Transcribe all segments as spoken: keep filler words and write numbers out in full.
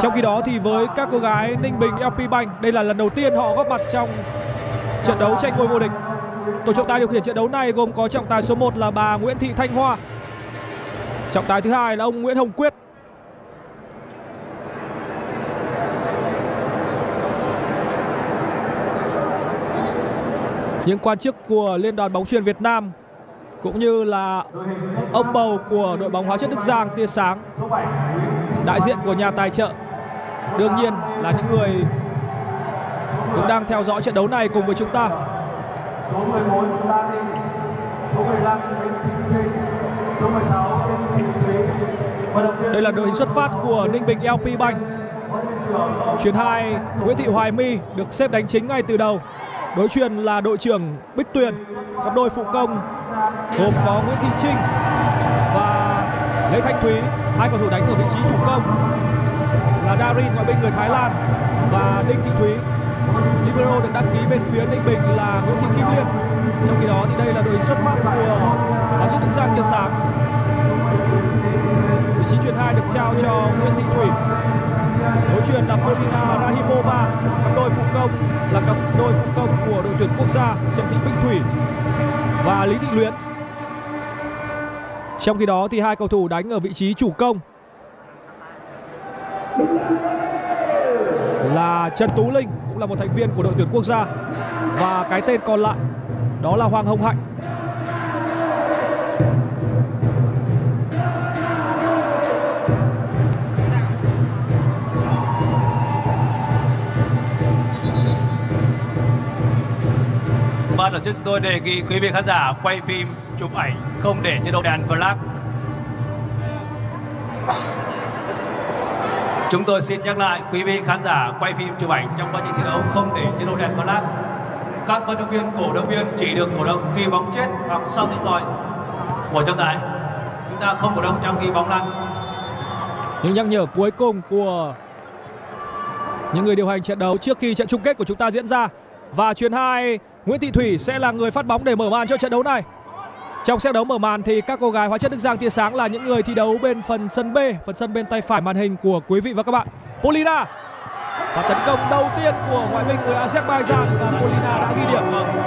Trong khi đó thì với các cô gái Ninh Bình lờ pê Bank, đây là lần đầu tiên họ góp mặt trong trận đấu tranh ngôi vô địch. Tổ trọng tài điều khiển trận đấu này gồm có trọng tài số một là bà Nguyễn Thị Thanh Hoa, trọng tài thứ hai là ông Nguyễn Hồng Quyết. Những quan chức của Liên đoàn bóng chuyền Việt Nam cũng như là ông bầu của đội bóng Hóa chất Đức Giang tia sáng, đại diện của nhà tài trợ, đương nhiên là những người cũng đang theo dõi trận đấu này cùng với chúng ta. Số mười bốn Lan Ninh, số mười lăm Đinh Thị Trinh, số mười sáu Đinh Thị Thúy. Đây là đội hình xuất phát của Ninh Bình lờ pê Bank. Chuyền hai Nguyễn Thị Hoài My được xếp đánh chính ngay từ đầu. Đối chuyền là đội trưởng Bích Tuyền. Cặp đôi phụ công gồm có Nguyễn Thị Trinh và Lê Thanh Thúy. Hai cầu thủ đánh ở vị trí chủ công là Darin, ngoại binh người Thái Lan, và Đinh Thị Thúy. Libero được đăng ký bên phía Ninh Bình là Nguyễn Thị Kim Liên. Trong khi đó thì đây là đội hình xuất phát của Hóa chất Đức Giang tia sáng. Vị trí chuyền hai được trao cho Nguyễn Thị Thủy. Đối chuyền là Polina Rahimova. Cặp đôi phụ công là cặp đôi phụ công của đội tuyển quốc gia Trần Thị Bích Thủy và Lý Thị Luyến. Trong khi đó thì hai cầu thủ đánh ở vị trí chủ công là Trần Tú Linh, cũng là một thành viên của đội tuyển quốc gia, và cái tên còn lại đó là Hoàng Hồng Hạnh. Ban tổ chức chúng tôi đề nghị quý vị khán giả quay phim chụp ảnh không để chế độ đèn flash. Chúng tôi xin nhắc lại, quý vị khán giả quay phim chụp ảnh trong quá trình thi đấu không để chế độ đèn flash. Các vận động viên, cổ động viên chỉ được cổ động khi bóng chết hoặc sau tiếng còi của trọng tài. Chúng ta không cổ động trong khi bóng lăn. Những nhắc nhở cuối cùng của những người điều hành trận đấu trước khi trận chung kết của chúng ta diễn ra. Và chuyền hai Nguyễn Thị Thủy sẽ là người phát bóng để mở màn cho trận đấu này. Trong set đấu mở màn thì các cô gái Hóa chất Đức Giang tia sáng là những người thi đấu bên phần sân B, phần sân bên tay phải màn hình của quý vị và các bạn. Polina và tấn công đầu tiên của ngoại binh người Azerbaijan, và Polina đã ghi điểm.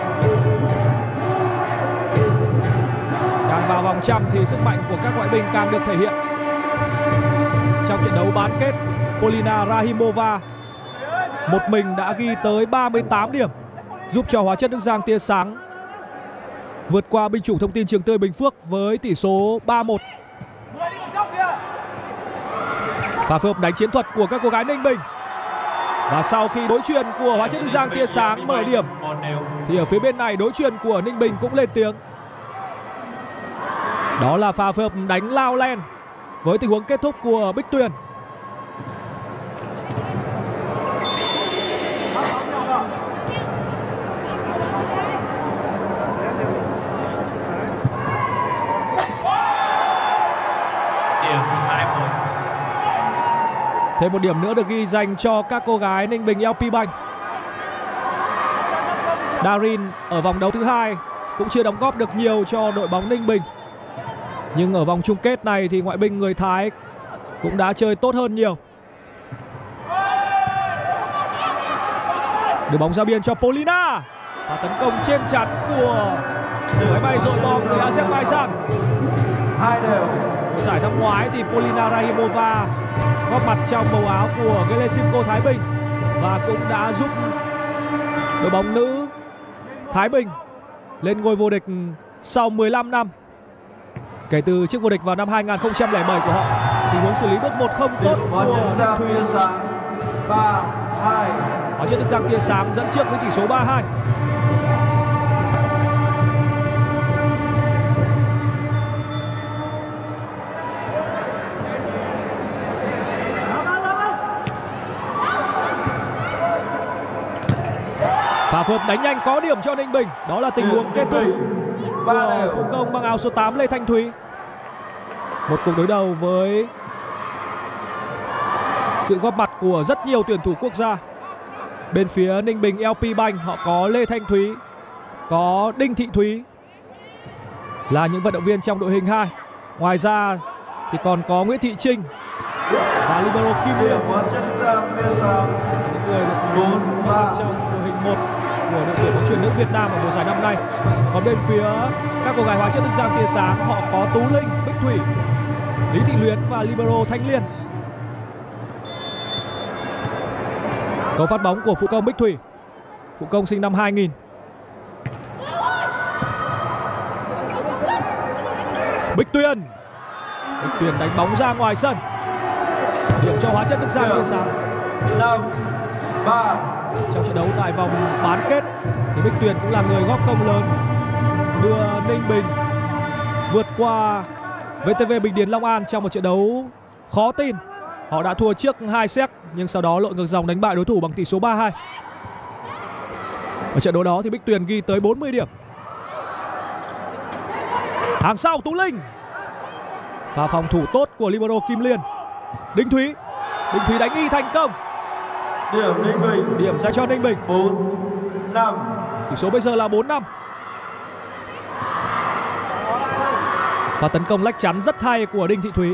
Càng vào vòng trăm thì sức mạnh của các ngoại binh càng được thể hiện. Trong trận đấu bán kết, Polina Rahimova một mình đã ghi tới ba mươi tám điểm, giúp cho Hóa chất Đức Giang tia sáng vượt qua binh chủng Thông tin Trường Tươi Bình Phước với tỷ số ba một. Pha phối hợp đánh chiến thuật của các cô gái Ninh Bình. Và sau khi đối chuyền của Hóa chất Đức Giang tia sáng mở điểm thì ở phía bên này đối chuyền của Ninh Bình cũng lên tiếng. Đó là pha phối hợp đánh lao len với tình huống kết thúc của Bích Tuyền. Thêm một điểm nữa được ghi dành cho các cô gái Ninh Bình lờ pê Bank. Darin ở vòng đấu thứ hai cũng chưa đóng góp được nhiều cho đội bóng Ninh Bình. Nhưng ở vòng chung kết này thì ngoại binh người Thái cũng đã chơi tốt hơn nhiều. Đưa bóng ra biên cho Polina. Và tấn công trên chắn của máy bay dội bom người Azerbaijan. Hai đều. Giải năm ngoái thì Polina Rahimova góp mặt trong màu áo của Gelesimco Thái Bình và cũng đã giúp đội bóng nữ Thái Bình lên ngôi vô địch sau mười lăm năm kể từ chiếc vô địch vào năm hai nghìn không trăm lẻ bảy của họ. Tình huống xử lý bước một không tốt của Đinh Thúy. ba hai. Hóa chất Đức Giang tia sáng dẫn trước với tỷ số ba hai. Pha phối hợp đánh nhanh có điểm cho Ninh Bình. Đó là tình huống kết thúc của phụ công bằng áo số tám Lê Thanh Thúy. Một cuộc đối đầu với sự góp mặt của rất nhiều tuyển thủ quốc gia. Bên phía Ninh Bình lờ pê Bank họ có Lê Thanh Thúy, có Đinh Thị Thúy là những vận động viên trong đội hình hai. Ngoài ra thì còn có Nguyễn Thị Trinh và libero Kim Liên. Điểm hóa chất Đức Giang tia sáng. Những người được bốn ba trong đội hình một của đội tuyển bóng chuyền nữ Việt Nam ở mùa giải năm nay. Còn bên phía các cô gái hóa chất Đức Giang tia sáng, họ có Tú Linh, Bích Thủy, Lý Thị Luyến và libero Thanh Liên. Câu phát bóng của phụ công Bích Thủy. Phụ công sinh năm hai nghìn. Bích Tuyền. Bích Tuyền đánh bóng ra ngoài sân. Điểm cho hóa chất Đức Giang tia sáng. năm ba. Trong trận đấu tại vòng bán kết thì Bích Tuyền cũng là người góp công lớn đưa Ninh Bình vượt qua vê tê vê Bình Điền Long An trong một trận đấu khó tin. Họ đã thua trước hai set nhưng sau đó lội ngược dòng đánh bại đối thủ bằng tỷ số ba hai. Ở trận đấu đó thì Bích Tuyền ghi tới bốn mươi điểm. Hàng sau Tú Linh và phòng thủ tốt của libero Kim Liên. Đinh Thúy. Đinh Thúy đánh y thành công. Điểm Ninh Bình. Điểm ra cho Ninh Bình. bốn năm. Tỷ số bây giờ là bốn năm. Và tấn công lách chắn rất hay của Đinh Thị Thúy.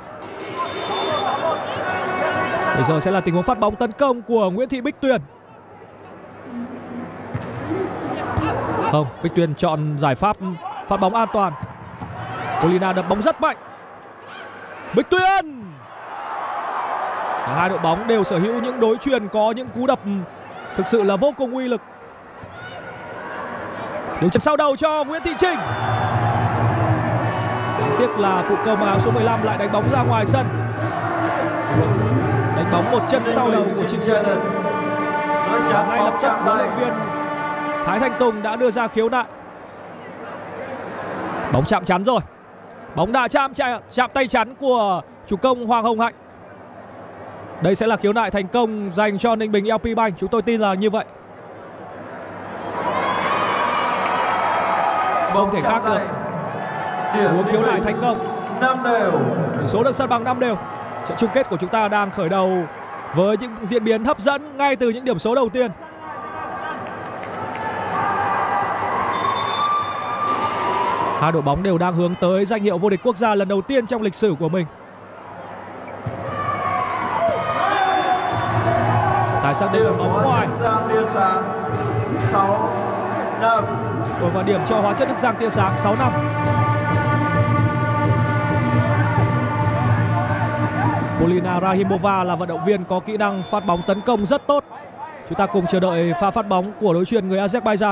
Bây giờ sẽ là tình huống phát bóng tấn công của Nguyễn Thị Bích Tuyền. Không, Bích Tuyền chọn giải pháp phát bóng an toàn. Polina đập bóng rất mạnh. Bích Tuyền. Cả hai đội bóng đều sở hữu những đối chuyền có những cú đập thực sự là vô cùng uy lực. Đường chuyền sau đầu cho Nguyễn Thị Trinh. Đáng tiếc là phụ công áo số mười lăm lại đánh bóng ra ngoài sân. Đánh bóng một chân sau đầu của Trinh Nguyễn. Ngay lập tức huấn luyện viên Thái Thanh Tùng đã đưa ra khiếu nại. Bóng chạm chắn rồi. Bóng đã chạm chạm tay chắn của chủ công Hoàng Hồng Hạnh. Đây sẽ là khiếu nại thành công dành cho Ninh Bình lờ pê Bank. Chúng tôi tin là như vậy. Không thể khác được. Huống khiếu nại thành công. năm đều. Tỷ số được sân bằng năm đều. Trận chung kết của chúng ta đang khởi đầu với những diễn biến hấp dẫn ngay từ những điểm số đầu tiên. Hai đội bóng đều đang hướng tới danh hiệu vô địch quốc gia lần đầu tiên trong lịch sử của mình. Tài xác định bóng ngoài. sáu năm. Đổi vào điểm cho hóa chất Đức Giang tia sáng sáu năm. Polina Rahimova là vận động viên có kỹ năng phát bóng tấn công rất tốt. Chúng ta cùng chờ đợi pha phát bóng của đối chuyền người Azerbaijan.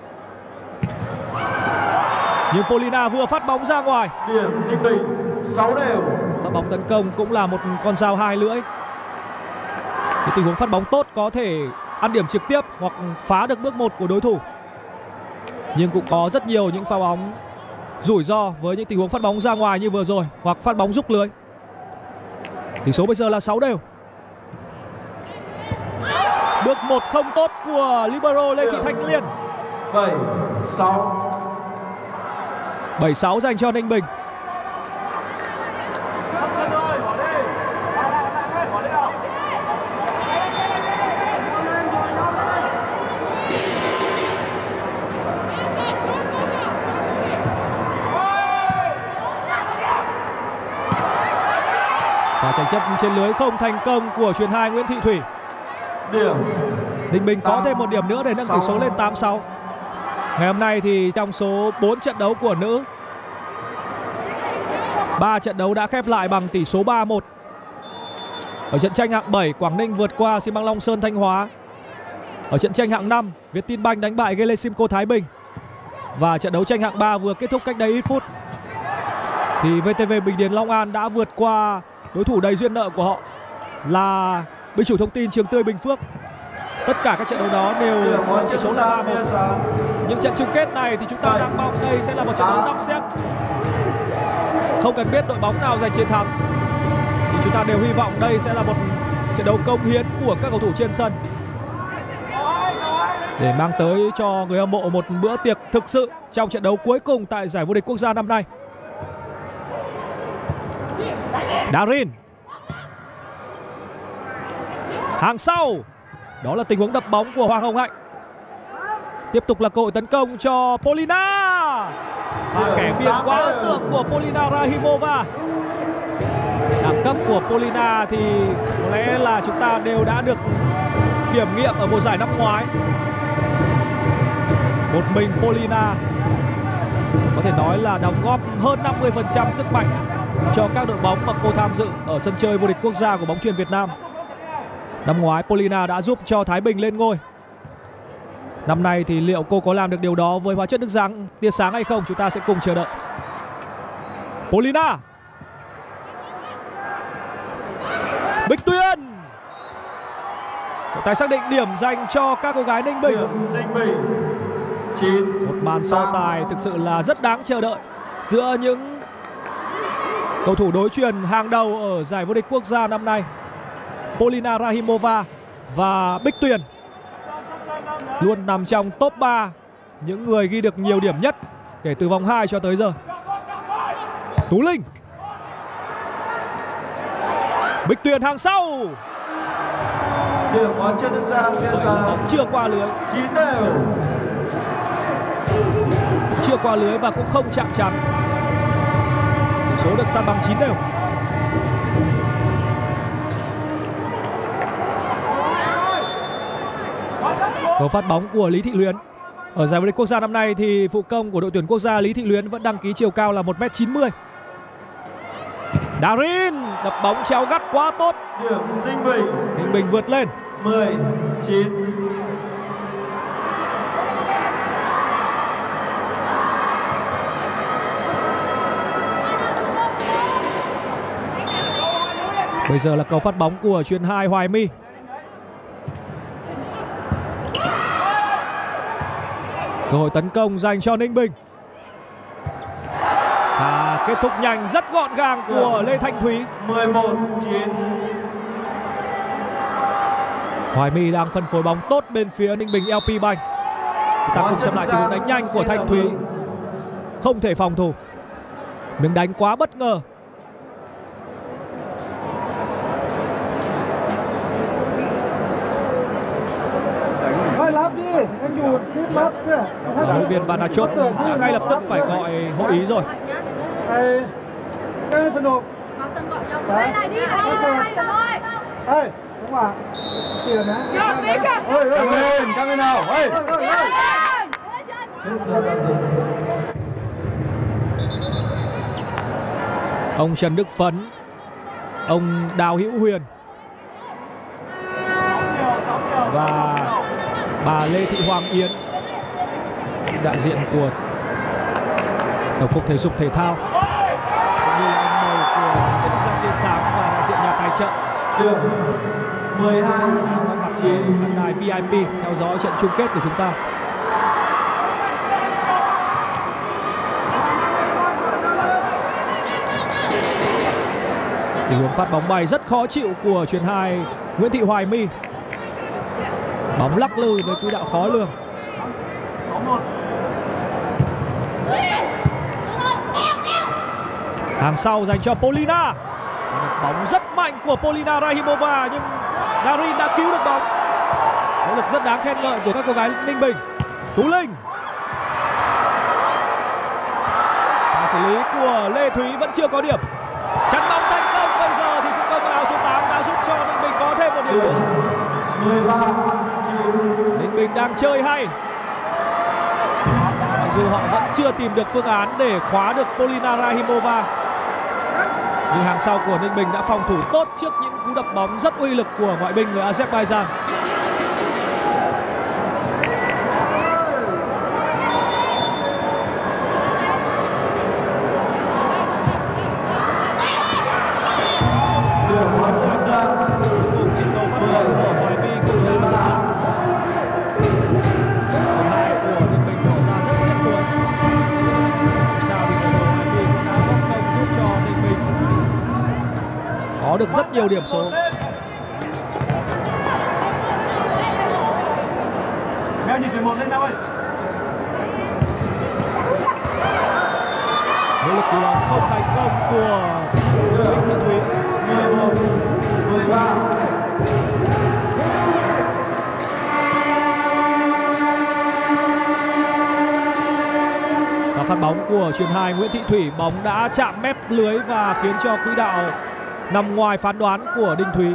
Nhưng Polina vừa phát bóng ra ngoài. Điểm Ninh Bình sáu đều. Phát bóng tấn công cũng là một con dao hai lưỡi. Cái tình huống phát bóng tốt có thể ăn điểm trực tiếp hoặc phá được bước một của đối thủ. Nhưng cũng có rất nhiều những pha bóng rủi ro với những tình huống phát bóng ra ngoài như vừa rồi hoặc phát bóng rúc lưới. Tỷ số bây giờ là sáu đều. Bước một không tốt của libero Lê Thị Thanh Liên. bảy sáu. bảy sáu dành cho Ninh Bình. Và tranh chấp trên lưới không thành công của chuyền hai Nguyễn Thị Thủy. Điểm. Ninh Bình có thêm một điểm nữa để nâng tỷ số lên tám sáu. Ngày hôm nay thì trong số bốn trận đấu của nữ, ba trận đấu đã khép lại bằng tỷ số ba một. Ở trận tranh hạng bảy, Quảng Ninh vượt qua xi măng Long Sơn Thanh Hóa. Ở trận tranh hạng năm, Vietinbank đánh bại Gelesimco Thái Bình. Và trận đấu tranh hạng ba vừa kết thúc cách đây ít phút thì vê tê vê Bình Điền Long An đã vượt qua đối thủ đầy duyên nợ của họ là Binh Chủ Thông tin Trường Tươi Bình Phước. Tất cả các trận đấu đó đều có tỷ số là ba một. Những trận chung kết này thì chúng ta đang mong đây sẽ là một trận đấu năm set. Không cần biết đội bóng nào giành chiến thắng thì chúng ta đều hy vọng đây sẽ là một trận đấu cống hiến của các cầu thủ trên sân để mang tới cho người hâm mộ một bữa tiệc thực sự trong trận đấu cuối cùng tại giải vô địch quốc gia năm nay. Darin. Hàng sau. Đó là tình huống đập bóng của Hoàng Hồng Hạnh. Tiếp tục là cơ hội tấn công cho Polina. Và kẻ biên quá ấn tượng của Polina Rahimova. Đẳng cấp của Polina thì có lẽ là chúng ta đều đã được kiểm nghiệm ở mùa giải năm ngoái. Một mình Polina có thể nói là đóng góp hơn năm mươi phần trăm sức mạnh cho các đội bóng mà cô tham dự ở sân chơi vô địch quốc gia của bóng chuyền Việt Nam. Năm ngoái Polina đã giúp cho Thái Bình lên ngôi. Năm nay thì liệu cô có làm được điều đó với hóa chất nước sáng tia sáng hay không, chúng ta sẽ cùng chờ đợi. Polina, Bích Tuyên, trọng tài xác định điểm dành cho các cô gái Ninh Bình. Ninh Bình chín. Một màn so tài thực sự là rất đáng chờ đợi giữa những cầu thủ đối chuyền hàng đầu ở giải vô địch quốc gia năm nay, Polina Rahimova và Bích Tuyền, luôn nằm trong top ba những người ghi được nhiều điểm nhất kể từ vòng hai cho tới giờ. Tú Linh, Bích Tuyền hàng sau, Điểm hóa chất nước sáng tia sáng. bóng chưa qua lưới, chín đều. chưa qua lưới và cũng không chạm trán. Tỷ số được san bằng chín đều. Cầu phát bóng của Lý Thị Luyến. Ở giải vô địch quốc gia năm nay thì phụ công của đội tuyển quốc gia Lý Thị Luyến vẫn đăng ký chiều cao là một mét chín mươi. Darin đập bóng chéo gắt quá tốt. Điểm Ninh Bình. Ninh Bình vượt lên. mười chín. Bây giờ là cầu phát bóng của chuyền hai Hoài My. Cơ hội tấn công dành cho Ninh Bình. Và kết thúc nhanh rất gọn gàng của Lê Thanh Thúy. mười một chín. Hoài My đang phân phối bóng tốt bên phía Ninh Bình lờ pê Bank. Chúng ta cùng xem lại tình huống đánh nhanh của Thanh Thúy. Không thể phòng thủ. Miếng đánh quá bất ngờ. Huấn luyện viên Van Der Chốt đã ngay lập tức phải gọi hội ý rồi. Căng lên nào. Ông Trần Đức Phấn, ông Đào Hữu Huyền và bà Lê Thị Hoàng Yến, đại diện của Tổng cục Thể dục Thể thao, cũng như là ông Mầu của chất nước tia sáng và đại diện nhà tài trợ. Điểm mười hai Có mặt trên khán đài vê i pê theo dõi trận chung kết của chúng ta. Tình huống phát bóng bay rất khó chịu của chuyền hai Nguyễn Thị Hoài My. Bóng lắc lư với quỹ đạo khó lường. Hàng sau dành cho Polina. Bóng rất mạnh của Polina Rahimova nhưng Darin đã cứu được bóng. Nỗ lực rất đáng khen ngợi của các cô gái Ninh Bình. Tú Linh. Và xử lý của Lê Thúy vẫn chưa có điểm. Chắn bóng thành công. Bây giờ thì phụ công áo số tám đã giúp cho Ninh Bình có thêm một điểm nữa. mười ba chín. Ninh Bình đang chơi hay. Mặc dù họ vẫn chưa tìm được phương án để khóa được Polina Rahimova, nhưng hàng sau của Ninh Bình đã phòng thủ tốt trước những cú đập bóng rất uy lực của ngoại binh người Azerbaijan. Có được rất nhiều điểm số. Mèo nhìn chuyển một lên nào ơi. Nỗ lực cứu bóng không thành công của Nguyễn Thị Thúy. mười một mười ba. Và phát bóng của chuyền hai Nguyễn Thị Thủy, bóng đã chạm mép lưới và khiến cho quỹ đạo nằm ngoài phán đoán của Đinh Thúy.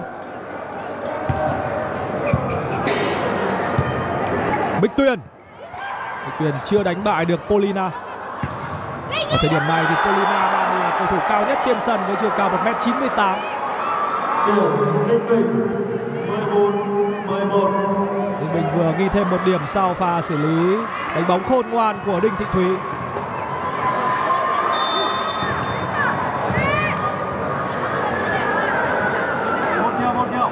Bích Tuyền. Bích Tuyền chưa đánh bại được Polina. Ở thời điểm này thì Polina đang là cầu thủ cao nhất trên sân với chiều cao một mét chín mươi tám. Điểm Ninh Bình mười bốn mười một. Ninh Bình vừa ghi thêm một điểm sau pha xử lý đánh bóng khôn ngoan của Đinh Thị Thúy. Một nhiều, một nhiều.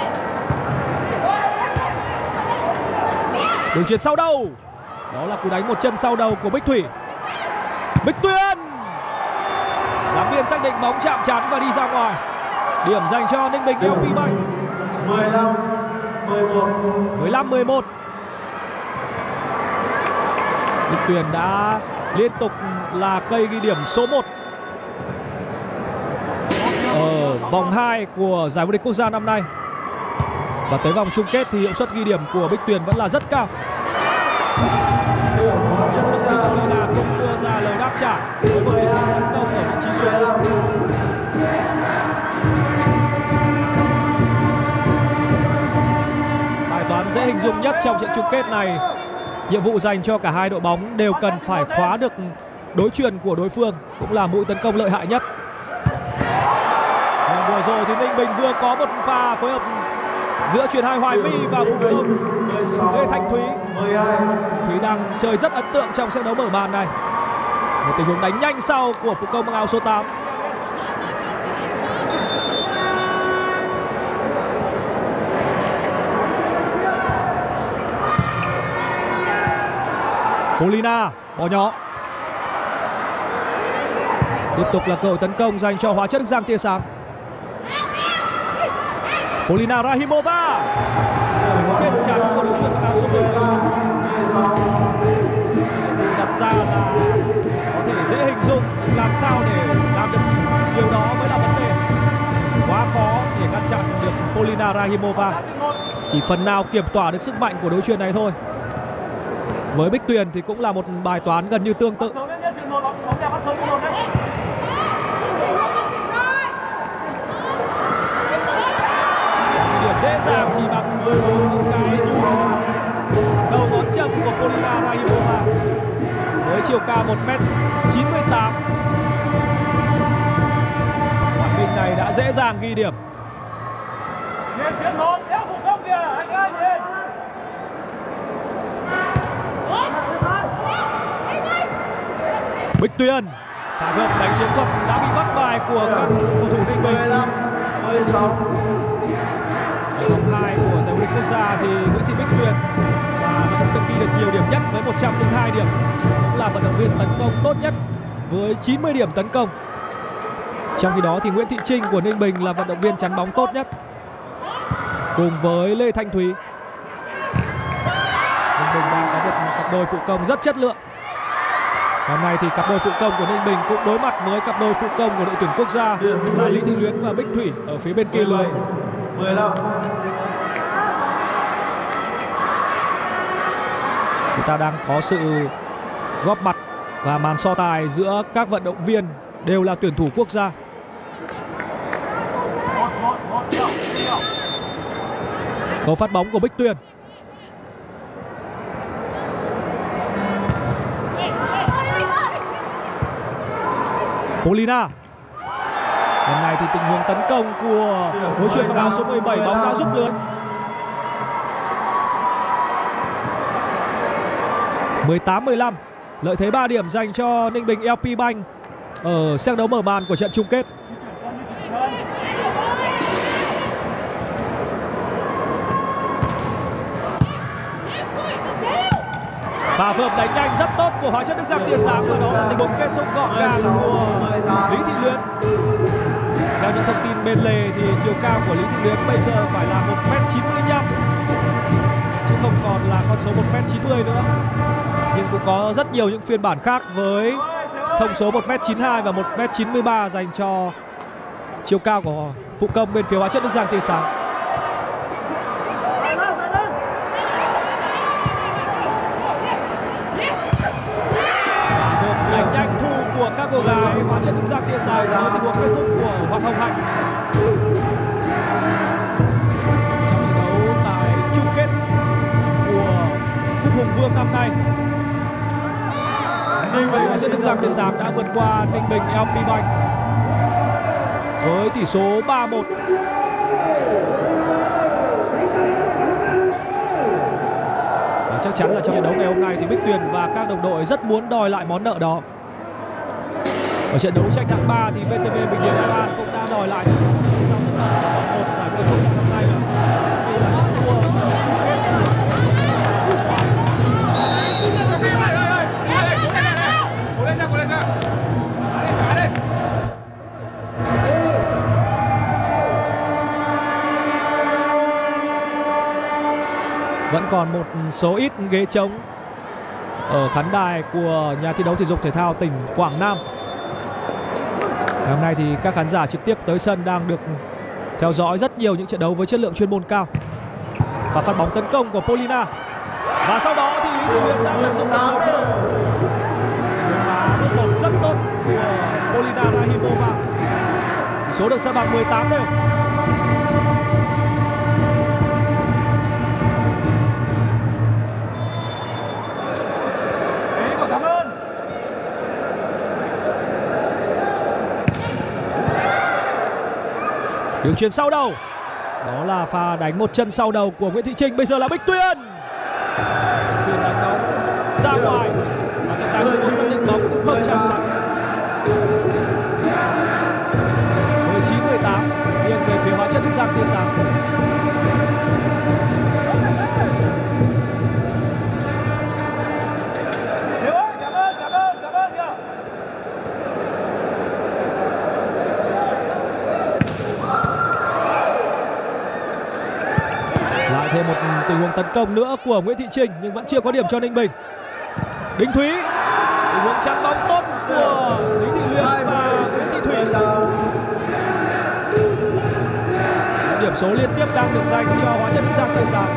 Đường chuyền sau đầu. Đó là cú đánh một chân sau đầu của Bích Thủy. Bích Tuyền. Giám biên xác định bóng chạm chắn và đi ra ngoài. Điểm dành cho Ninh Bình lờ pê Bank. mười lăm mười một. mười lăm mười một. Bích Tuyền đã liên tục là cây ghi điểm số một ở vòng hai của giải vô địch quốc gia năm nay. Và tới vòng chung kết thì hiệu suất ghi điểm của Bích Tuyền vẫn là rất cao. Polina cũng đưa ra lời đáp trả với một điểm tấn công ở vị trí số năm. Bài toán dễ hình dung nhất trong trận chung kết này. Nhiệm vụ dành cho cả hai đội bóng đều cần phải khóa được đối chuyền của đối phương, cũng là mũi tấn công lợi hại nhất. Nhưng vừa rồi thì Ninh Bình vừa có một pha phối hợp giữa chuyền hai Hoài My và phụ công Lê Thanh Thúy. Thúy đang chơi rất ấn tượng trong trận đấu mở màn này. Một tình huống đánh nhanh sau của phụ công mang áo số tám. Polina bỏ nhỏ. Tiếp tục là cơ hội tấn công dành cho Hóa Chất Đức Giang tia sáng. Polina Rahimova trên chắn của đội chuyền áo số mười. Đặt ra là có thể dễ hình dung làm sao để làm được điều đó mới là vấn đề. Quá khó để ngăn chặn được Polina Rahimova. Chỉ phần nào kiểm tỏa được sức mạnh của đối chuyền này thôi. Với Bích Tuyền thì cũng là một bài toán gần như tương tự. Điểm dễ dàng chỉ bằng những cái đầu ngón chân của Polina Rahimova với chiều cao một mét chín mươi tám. Quả binh này đã dễ dàng ghi điểm. Bích Tuyền phá vợt đánh chiến thuật đã bị bắt bài của các cầu thủ Ninh Bình. mười lăm mười sáu. Ở vòng hai của giải vô địch quốc gia thì Nguyễn Thị Bích Tuyền là vận động viên ghi được nhiều điểm nhất với một trăm lẻ hai điểm, cũng là vận động viên tấn công tốt nhất với chín mươi điểm tấn công. Trong khi đó thì Nguyễn Thị Trinh của Ninh Bình là vận động viên chắn bóng tốt nhất cùng với Lê Thanh Thúy. Ninh Bình đang có một cặp đôi phụ công rất chất lượng. Hôm nay thì cặp đôi phụ công của Ninh Bình cũng đối mặt với cặp đôi phụ công của đội tuyển quốc gia là Lý Thị Luyến và Bích Thủy ở phía bên kia lưới. mười lăm. Chúng ta đang có sự góp mặt và màn so tài giữa các vận động viên đều là tuyển thủ quốc gia. Cầu phát bóng của Bích Tuyền. Polina. Lần này thì tình huống tấn công của đối chuyền mang áo số mười bảy, bóng đã rút lưới. mười tám mười lăm. Lợi thế ba điểm dành cho Ninh Bình lờ pê Bank ở set đấu mở màn của trận chung kết. Pha phối hợp đánh nhanh rất tốt của Hóa Chất Đức Giang tia sáng, và đó là tình huống kết thúc gọn gàng của Lý Thị Luyến. Theo những thông tin bên lề thì chiều cao của Lý Thị Luyến bây giờ phải là một mét chín mươi lăm chứ không còn là con số một mét chín mươi nữa. Nhưng cũng có rất nhiều những phiên bản khác với thông số một mét chín mươi hai và một mét chín mươi ba dành cho chiều cao của phụ công bên phía Hóa Chất Đức Giang tia sáng. Đánh nhanh thu của các cô gái Hóa Chất Đức Giang tia sáng với tình huống kết thúc của Hoàng Hồng Hạnh. Trong trận đấu tại chung kết của Cúp Hùng Vương năm nay, Hóa Chất Đức Giang Tia Sáng đã vượt qua Ninh Bình lờ pê Bank với tỷ số ba một. Và chắc chắn là trong trận đấu ngày hôm nay thì Bích Tuyền và các đồng đội rất muốn đòi lại món nợ đó. Ở trận đấu tranh hạng ba thì vê tê vê Bình Điền Long An cũng đã đòi lại sau thất bại ở vòng một giải vô địch quốc gia năm nay là đây là trận thua chung kết. Vẫn còn một số ít ghế trống ở khán đài của nhà thi đấu thể dục thể thao tỉnh Quảng Nam. Ngày hôm nay thì các khán giả trực tiếp tới sân đang được theo dõi rất nhiều những trận đấu với chất lượng chuyên môn cao. Và phát bóng tấn công của Polina. Và sau đó thì Lý Thị Huyền đã tận dụng được và bước một rất tốt của Polina Rahimova. Số được san bằng mười tám đều. Đường chuyền sau đầu. Đó là pha đánh một chân sau đầu của Nguyễn Thị Trinh. Bây giờ là Bích Tuyền. Tuyền đánh bóng ra ngoài. Và trọng tài sự xác định bóng cũng không chắc chắn. mười chín mười tám nghiêng về phía Hóa Chất Đức Giang Tia Sáng. Thêm một tình huống tấn công nữa của Nguyễn Thị Trinh nhưng vẫn chưa có điểm cho Ninh Bình. Đinh Thúy, tình huống chắn bóng tốt của Lý Thị Luyến và Nguyễn Thị Thủy. Điểm số liên tiếp đang được dành cho Hóa Chất Đức Giang Tia Sáng.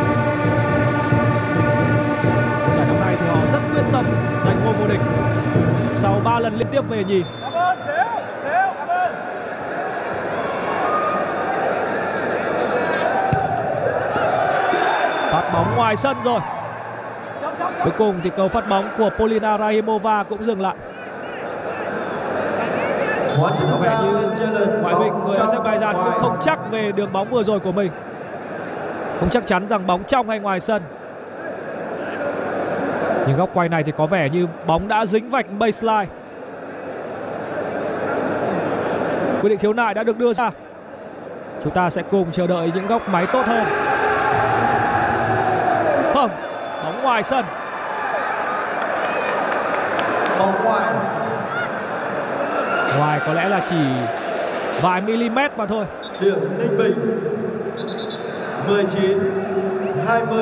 Giải đấu này thì họ rất quyết tâm giành ngôi vô địch sau ba lần liên tiếp về nhì. Phát bóng ngoài sân rồi. Cuối cùng thì cầu phát bóng của Polina Rahimova cũng dừng lại. Có vẻ như ngoại binh người Azerbaijan cũng không chắc về đường bóng vừa rồi của mình. Không chắc chắn rằng bóng trong hay ngoài sân. Nhưng góc quay này thì có vẻ như bóng đã dính vạch baseline. Quyết định khiếu nại đã được đưa ra. Chúng ta sẽ cùng chờ đợi những góc máy tốt hơn. Không, bóng ngoài sân. Bóng ngoài. Ngoài có lẽ là chỉ vài mm mà thôi. Điểm Ninh Bình mười chín hai mươi.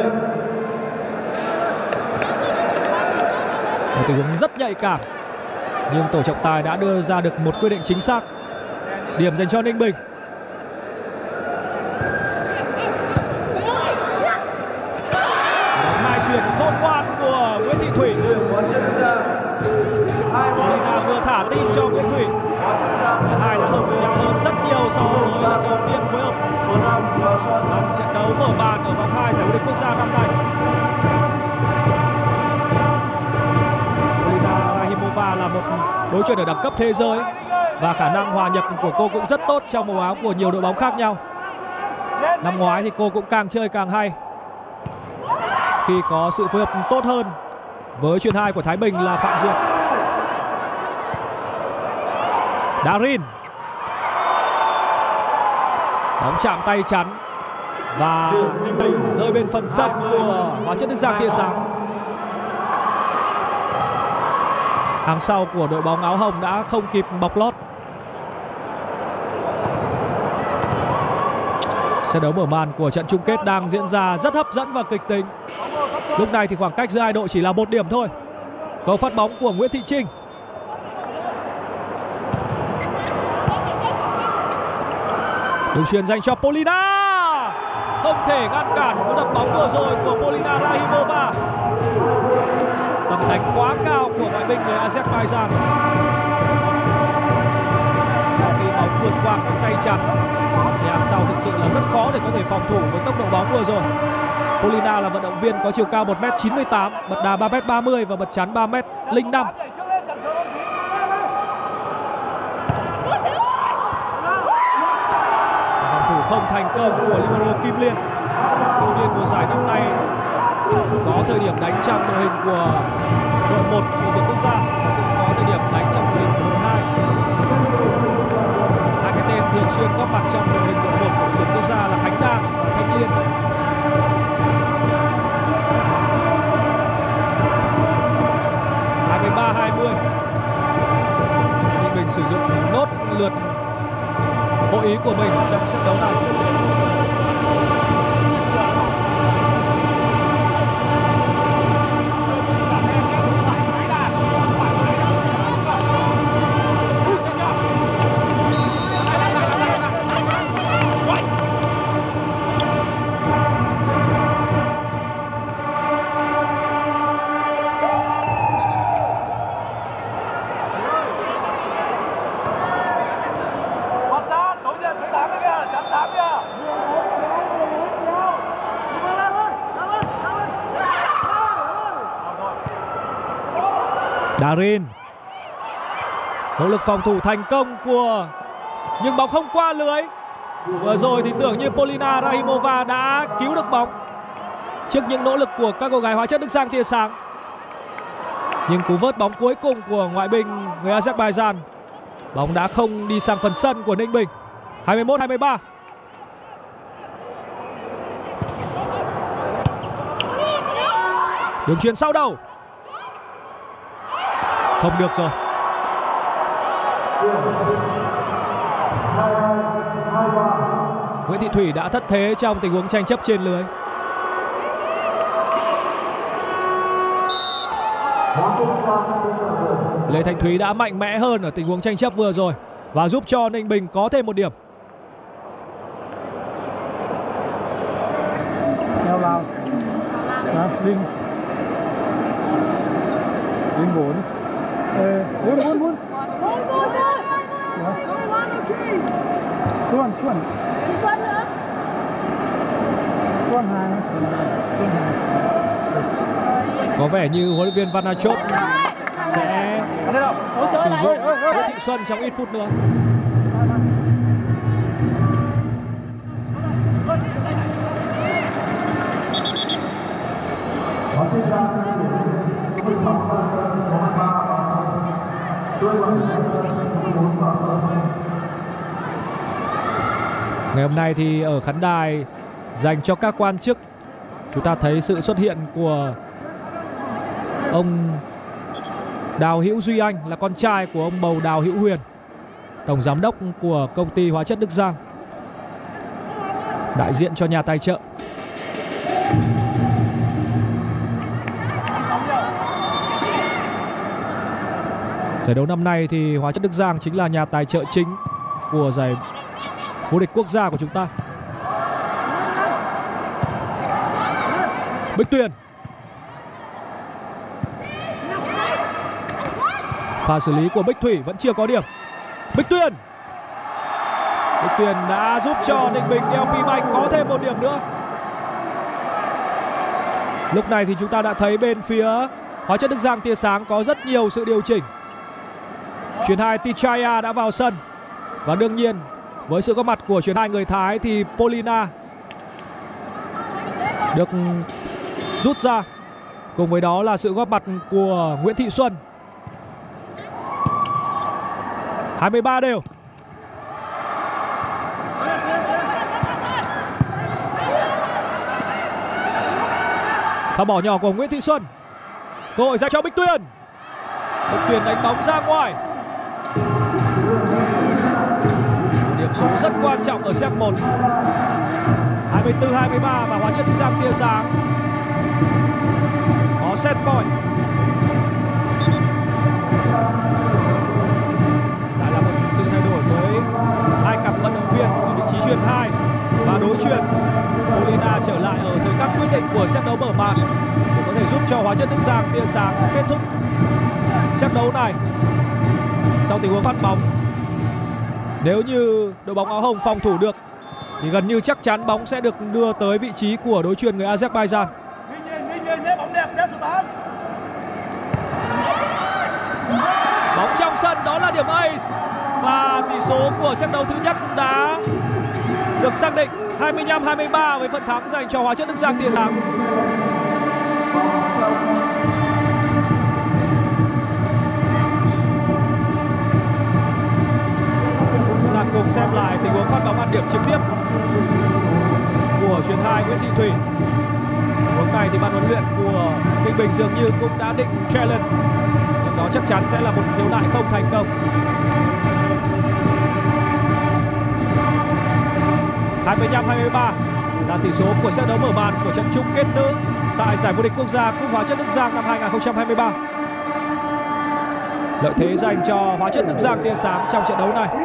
Một tình huống rất nhạy cảm nhưng tổ trọng tài đã đưa ra được một quyết định chính xác. Điểm dành cho Ninh Bình. Chuyền khôn ngoan của Nguyễn Thị Thủy. Polina vừa thả tin cho Nguyễn Thủy. Cả hai đã hợp với nhau hơn rất nhiều so với đầu tiên phối hợp trong trận đấu mở màn ở vòng hai giải vô địch quốc gia năm nay. Polina Rahimova là một đối chuyền ở đẳng cấp thế giới và khả năng hòa nhập của cô cũng rất tốt trong màu áo của nhiều đội bóng khác nhau. Năm ngoái thì cô cũng càng chơi càng hay khi có sự phối hợp tốt hơn với chuyền hai của Thái Bình là Phạm Duyệt. Darin. Bóng chạm tay chắn và rơi bên phần sân của Hóa Chất Đức Giang Tia Sáng. Hàng sau của đội bóng áo hồng đã không kịp bọc lót. Trận đấu mở màn của trận chung kết đang diễn ra rất hấp dẫn và kịch tính. Lúc này thì khoảng cách giữa hai đội chỉ là một điểm thôi. Cầu phát bóng của Nguyễn Thị Trinh. Đường chuyền dành cho Polina. Không thể ngăn cản cú đập bóng vừa rồi của Polina Rahimova. Tầm đánh quá cao của ngoại binh người Azerbaijan. Sau khi bóng vượt qua các tay chắn thì hàng sau thực sự là rất khó để có thể phòng thủ với tốc độ bóng vừa rồi. Polina là vận động viên có chiều cao một mét chín mươi tám, bật đá ba mét ba mươi và bật chắn ba mét không năm. Phòng thủ không thành công của libero Kim Liên. Kim Liên mùa giải năm nay có thời điểm đánh trong đội hình của đội một của tuyển quốc gia và cũng có thời điểm đánh trong đội hình của đội hai. Hai cái tên thường xuyên góp mặt trong đội hình đội một của tuyển quốc gia là Khánh Đang và Thanh Liên. hai mươi ba hai mươi. Ninh Bình sử dụng nốt lượt hội ý của mình trong trận đấu này. Darin, nỗ lực phòng thủ thành công của nhưng bóng không qua lưới. Vừa rồi thì tưởng như Polina Rahimova đã cứu được bóng trước những nỗ lực của các cô gái hóa chất Đức Giang tia sáng, nhưng cú vớt bóng cuối cùng của ngoại binh người Azerbaijan, bóng đã không đi sang phần sân của Ninh Bình. hai mươi mốt hai mươi ba. Đường chuyền sau đầu không được rồi. Nguyễn Thị Thủy đã thất thế trong tình huống tranh chấp trên lưới. Lê Thanh Thúy đã mạnh mẽ hơn ở tình huống tranh chấp vừa rồi và giúp cho Ninh Bình có thêm một điểm. Theo vào. Linh. Linh bốn. Bốn bốn bốn. Chuan chuan. Chuan hai. Có vẻ như huấn luyện viên Vanachot sẽ sử dụng Nguyễn Thị Xuân trong ít phút nữa. Ngày hôm nay thì ở khán đài dành cho các quan chức, chúng ta thấy sự xuất hiện của ông Đào Hữu Duy Anh, là con trai của ông bầu Đào Hữu Huyền, tổng giám đốc của công ty hóa chất Đức Giang, đại diện cho nhà tài trợ. Giải đấu năm nay thì hóa chất Đức Giang chính là nhà tài trợ chính của giải vô địch quốc gia của chúng ta. Bích Tuyền, pha xử lý của Bích Thủy vẫn chưa có điểm. Bích Tuyền, Bích Tuyền đã giúp cho Ninh Bình lờ pê Bank có thêm một điểm nữa. Lúc này thì chúng ta đã thấy bên phía hóa chất Đức Giang tia sáng có rất nhiều sự điều chỉnh. Chuyền hai Tichaya đã vào sân và đương nhiên với sự có mặt của chuyền hai người Thái thì Polina được rút ra, cùng với đó là sự góp mặt của Nguyễn Thị Xuân. hai mươi ba đều. Pha bỏ nhỏ của Nguyễn Thị Xuân, cơ hội dành cho Bích Tuyền. Bích Tuyền đánh bóng ra ngoài. Điểm số rất quan trọng ở set một. hai mươi tư hai mươi ba và hóa chất Đức Giang tia sáng có set point. Đã là một sự thay đổi với hai cặp vận động viên ở vị trí chuyền hai và đối chuyền. Polina trở lại ở thời khắc quyết định của set đấu mở màn để có thể giúp cho hóa chất Đức Giang tia sáng kết thúc set đấu này. Sau tình huống phát bóng, Nếu như đội bóng áo hồng phòng thủ được thì gần như chắc chắn bóng sẽ được đưa tới vị trí của đối chuyền người Azerbaijan. Bóng trong sân, đó là điểm ace và tỷ số của set đấu thứ nhất đã được xác định hai mươi lăm hai mươi ba với phần thắng dành cho Hóa chất Đức Giang tia sáng. Chúng ta cùng xem lại tình huống phát bóng ăn điểm trực tiếp của chuyền hai Nguyễn Thị Thủy. Hướng này thì ban huấn luyện của Ninh Bình dường như cũng đã định challenge, nhưng đó chắc chắn sẽ là một khiếu nại không thành công. hai mươi lăm hai mươi ba là tỷ số của set đấu mở màn của trận chung kết nữ tại giải vô địch quốc gia Cúp Hóa chất Đức Giang năm hai nghìn không trăm hai mươi ba. Lợi thế dành cho Hóa chất Đức Giang tia sáng trong trận đấu này.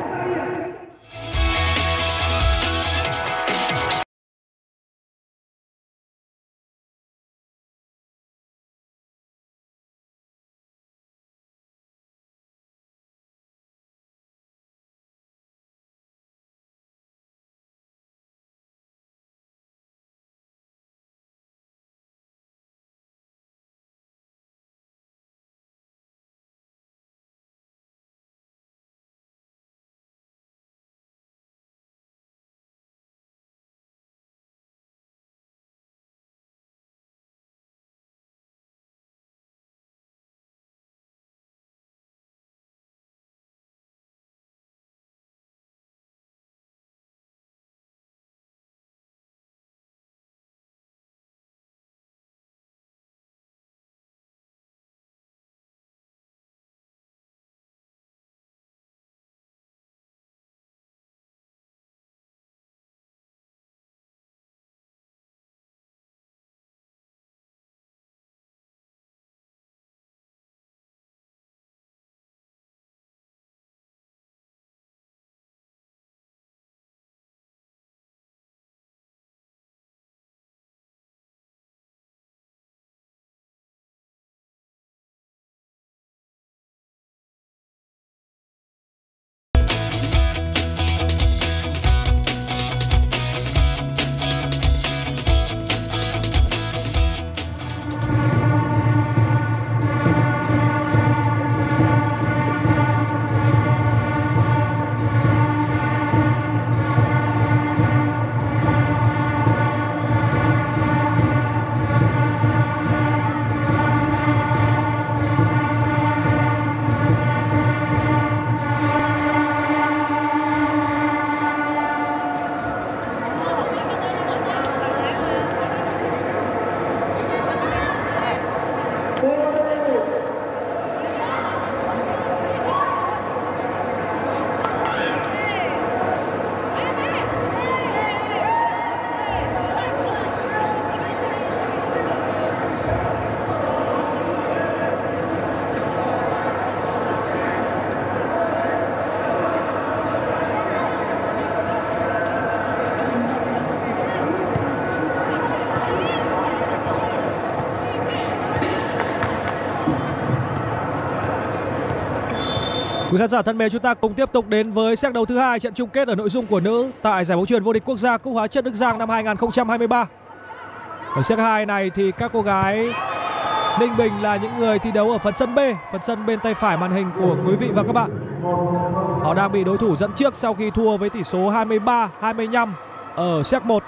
Quý khán giả thân mến, chúng ta cùng tiếp tục đến với set đấu thứ hai, trận chung kết ở nội dung của nữ tại giải bóng chuyền vô địch quốc gia Cúp Hóa chất Đức Giang năm hai nghìn không trăm hai mươi ba. Ở set hai này thì các cô gái Ninh Bình là những người thi đấu ở phần sân B, phần sân bên tay phải màn hình của quý vị và các bạn. Họ đang bị đối thủ dẫn trước sau khi thua với tỷ số hai mươi ba hai mươi lăm ở set một.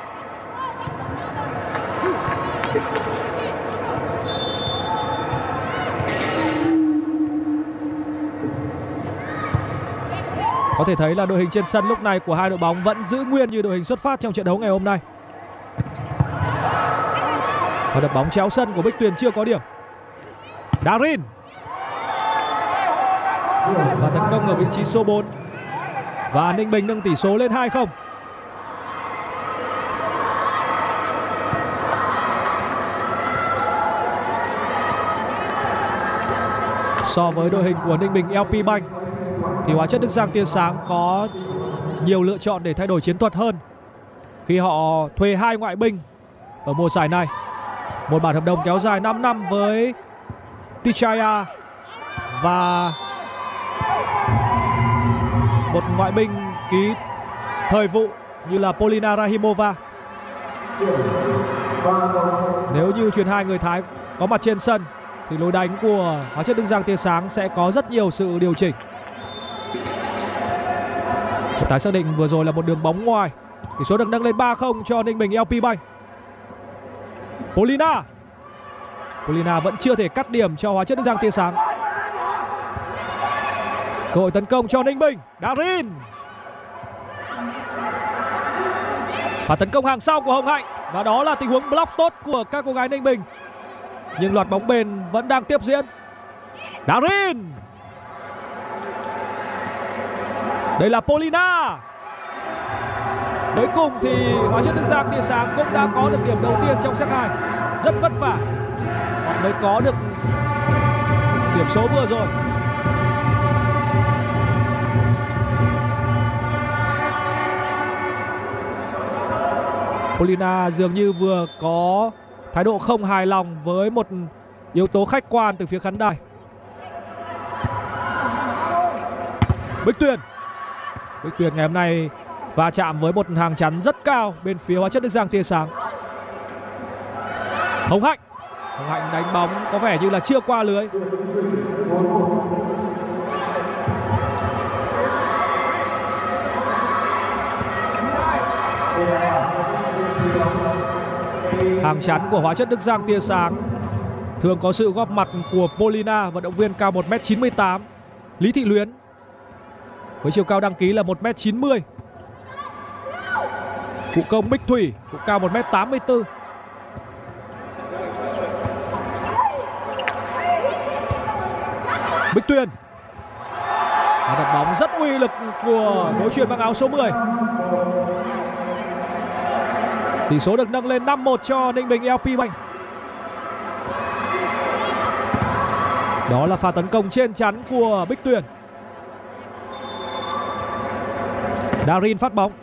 Có thể thấy là đội hình trên sân lúc này của hai đội bóng vẫn giữ nguyên như đội hình xuất phát trong trận đấu ngày hôm nay. Và đập bóng chéo sân của Bích Tuyền chưa có điểm. Darin và tấn công ở vị trí số bốn. Và Ninh Bình nâng tỷ số lên hai không. So với đội hình của Ninh Bình lờ pê Bank thì Hóa chất Đức Giang tia sáng có nhiều lựa chọn để thay đổi chiến thuật hơn khi họ thuê hai ngoại binh ở mùa giải này. Một bản hợp đồng kéo dài năm năm với Tichaya và một ngoại binh ký thời vụ như là Polina Rahimova. Nếu như chuyền hai người Thái có mặt trên sân thì lối đánh của Hóa Chất Đức Giang tia sáng sẽ có rất nhiều sự điều chỉnh. Trọng tài xác định vừa rồi là một đường bóng ngoài. Tỷ số được nâng lên ba không cho Ninh Bình lờ pê Bank. Polina Polina vẫn chưa thể cắt điểm cho Hóa Chất Đức Giang tia sáng. Cơ hội tấn công cho Ninh Bình. Darin. Phản tấn công hàng sau của Hồng Hạnh. Và đó là tình huống block tốt của các cô gái Ninh Bình. Nhưng loạt bóng bền vẫn đang tiếp diễn. Darin. Đây là Polina. Cuối cùng thì Hóa Chất Đức Giang tia sáng cũng đã có được điểm đầu tiên trong set hai. Rất vất vả họ mới có được điểm số vừa rồi. Polina dường như vừa có thái độ không hài lòng với một yếu tố khách quan từ phía khán đài. Bích Tuyền Bích Tuyền ngày hôm nay va chạm với một hàng chắn rất cao bên phía Hóa Chất Đức Giang tia sáng. Hồng Hạnh Hồng Hạnh đánh bóng có vẻ như là chưa qua lưới. Hàng chắn của Hóa Chất Đức Giang tia sáng thường có sự góp mặt của Polina, vận động viên cao một mét chín mươi tám. Lý Thị Luyến với chiều cao đăng ký là một mét chín mươi. Phụ công Bích Thủy cũng cao một mét tám mươi tư. Bích Tuyền và đập bóng rất uy lực của đối chuyền mang áo số mười. Tỷ số được nâng lên năm một cho Ninh Bình lờ pê Bank. Đó là pha tấn công trên chắn của Bích Tuyền. Darin phát bóng.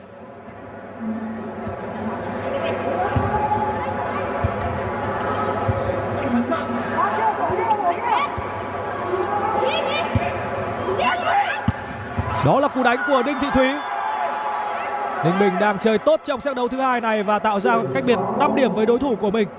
Đó là cú đánh của Đinh Thị Thúy. Ninh Bình đang chơi tốt trong set đấu thứ hai này và tạo ra cách biệt năm điểm với đối thủ của mình.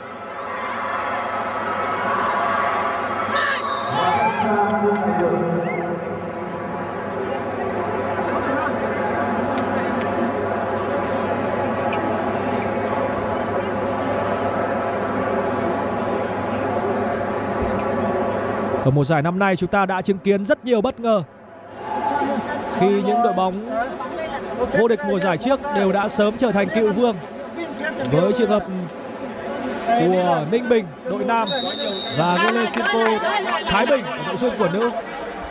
Ở mùa giải năm nay chúng ta đã chứng kiến rất nhiều bất ngờ khi những đội bóng vô địch mùa giải trước đều đã sớm trở thành cựu vương. Với trường hợp của Ninh Bình đội nam và Gelesinko Thái Bình ở nội dung của nữ.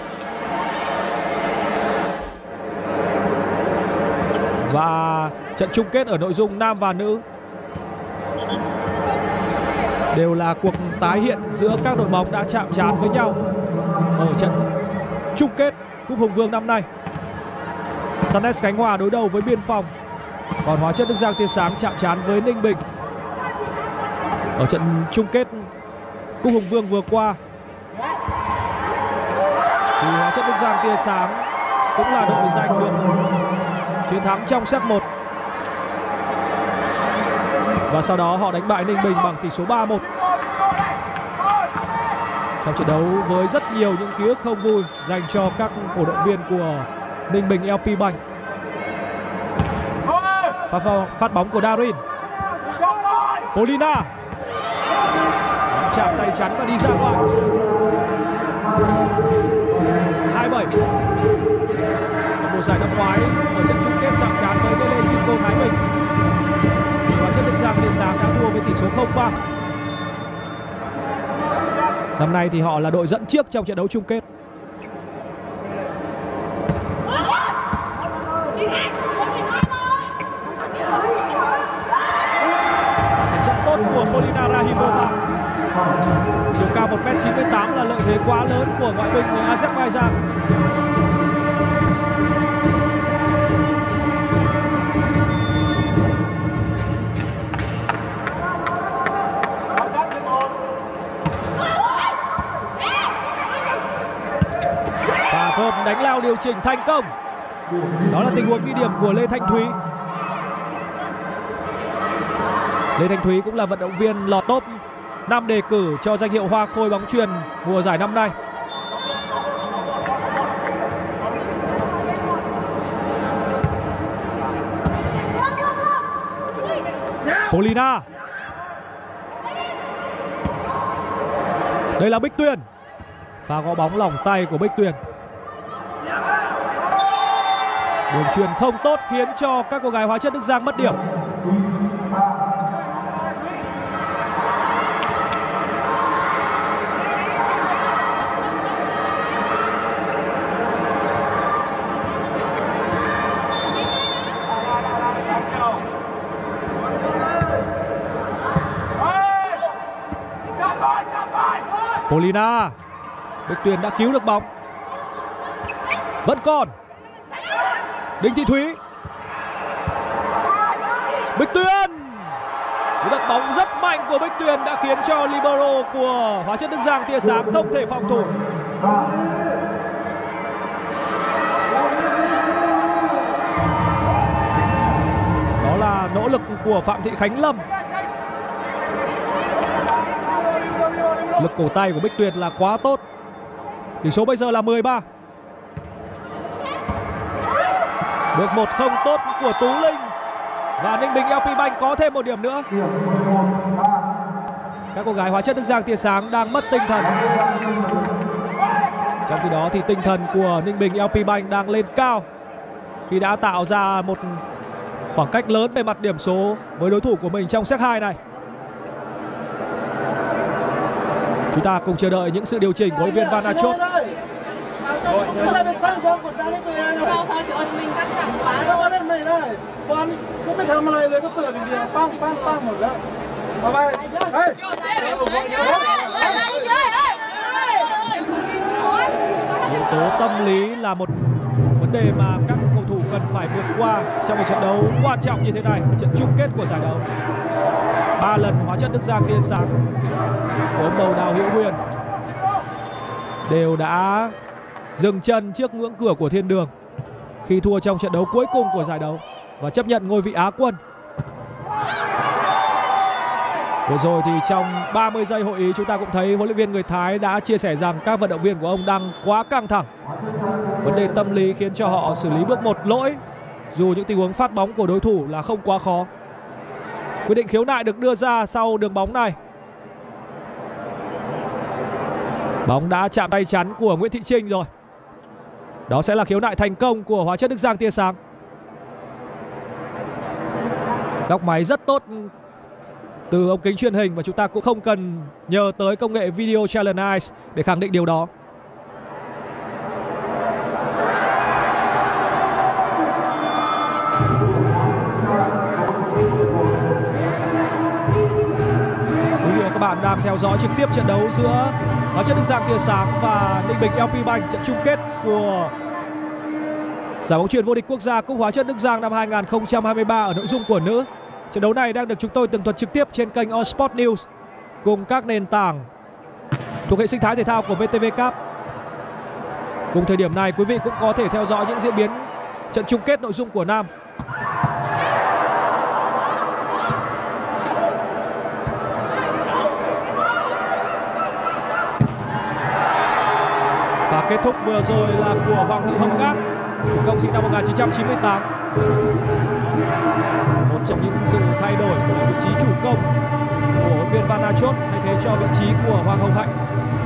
Và trận chung kết ở nội dung nam và nữ đều là cuộc tái hiện giữa các đội bóng đã chạm trán với nhau ở trận chung kết Cúp Hùng Vương năm nay. Sannes Khánh Hòa đối đầu với Biên Phòng, còn Hóa Chất Đức Giang tia sáng chạm trán với Ninh Bình. Ở trận chung kết Cúp Hùng Vương vừa qua thì Hóa Chất Đức Giang tia sáng cũng là đội giành được chiến thắng trong set một. Và sau đó họ đánh bại Ninh Bình bằng tỷ số ba một. Trong trận đấu với rất nhiều những ký ức không vui dành cho các cổ động viên của Ninh Bình lờ pê Bank. Phát, phát bóng của Darin. Polina chạm tay chắn và đi ra ngoài. hai bảy. Ở mùa giải năm ngoái ở trận chung kết chạm trán với Gelesinko Thái Bình, Hóa Chất Đức Giang tia sáng đã thua với tỷ số không ba. Năm nay thì họ là đội dẫn trước trong trận đấu chung kết. Trận trận tốt của Polina Rahimova. Chiều cao một mét chín mươi tám là lợi thế quá lớn của ngoại binh người Azerbaijan. Và phơm đánh lao điều chỉnh thành công. Đó là tình huống ghi điểm của Lê Thanh Thúy. Lê Thanh Thúy cũng là vận động viên lọt top năm đề cử cho danh hiệu Hoa Khôi bóng chuyền mùa giải năm nay. Polina. Đây là Bích Tuyền. Pha gõ bóng lỏng tay của Bích Tuyền. Đường chuyền không tốt khiến cho các cô gái Hóa Chất Đức Giang mất điểm. Polina. Bích Tuyền đã cứu được bóng. Vẫn còn Đinh Thị Thúy. Bích Tuyền. Cú đập bóng rất mạnh của Bích Tuyền đã khiến cho libero của Hóa Chất Đức Giang tia sáng không thể phòng thủ. Đó là nỗ lực của Phạm Thị Khánh Lâm. Lực cổ tay của Bích Tuyền là quá tốt. Tỷ số bây giờ là mười ba. Được một không tốt của Tú Linh. Và Ninh Bình lờ pê Bank có thêm một điểm nữa. Các cô gái Hóa Chất Đức Giang tia sáng đang mất tinh thần. Trong khi đó thì tinh thần của Ninh Bình lờ pê Bank đang lên cao khi đã tạo ra một khoảng cách lớn về mặt điểm số với đối thủ của mình trong set hai này. Chúng ta cùng chờ đợi những sự điều chỉnh của huấn luyện viên Vanachot. Sao sao chị ơi, mình căng thẳng quá rồi. Lên mày đây. Con không biếtทำอะไรเลยก็เสิร์ฟอย่างเดียวปั้งปั้งปั้งหมดแล้ว. Bye bye. Hey. Yếu tố tâm lý là một vấn đề mà các cầu thủ cần phải vượt qua trong một trận đấu quan trọng như thế này, trận chung kết của giải đấu. Ba lần Hóa Chất Đức Giang tia sáng của ông bầu Đào Hữu Huyền đều đã dừng chân trước ngưỡng cửa của thiên đường khi thua trong trận đấu cuối cùng của giải đấu và chấp nhận ngôi vị Á quân. Vừa rồi thì trong ba mươi giây hội ý chúng ta cũng thấy huấn luyện viên người Thái đã chia sẻ rằng các vận động viên của ông đang quá căng thẳng. Vấn đề tâm lý khiến cho họ xử lý bước một lỗi dù những tình huống phát bóng của đối thủ là không quá khó. Quyết định khiếu nại được đưa ra sau đường bóng này. Bóng đã chạm tay chắn của Nguyễn Thị Trinh rồi. Đó sẽ là khiếu nại thành công của Hóa Chất Đức Giang tia sáng. Góc máy rất tốt từ ống kính truyền hình và chúng ta cũng không cần nhờ tới công nghệ Video Challenge Eyes để khẳng định điều đó. Quý vị và các bạn đang theo dõi trực tiếp trận đấu giữa Hóa Chất Đức Giang tia sáng và Ninh Bình lờ pê Bank, trận chung kết của giải bóng chuyền vô địch quốc gia Cúp Hóa Chất Đức Giang năm hai nghìn không trăm hai mươi ba ở nội dung của nữ. Trận đấu này đang được chúng tôi tường thuật trực tiếp trên kênh On Sport News cùng các nền tảng thuộc hệ sinh thái thể thao của vê tê vê Cup. Cùng thời điểm này, quý vị cũng có thể theo dõi những diễn biến trận chung kết nội dung của nam. Và kết thúc vừa rồi là của Hoàng Thị Hồng Ngát, chủ công sinh năm một nghìn chín trăm chín mươi tám. Một trong những sự thay đổi là vị trí chủ công của huấn luyện viên Vanachot thay thế cho vị trí của Hoàng Hồng Hạnh.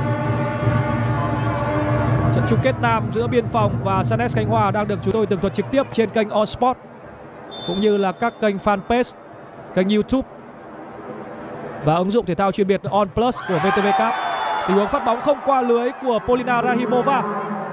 Trận chung kết nam giữa Biên Phòng và Sanes Khánh Hòa đang được chúng tôi tường thuật trực tiếp trên kênh On Sport cũng như là các kênh fanpage, kênh YouTube và ứng dụng thể thao chuyên biệt On Plus của vê tê vê Cup. Tình huống phát bóng không qua lưới của Polina Rahimova.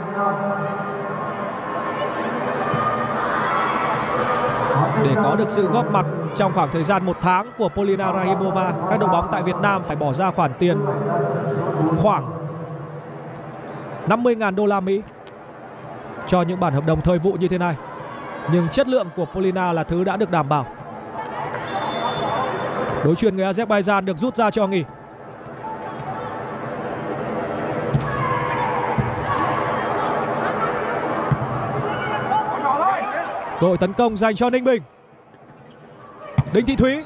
Để có được sự góp mặt trong khoảng thời gian một tháng của Polina Rahimova, các đội bóng tại Việt Nam phải bỏ ra khoản tiền khoảng năm mươi nghìn đô la Mỹ cho những bản hợp đồng thời vụ như thế này. Nhưng chất lượng của Polina là thứ đã được đảm bảo. Đối chuyền người Azerbaijan được rút ra cho nghỉ. Cơ hội tấn công dành cho Ninh Bình. Đinh Thị Thúy.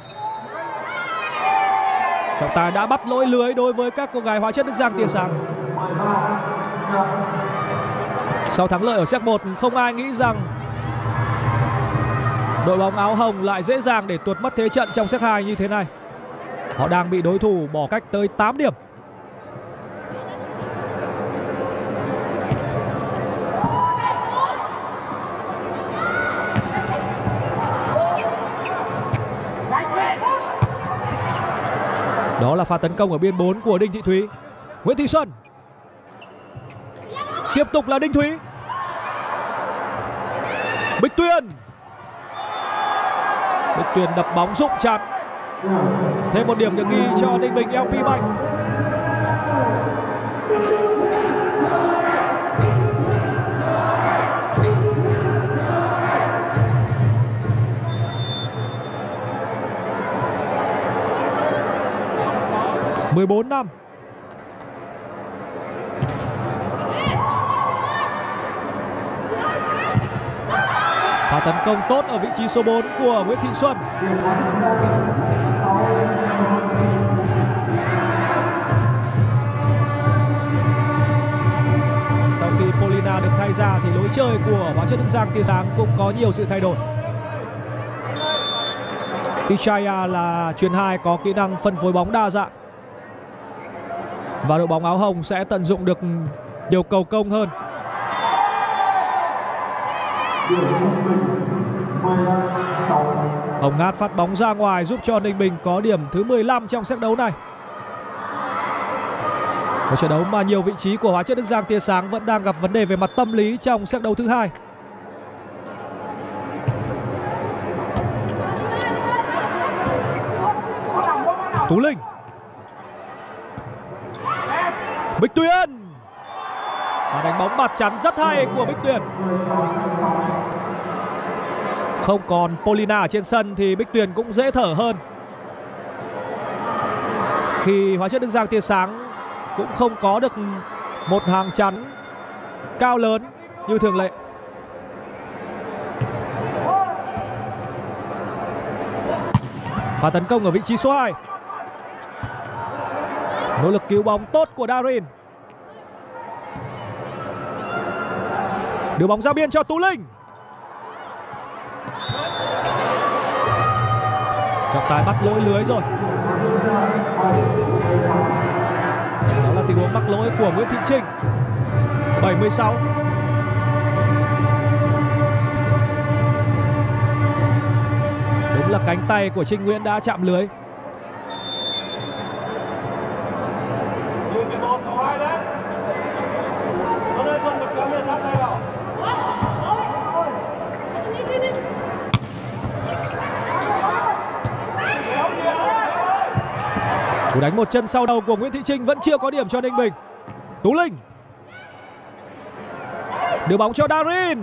Trọng tài đã bắt lỗi lưới đối với các cô gái Hóa chất Đức Giang tia sáng. Sau thắng lợi ở set một, không ai nghĩ rằng đội bóng áo hồng lại dễ dàng để tuột mất thế trận trong set hai như thế này. Họ đang bị đối thủ bỏ cách tới tám điểm. Đó là pha tấn công ở biên bốn của Đinh Thị Thúy. Nguyễn Thị Xuân. Tiếp tục là Đinh Thúy. Bích Tuyền. Bích Tuyền đập bóng rụng chặt. Thêm một điểm được ghi cho Ninh Bình lờ pê Bank. mười bốn năm. Pha tấn công tốt ở vị trí số bốn của Nguyễn Thị Xuân. Sau khi Polina được thay ra thì lối chơi của Hóa chất Đức Giang tia sáng cũng có nhiều sự thay đổi. Tichaya là chuyền hai có kỹ năng phân phối bóng đa dạng. Và đội bóng áo hồng sẽ tận dụng được nhiều cầu công hơn. Hồng Ngát phát bóng ra ngoài giúp cho Ninh Bình có điểm thứ mười lăm trong set đấu này. Một trận đấu mà nhiều vị trí của Hóa chất Đức Giang tia sáng vẫn đang gặp vấn đề về mặt tâm lý trong set đấu thứ hai. Tú Linh. Bích Tuyền. Và đánh bóng mặt chắn rất hay của Bích Tuyền. Không còn Polina ở trên sân thì Bích Tuyền cũng dễ thở hơn. Khi Hóa chất Đức Giang tia sáng cũng không có được một hàng chắn cao lớn như thường lệ. Và tấn công ở vị trí số hai. Nỗ lực cứu bóng tốt của Darin. Đưa bóng ra biên cho Tú Linh. Trọng tài bắt lỗi lưới rồi. Đó là tình huống mắc lỗi của Nguyễn Thị Trinh. bảy mươi sáu. Đúng là cánh tay của Trinh Nguyễn đã chạm lưới. Cú đánh một chân sau đầu của Nguyễn Thị Trinh vẫn chưa có điểm cho Ninh Bình. Tú Linh. Đưa bóng cho Darin.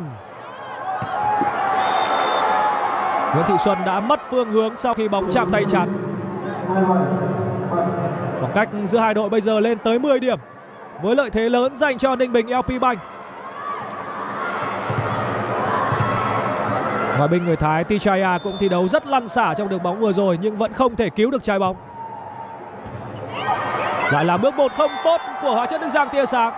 Nguyễn Thị Xuân đã mất phương hướng sau khi bóng chạm tay chắn. Khoảng cách giữa hai đội bây giờ lên tới mười điểm, với lợi thế lớn dành cho Ninh Bình lờ pê Bank. Ngoài bên người Thái, Tichaya cũng thi đấu rất lăn xả trong đường bóng vừa rồi nhưng vẫn không thể cứu được trái bóng. Lại là bước một không tốt của Hóa chất Đức Giang tia sáng.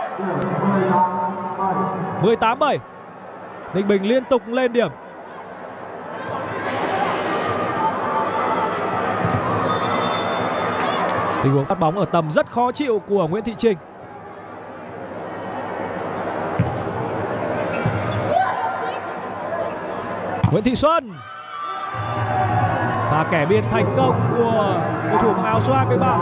mười tám bảy. Ninh Bình liên tục lên điểm. Tình huống phát bóng ở tầm rất khó chịu của Nguyễn Thị Trinh. Nguyễn Thị Xuân. Và kẻ biên thành công của cầu thủ áo số hai mươi ba.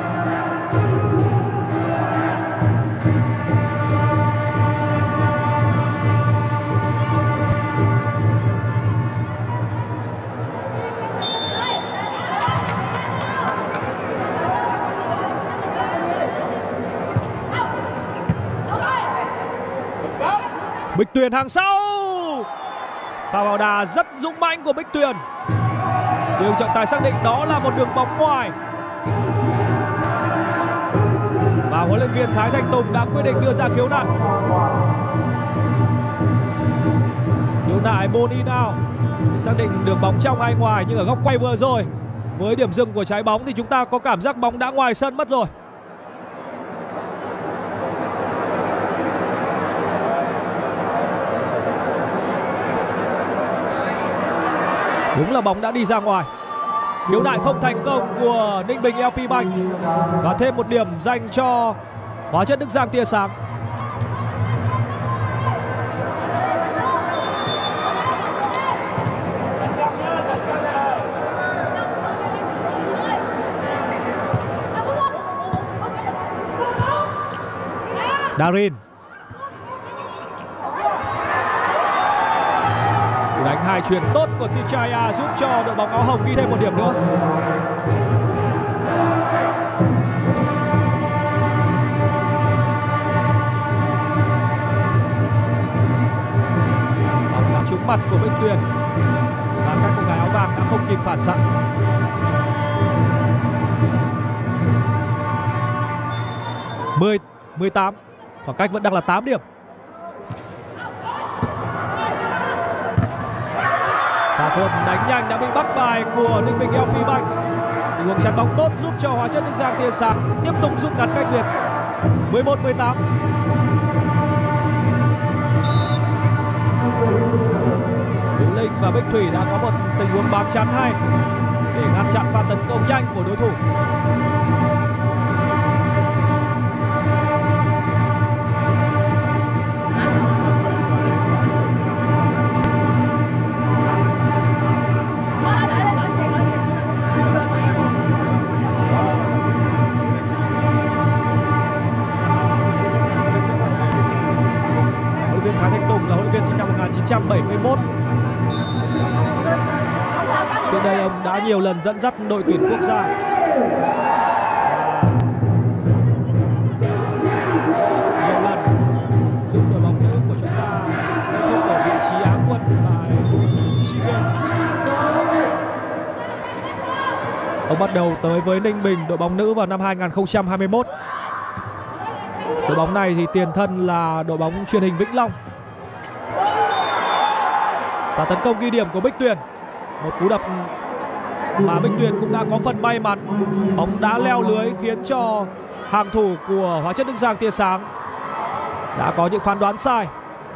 Bích Tuyền hàng sau. Pha vào đà rất dũng mãnh của Bích Tuyền. Nhưng trọng tài xác định đó là một đường bóng ngoài. Và huấn luyện viên Thái Thanh Tùng đã quyết định đưa ra khiếu nại. Khiếu lại Boninao để xác định đường bóng trong hay ngoài, nhưng ở góc quay vừa rồi với điểm dừng của trái bóng thì chúng ta có cảm giác bóng đã ngoài sân mất rồi. Đúng là bóng đã đi ra ngoài. Khiếu nại không thành công của Ninh Bình lờ pê Bank và thêm một điểm dành cho Hóa chất Đức Giang tia sáng. Darin đánh hai chuyền tốt của Tichaya giúp cho đội bóng áo hồng ghi thêm một điểm nữa. Bóng đã trúng mặt của Bích Tuyền và các cô gái áo vàng đã không kịp phản xạ. mười mười tám, khoảng cách vẫn đang là tám điểm. Pha phối hợp đánh nhanh đã bị bắt bài của Ninh Bình lờ pê Bank. Tình huống chắn bóng tốt giúp cho Hóa chất Đức Giang tia sáng tiếp tục rút ngắn cách biệt. mười một mười tám. Tú Linh và Bích Thủy đã có một tình huống bám chắn hay để ngăn chặn pha tấn công nhanh của đối thủ. Sinh năm một nghìn chín trăm bảy mươi mốt. Trước đây ông đã nhiều lần dẫn dắt đội tuyển quốc gia. Nhiều lần giúp đội bóng nữ của chúng ta kết thúc ở vị trí Á quân tại SEA Games. Ông bắt đầu tới với Ninh Bình đội bóng nữ vào năm hai nghìn không trăm hai mươi mốt. Đội bóng này thì tiền thân là đội bóng truyền hình Vĩnh Long. Và tấn công ghi điểm của Bích Tuyền, một cú đập mà Bích Tuyền cũng đã có phần may mắn. Bóng đã leo lưới khiến cho hàng thủ của Hóa chất Đức Giang tia sáng đã có những phán đoán sai.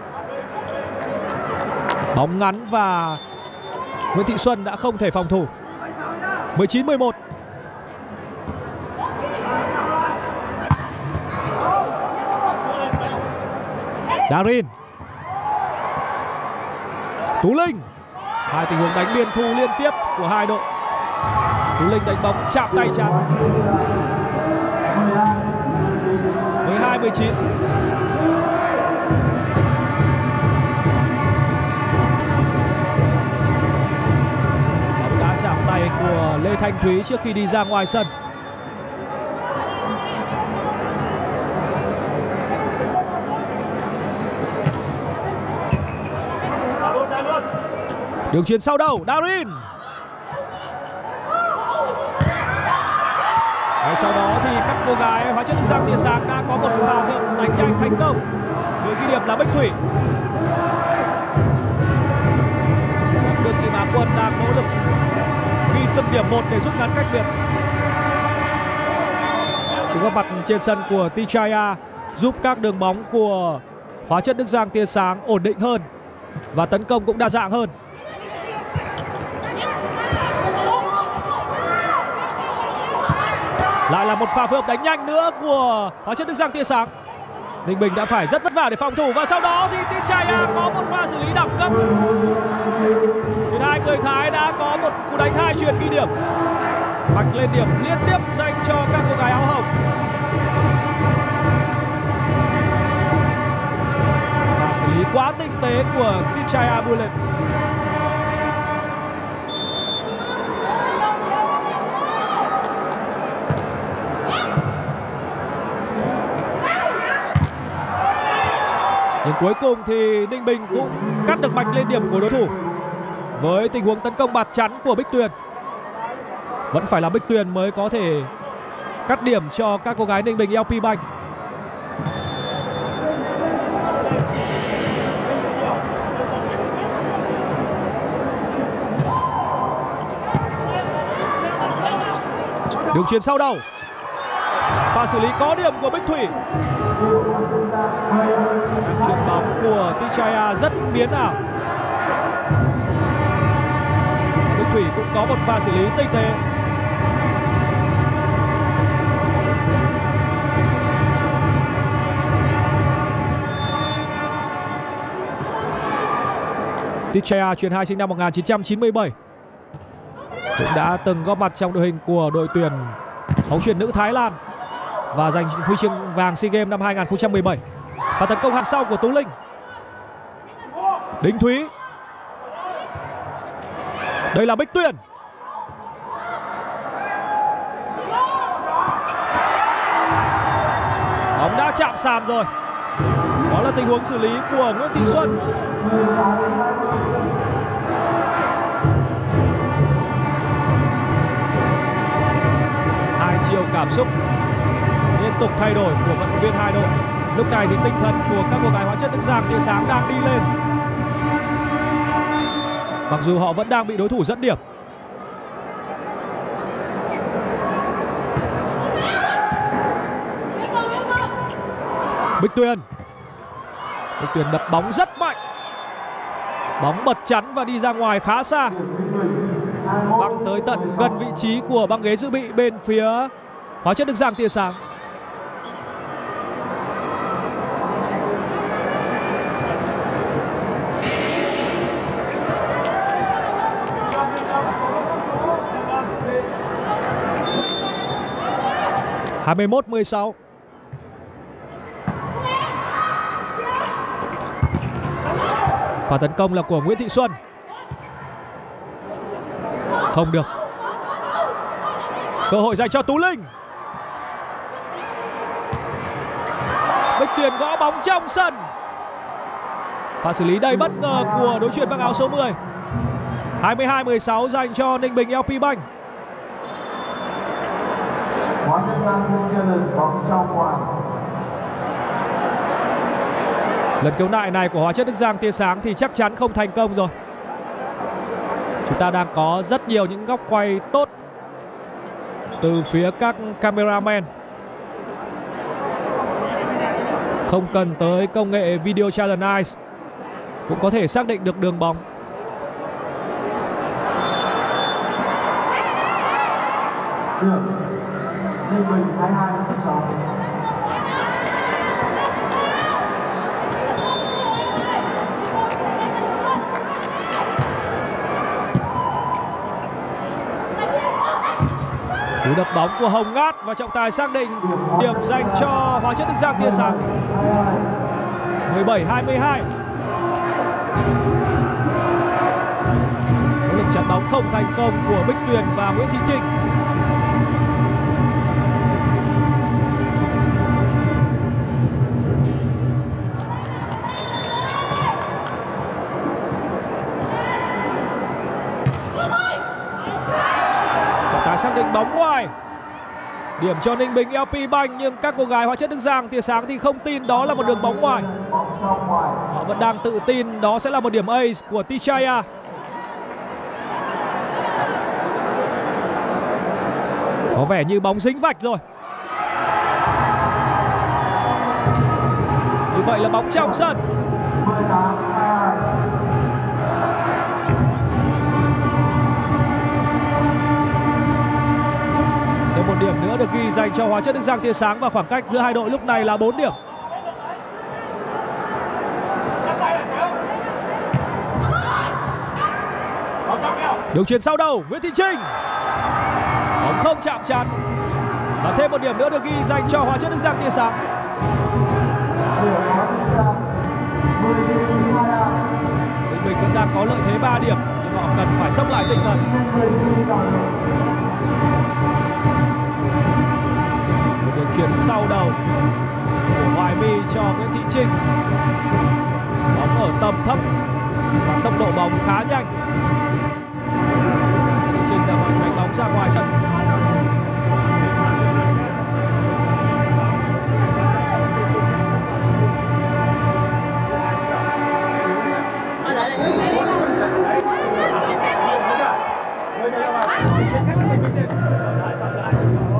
Bóng ngắn và Nguyễn Thị Xuân đã không thể phòng thủ. mười chín mười một. Darin, Tú Linh, hai tình huống đánh liên thu liên tiếp của hai đội. Tú Linh đánh bóng chạm tay chắn. mười hai mười chín. Bóng đã chạm tay của Lê Thanh Thúy trước khi đi ra ngoài sân. Đường chuyền sau đầu, Darin. Ngay sau đó thì các cô gái Hóa chất Đức Giang tia sáng đã có một pha vượt đánh nhanh thành công. Người ghi điểm là Bích Thủy. Đường Kim Á Quân đang nỗ lực ghi từng điểm một để rút ngắn cách biệt. Sự góp mặt trên sân của Tichaya giúp các đường bóng của Hóa chất Đức Giang tia sáng ổn định hơn và tấn công cũng đa dạng hơn. Lại là một pha phối hợp đánh nhanh nữa của Hóa chất Đức Giang tia sáng. Ninh Bình đã phải rất vất vả để phòng thủ và sau đó thì Tichaya có một pha xử lý đẳng cấp. Chuyền hai người Thái đã có một cú đánh hai chuyền ghi điểm. Vạch lên điểm liên tiếp dành cho các cô gái áo hồng. Và xử lý quá tinh tế của Tichaya Bullet. Nhưng cuối cùng thì Ninh Bình cũng cắt được mạch lên điểm của đối thủ với tình huống tấn công bạt chắn của Bích Tuyền. Vẫn phải là Bích Tuyền mới có thể cắt điểm cho các cô gái Ninh Bình lờ pê Bank. Đường chuyền sau đầu. Pha xử lý có điểm của Bích Thủy. Chuyền bóng của Tichaya rất biến ảo. Bích Thủy cũng có một pha xử lý tinh tế. Tichaya chuyền hai sinh năm một nghìn chín trăm chín mươi bảy, cũng đã từng góp mặt trong đội hình của đội tuyển bóng chuyền nữ Thái Lan và giành huy chương vàng SEA Games năm hai nghìn không trăm mười bảy. Và tấn công hàng sau của Tú Linh. Đinh Thúy. Đây là Bích Tuyền. Bóng đã chạm sàn rồi. Đó là tình huống xử lý của Nguyễn Thị Xuân. Hai chiều cảm xúc liên tục thay đổi của vận động viên hai đội. Lúc này thì tinh thần của các cô gái hóa chất Đức Giang tia sáng đang đi lên, mặc dù họ vẫn đang bị đối thủ dẫn điểm. Bích Tuyền. Bích Tuyền đập bóng rất mạnh. Bóng bật chắn và đi ra ngoài khá xa, văng tới tận gần vị trí của băng ghế dự bị bên phía hóa chất Đức Giang tia sáng. hai mươi mốt mười sáu. Pha tấn công là của Nguyễn Thị Xuân. Không được. Cơ hội dành cho Tú Linh. Bích Tuyền gõ bóng trong sân. Pha xử lý đầy bất ngờ của đối chuyền mang áo số mười. hai mươi hai mười sáu dành cho Ninh Bình lờ pê Bank. Hóa chất Giang dừng chân bóng trong ngoài. Lần khiếu nại này của hóa chất Đức Giang tia sáng thì chắc chắn không thành công rồi. Chúng ta đang có rất nhiều những góc quay tốt từ phía các cameraman. Không cần tới công nghệ Video Challenge Eyes cũng có thể xác định được đường bóng. Đường Ninh Bình hai mươi hai mười sáu. Cú đập bóng của Hồng Ngát và trọng tài xác định điểm dành cho hóa chất Đức Giang tia sáng. mười bảy hai mươi hai. Nỗ lực chắn bóng không thành công của Bích Tuyền và Nguyễn Thị Trinh. Xác định bóng ngoài. Điểm cho Ninh Bình lờ pê Bank, nhưng các cô gái hóa chất Đức Giang tia sáng thì không tin đó là một đường bóng ngoài. Họ vẫn đang tự tin đó sẽ là một điểm ace của Tichaya. Có vẻ như bóng dính vạch rồi. Như vậy là bóng trong sân. Một điểm nữa được ghi dành cho hóa chất Đức Giang tia sáng và khoảng cách giữa hai đội lúc này là bốn điểm. Đường chuyền sau đầu, Nguyễn Thị Trinh. Bóng không chạm trán. Và thêm một điểm nữa được ghi dành cho hóa chất Đức Giang tia sáng. Ninh Bình vẫn đang có lợi thế ba điểm, nhưng họ cần phải sốc lại tinh thần. Đường chuyền sau đầu của Hoài My cho Nguyễn Thị Trinh. Bóng ở tầm thấp và tốc độ bóng khá nhanh. Nguyễn Thị Trinh đã đánh bóng ra ngoài sân. Hãy subscribe cho kênh Ghiền Mì Gõ để không bỏ lỡ những video hấp dẫn.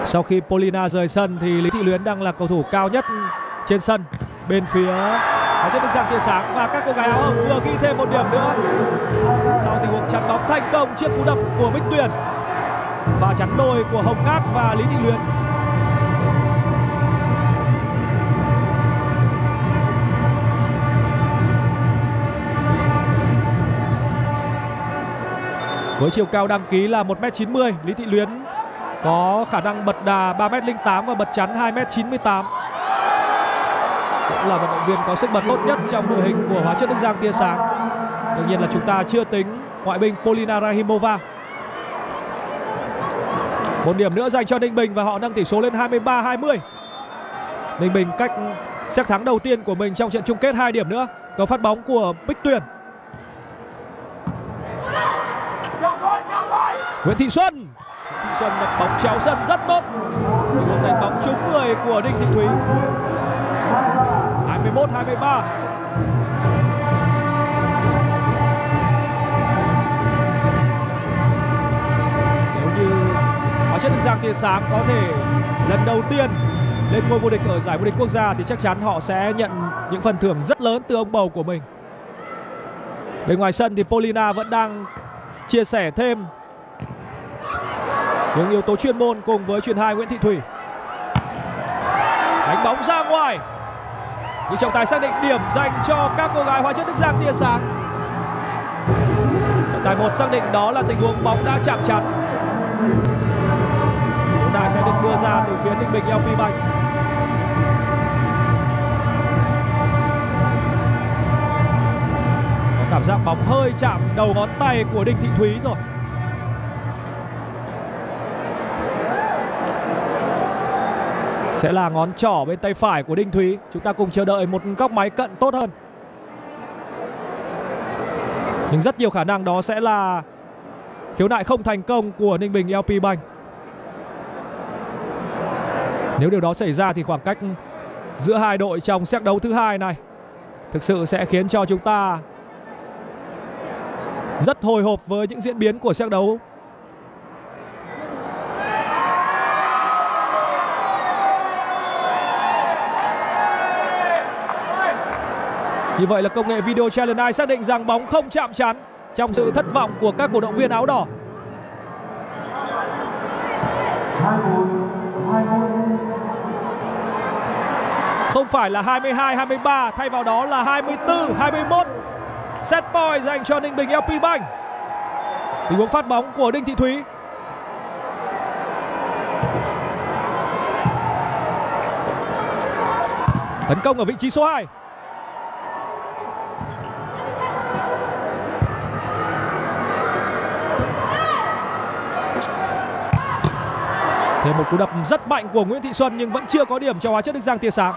Sau khi Polina rời sân thì Lý Thị Luyến đang là cầu thủ cao nhất trên sân. Bên phía Hóa Chất Đức Giang tia sáng và các cô gái áo hồng vừa ghi thêm một điểm nữa sau tình huống chắn bóng thành công trước cú đập của Bích Tuyền và chắn đôi của Hồng Ngát và Lý Thị Luyến. Với chiều cao đăng ký là một mét chín mươi, Lý Thị Luyến có khả năng bật đà ba mét không tám và bật chắn hai mét chín mươi tám. Cũng là vận động viên có sức bật tốt nhất trong đội hình của Hóa Chất Đức Giang tia sáng. Đương nhiên là chúng ta chưa tính ngoại binh Polina Rahimova. Một điểm nữa dành cho Ninh Bình và họ nâng tỷ số lên hai mươi ba hai mươi. Ninh Bình cách set thắng đầu tiên của mình trong trận chung kết hai điểm nữa. Cầu phát bóng của Bích Tuyền. Nguyễn Thị Xuân. Nguyễn Thị Xuân đập bóng chéo sân rất tốt. Một đánh bóng trúng người của Đinh Thị Thúy. hai mươi mốt hai mươi ba. Nếu như Hóa Chất Đức Giang tia sáng có thể lần đầu tiên lên ngôi vô địch ở giải vô địch quốc gia thì chắc chắn họ sẽ nhận những phần thưởng rất lớn từ ông bầu của mình. Bên ngoài sân thì Polina vẫn đang chia sẻ thêm những yếu tố chuyên môn cùng với chuyền hai Nguyễn Thị Thủy. Đánh bóng ra ngoài. Nhưng trọng tài xác định điểm dành cho các cô gái Hóa Chất Đức Giang tia sáng. Trọng tài một xác định đó là tình huống bóng đã chạm chắn. Trọng tài sẽ được đưa ra từ phía Ninh Bình lờ pê Bank. Có cảm giác bóng hơi chạm đầu ngón tay của Đinh Thị Thúy rồi. Sẽ là ngón trỏ bên tay phải của Đinh Thúy. Chúng ta cùng chờ đợi một góc máy cận tốt hơn. Nhưng rất nhiều khả năng đó sẽ là khiếu nại không thành công của Ninh Bình lờ pê Bank. Nếu điều đó xảy ra thì khoảng cách giữa hai đội trong set đấu thứ hai này thực sự sẽ khiến cho chúng ta rất hồi hộp với những diễn biến của set đấu. Như vậy là công nghệ video challenge eye xác định rằng bóng không chạm trán trong sự thất vọng của các cổ động viên áo đỏ. Không phải là hai mươi hai hai mươi ba, thay vào đó là hai mươi tư hai mươi mốt. Set point dành cho Ninh Bình lờ pê Bank. Tình huống phát bóng của Đinh Thị Thúy. Tấn công ở vị trí số hai. Thêm một cú đập rất mạnh của Nguyễn Thị Xuân nhưng vẫn chưa có điểm cho Hóa Chất Đức Giang tia sáng.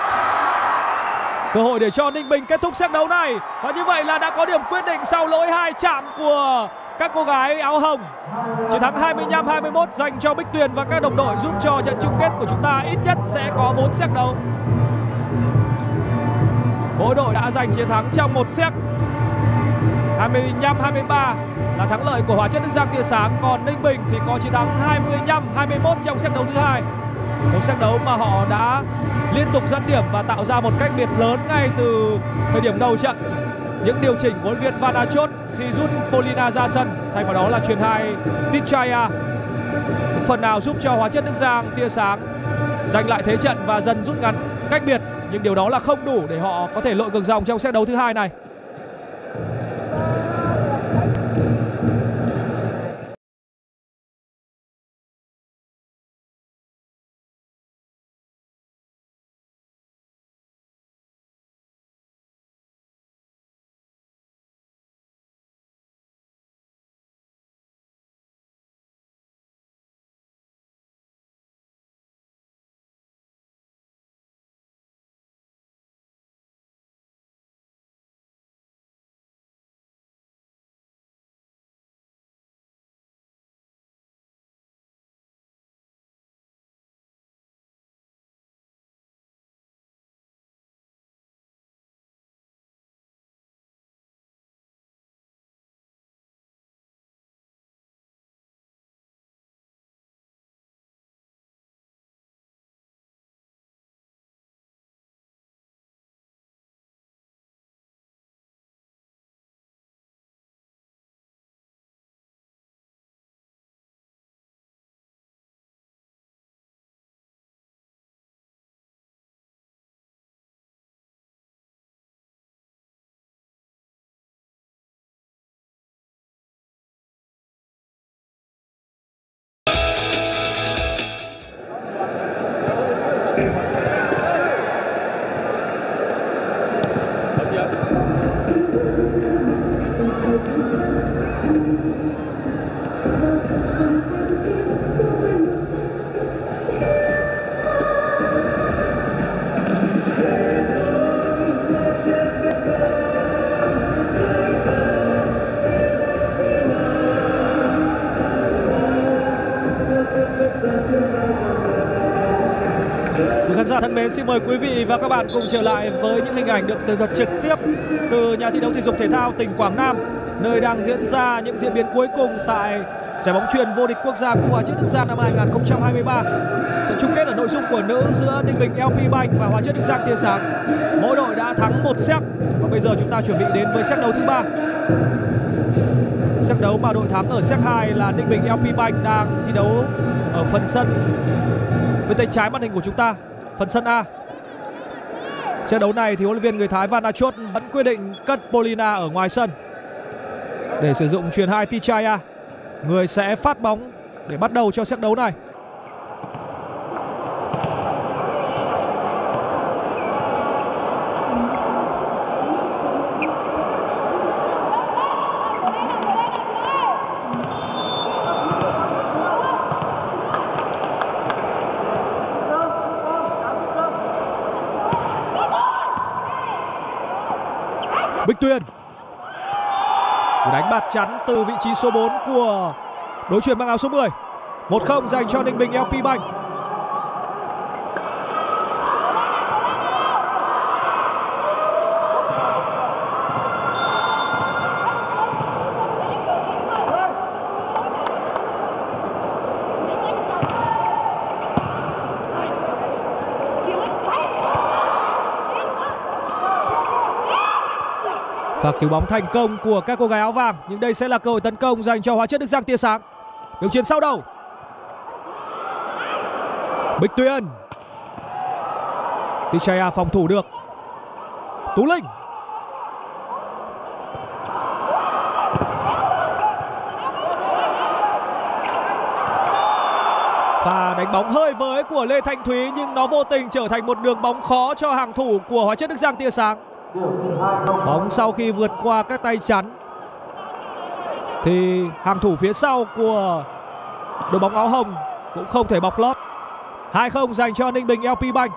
Cơ hội để cho Ninh Bình kết thúc set đấu này. Và như vậy là đã có điểm quyết định sau lỗi hai chạm của các cô gái áo hồng. Chiến thắng hai mươi lăm hai mươi mốt dành cho Bích Tuyền và các đồng đội giúp cho trận chung kết của chúng ta ít nhất sẽ có bốn set đấu. Mỗi đội đã giành chiến thắng trong một set. hai mươi lăm hai mươi ba là thắng lợi của Hóa Chất Đức Giang tia sáng, còn Ninh Bình thì có chiến thắng hai mươi lăm hai mươi mốt trong set đấu thứ hai. Một set đấu mà họ đã liên tục dẫn điểm và tạo ra một cách biệt lớn ngay từ thời điểm đầu trận. Những điều chỉnh của huấn luyện viên Van Achot khi rút Polina ra sân, thay vào đó là chuyền hai Tichaya, phần nào giúp cho Hóa Chất Đức Giang tia sáng giành lại thế trận và dần rút ngắn cách biệt. Nhưng điều đó là không đủ để họ có thể lội ngược dòng trong set đấu thứ hai này. Quý khán giả thân mến, xin mời quý vị và các bạn cùng trở lại với những hình ảnh được tường thuật trực tiếp từ nhà thi đấu thể dục thể thao tỉnh Quảng Nam, nơi đang diễn ra những diễn biến cuối cùng tại giải bóng chuyền vô địch quốc gia của Hóa Chất Đức Giang năm hai nghìn không trăm hai mươi ba. Trận chung kết ở nội dung của nữ giữa Ninh Bình lờ pê Bank và Hóa Chất Đức Giang tia sáng. Mỗi đội đã thắng một set và bây giờ chúng ta chuẩn bị đến với set đấu thứ ba. Set đấu mà đội thắng ở set hai là Ninh Bình lờ pê Bank đang thi đấu ở phần sân bên tay trái màn hình của chúng ta, phần sân A. Set đấu này thì huấn luyện viên người Thái Van Achot vẫn quyết định cất Polina ở ngoài sân để sử dụng chuyền hai Tichaya, người sẽ phát bóng để bắt đầu cho set đấu này. Bích Tuyền đánh bạt chắn từ vị trí số bốn của đối chuyền mang áo số mười. Một không dành cho Ninh Bình lờ pê Bank. Và cứu bóng thành công của các cô gái áo vàng. Nhưng đây sẽ là cơ hội tấn công dành cho Hóa Chất Đức Giang tia sáng. Đường chuyền sau đầu. Bích Tuyền. Tichaya phòng thủ được. Tú Linh. Và đánh bóng hơi với của Lê Thanh Thúy, nhưng nó vô tình trở thành một đường bóng khó cho hàng thủ của Hóa Chất Đức Giang tia sáng. Bóng sau khi vượt qua các tay chắn thì hàng thủ phía sau của đội bóng áo hồng cũng không thể bọc lót. Hai không dành cho Ninh Bình lờ pê Bank.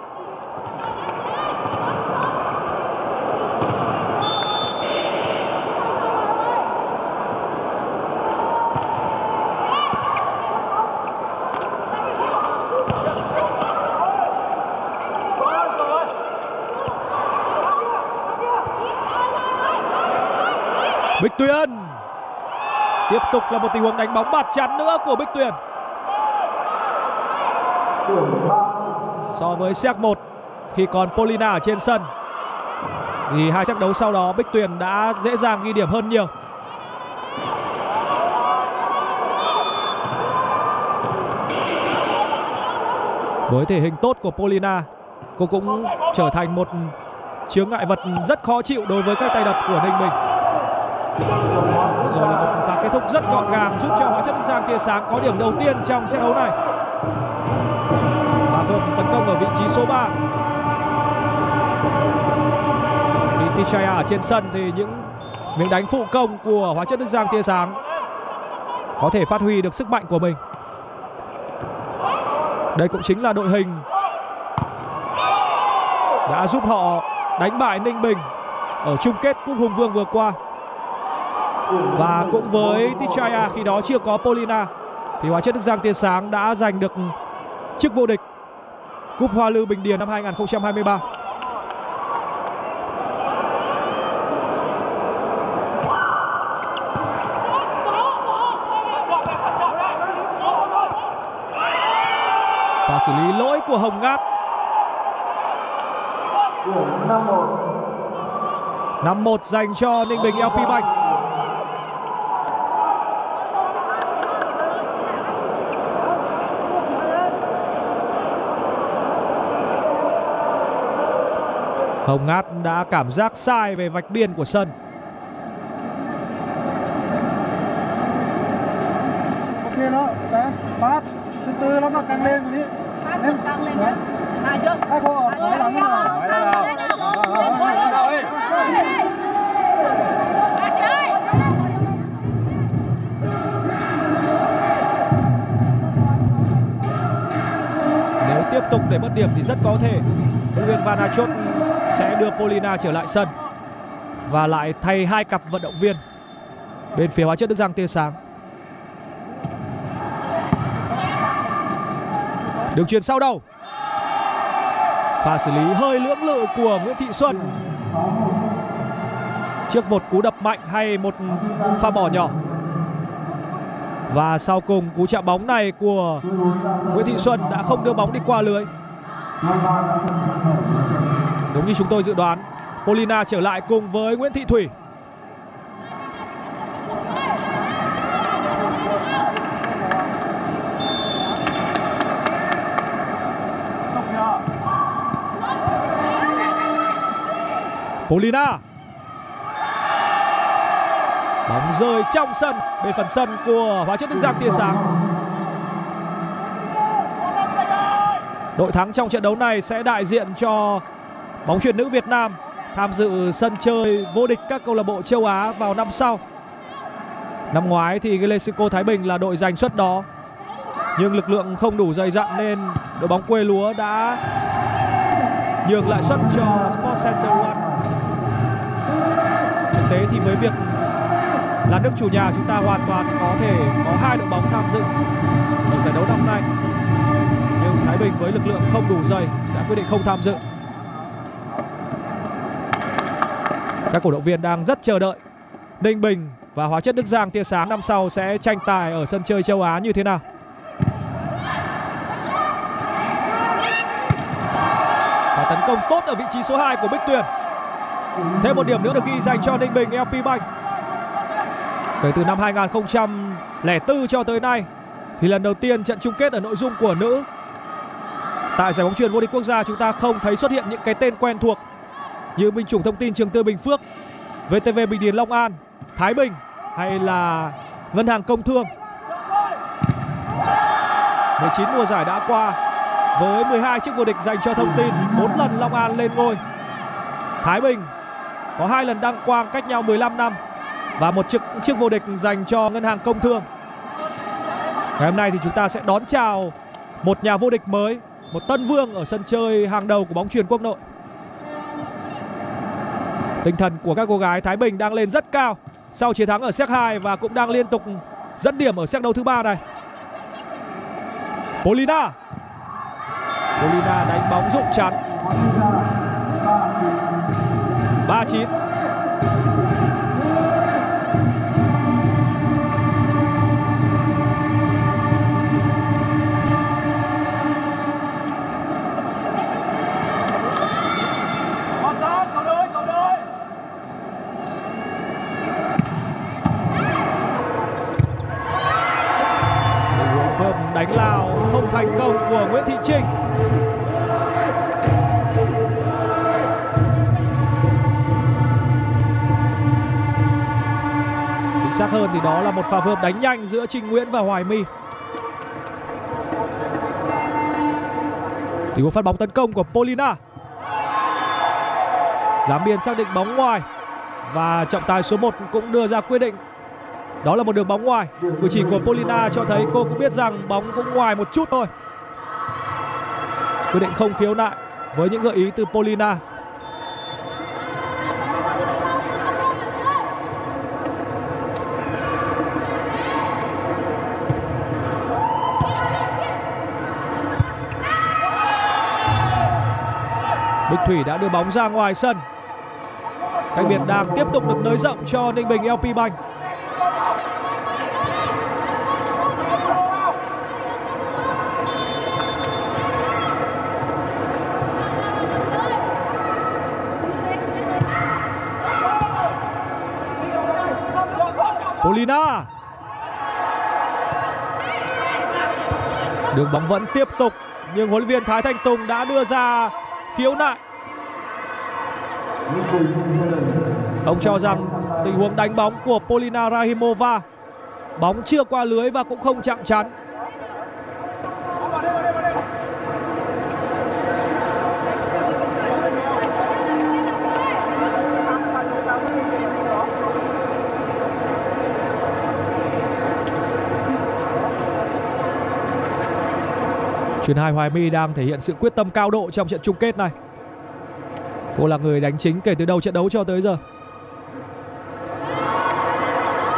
Bích Tuyền. Tiếp tục là một tình huống đánh bóng bạt chắn nữa của Bích Tuyền. So với set một khi còn Polina ở trên sân thì hai set đấu sau đó Bích Tuyền đã dễ dàng ghi điểm hơn nhiều. Với thể hình tốt của Polina, cô cũng trở thành một chướng ngại vật rất khó chịu đối với các tay đập của Ninh Bình. Rồi là một pha kết thúc rất gọn gàng giúp cho Hóa Chất Đức Giang tia sáng có điểm đầu tiên trong set đấu này. Và Phượng tấn công ở vị trí số ba. Khi Tichaya ở trên sân thì những miếng đánh phụ công của Hóa Chất Đức Giang tia sáng có thể phát huy được sức mạnh của mình. Đây cũng chính là đội hình đã giúp họ đánh bại Ninh Bình ở chung kết Cúp Hùng Vương vừa qua. Và cũng với Tichaya khi đó chưa có Polina thì Hóa Chất Đức Giang tia sáng đã giành được chức vô địch Cúp Hoa Lư Bình Điền năm hai nghìn không trăm hai mươi ba. Và xử lý lỗi của Hồng Ngát. năm một dành cho Ninh Bình lờ pê Bank. Hồng Ngát đã cảm giác sai về vạch biên của sân. Ok đó, đấy, phát từ từ nó còn căng lên đi. Phát từ căng lên nhé. Hai chưa? Hai cô ở nói lắm rồi. Nói là đâu? Nếu tiếp tục để mất điểm thì rất có thể huấn luyện viên Van Achot sẽ đưa Polina trở lại sân và lại thay hai cặp vận động viên bên phía Hóa Chất Đức Giang tia sáng. Đường chuyền sau đầu. Pha xử lý hơi lưỡng lự của Nguyễn Thị Xuân trước một cú đập mạnh hay một pha bỏ nhỏ. Và sau cùng cú chạm bóng này của Nguyễn Thị Xuân đã không đưa bóng đi qua lưới. Đúng như chúng tôi dự đoán, Polina trở lại cùng với Nguyễn Thị Thủy. Polina. Bóng rơi trong sân, bên phần sân của Hóa chất Đức Giang tia sáng. Đội thắng trong trận đấu này sẽ đại diện cho bóng chuyền nữ Việt Nam tham dự sân chơi vô địch các câu lạc bộ châu Á vào năm sau. Năm ngoái thì Glesinko Thái Bình là đội giành suất đó, nhưng lực lượng không đủ dày dặn nên đội bóng quê lúa đã nhường lại suất cho Sport Center One. Thực tế thì với việc là nước chủ nhà, chúng ta hoàn toàn có thể có hai đội bóng tham dự ở giải đấu năm nay. Nhưng Thái Bình với lực lượng không đủ dày đã quyết định không tham dự. Các cổ động viên đang rất chờ đợi Ninh Bình và Hóa chất Đức Giang tia sáng năm sau sẽ tranh tài ở sân chơi châu Á như thế nào. Và tấn công tốt ở vị trí số hai của Bích Tuyền. Thêm một điểm nữa được ghi dành cho Ninh Bình lờ pê Bank. Kể từ năm hai nghìn không trăm lẻ bốn cho tới nay thì lần đầu tiên trận chung kết ở nội dung của nữ tại giải bóng chuyền vô địch quốc gia chúng ta không thấy xuất hiện những cái tên quen thuộc như Binh chủng thông tin Trường Tư Bình Phước, vê tê vê Bình Điền Long An, Thái Bình hay là Ngân hàng Công Thương. mười chín mùa giải đã qua với mười hai chiếc vô địch dành cho thông tin, bốn lần Long An lên ngôi. Thái Bình có hai lần đăng quang cách nhau mười lăm năm và một chiếc chiếc vô địch dành cho Ngân hàng Công Thương. Ngày hôm nay thì chúng ta sẽ đón chào một nhà vô địch mới, một tân vương ở sân chơi hàng đầu của bóng chuyền quốc nội. Tinh thần của các cô gái Thái Bình đang lên rất cao sau chiến thắng ở set hai và cũng đang liên tục dẫn điểm ở set đấu thứ ba này. Polina. Polina đánh bóng rụng chắn. ba chín. Đánh lao không thành công của Nguyễn Thị Trinh. Chính xác hơn thì đó là một pha phối hợp đánh nhanh giữa Trinh Nguyễn và Hoài My. Tình huống phát bóng tấn công của Polina. Giám biên xác định bóng ngoài và trọng tài số một cũng đưa ra quyết định đó là một đường bóng ngoài. Cử chỉ của Polina cho thấy cô cũng biết rằng bóng cũng ngoài một chút thôi. Quyết định không khiếu nại với những gợi ý từ Polina. Bích Thủy đã đưa bóng ra ngoài sân. Cách biệt đang tiếp tục được nới rộng cho Ninh Bình lờ pê Bank. Polina. Đường bóng vẫn tiếp tục nhưng huấn luyện viên Thái Thanh Tùng đã đưa ra khiếu nại. Ông cho rằng tình huống đánh bóng của Polina Rahimova, bóng chưa qua lưới và cũng không chạm chắn. Chuyền hai Hoài My đang thể hiện sự quyết tâm cao độ trong trận chung kết này. Cô là người đánh chính kể từ đầu trận đấu cho tới giờ.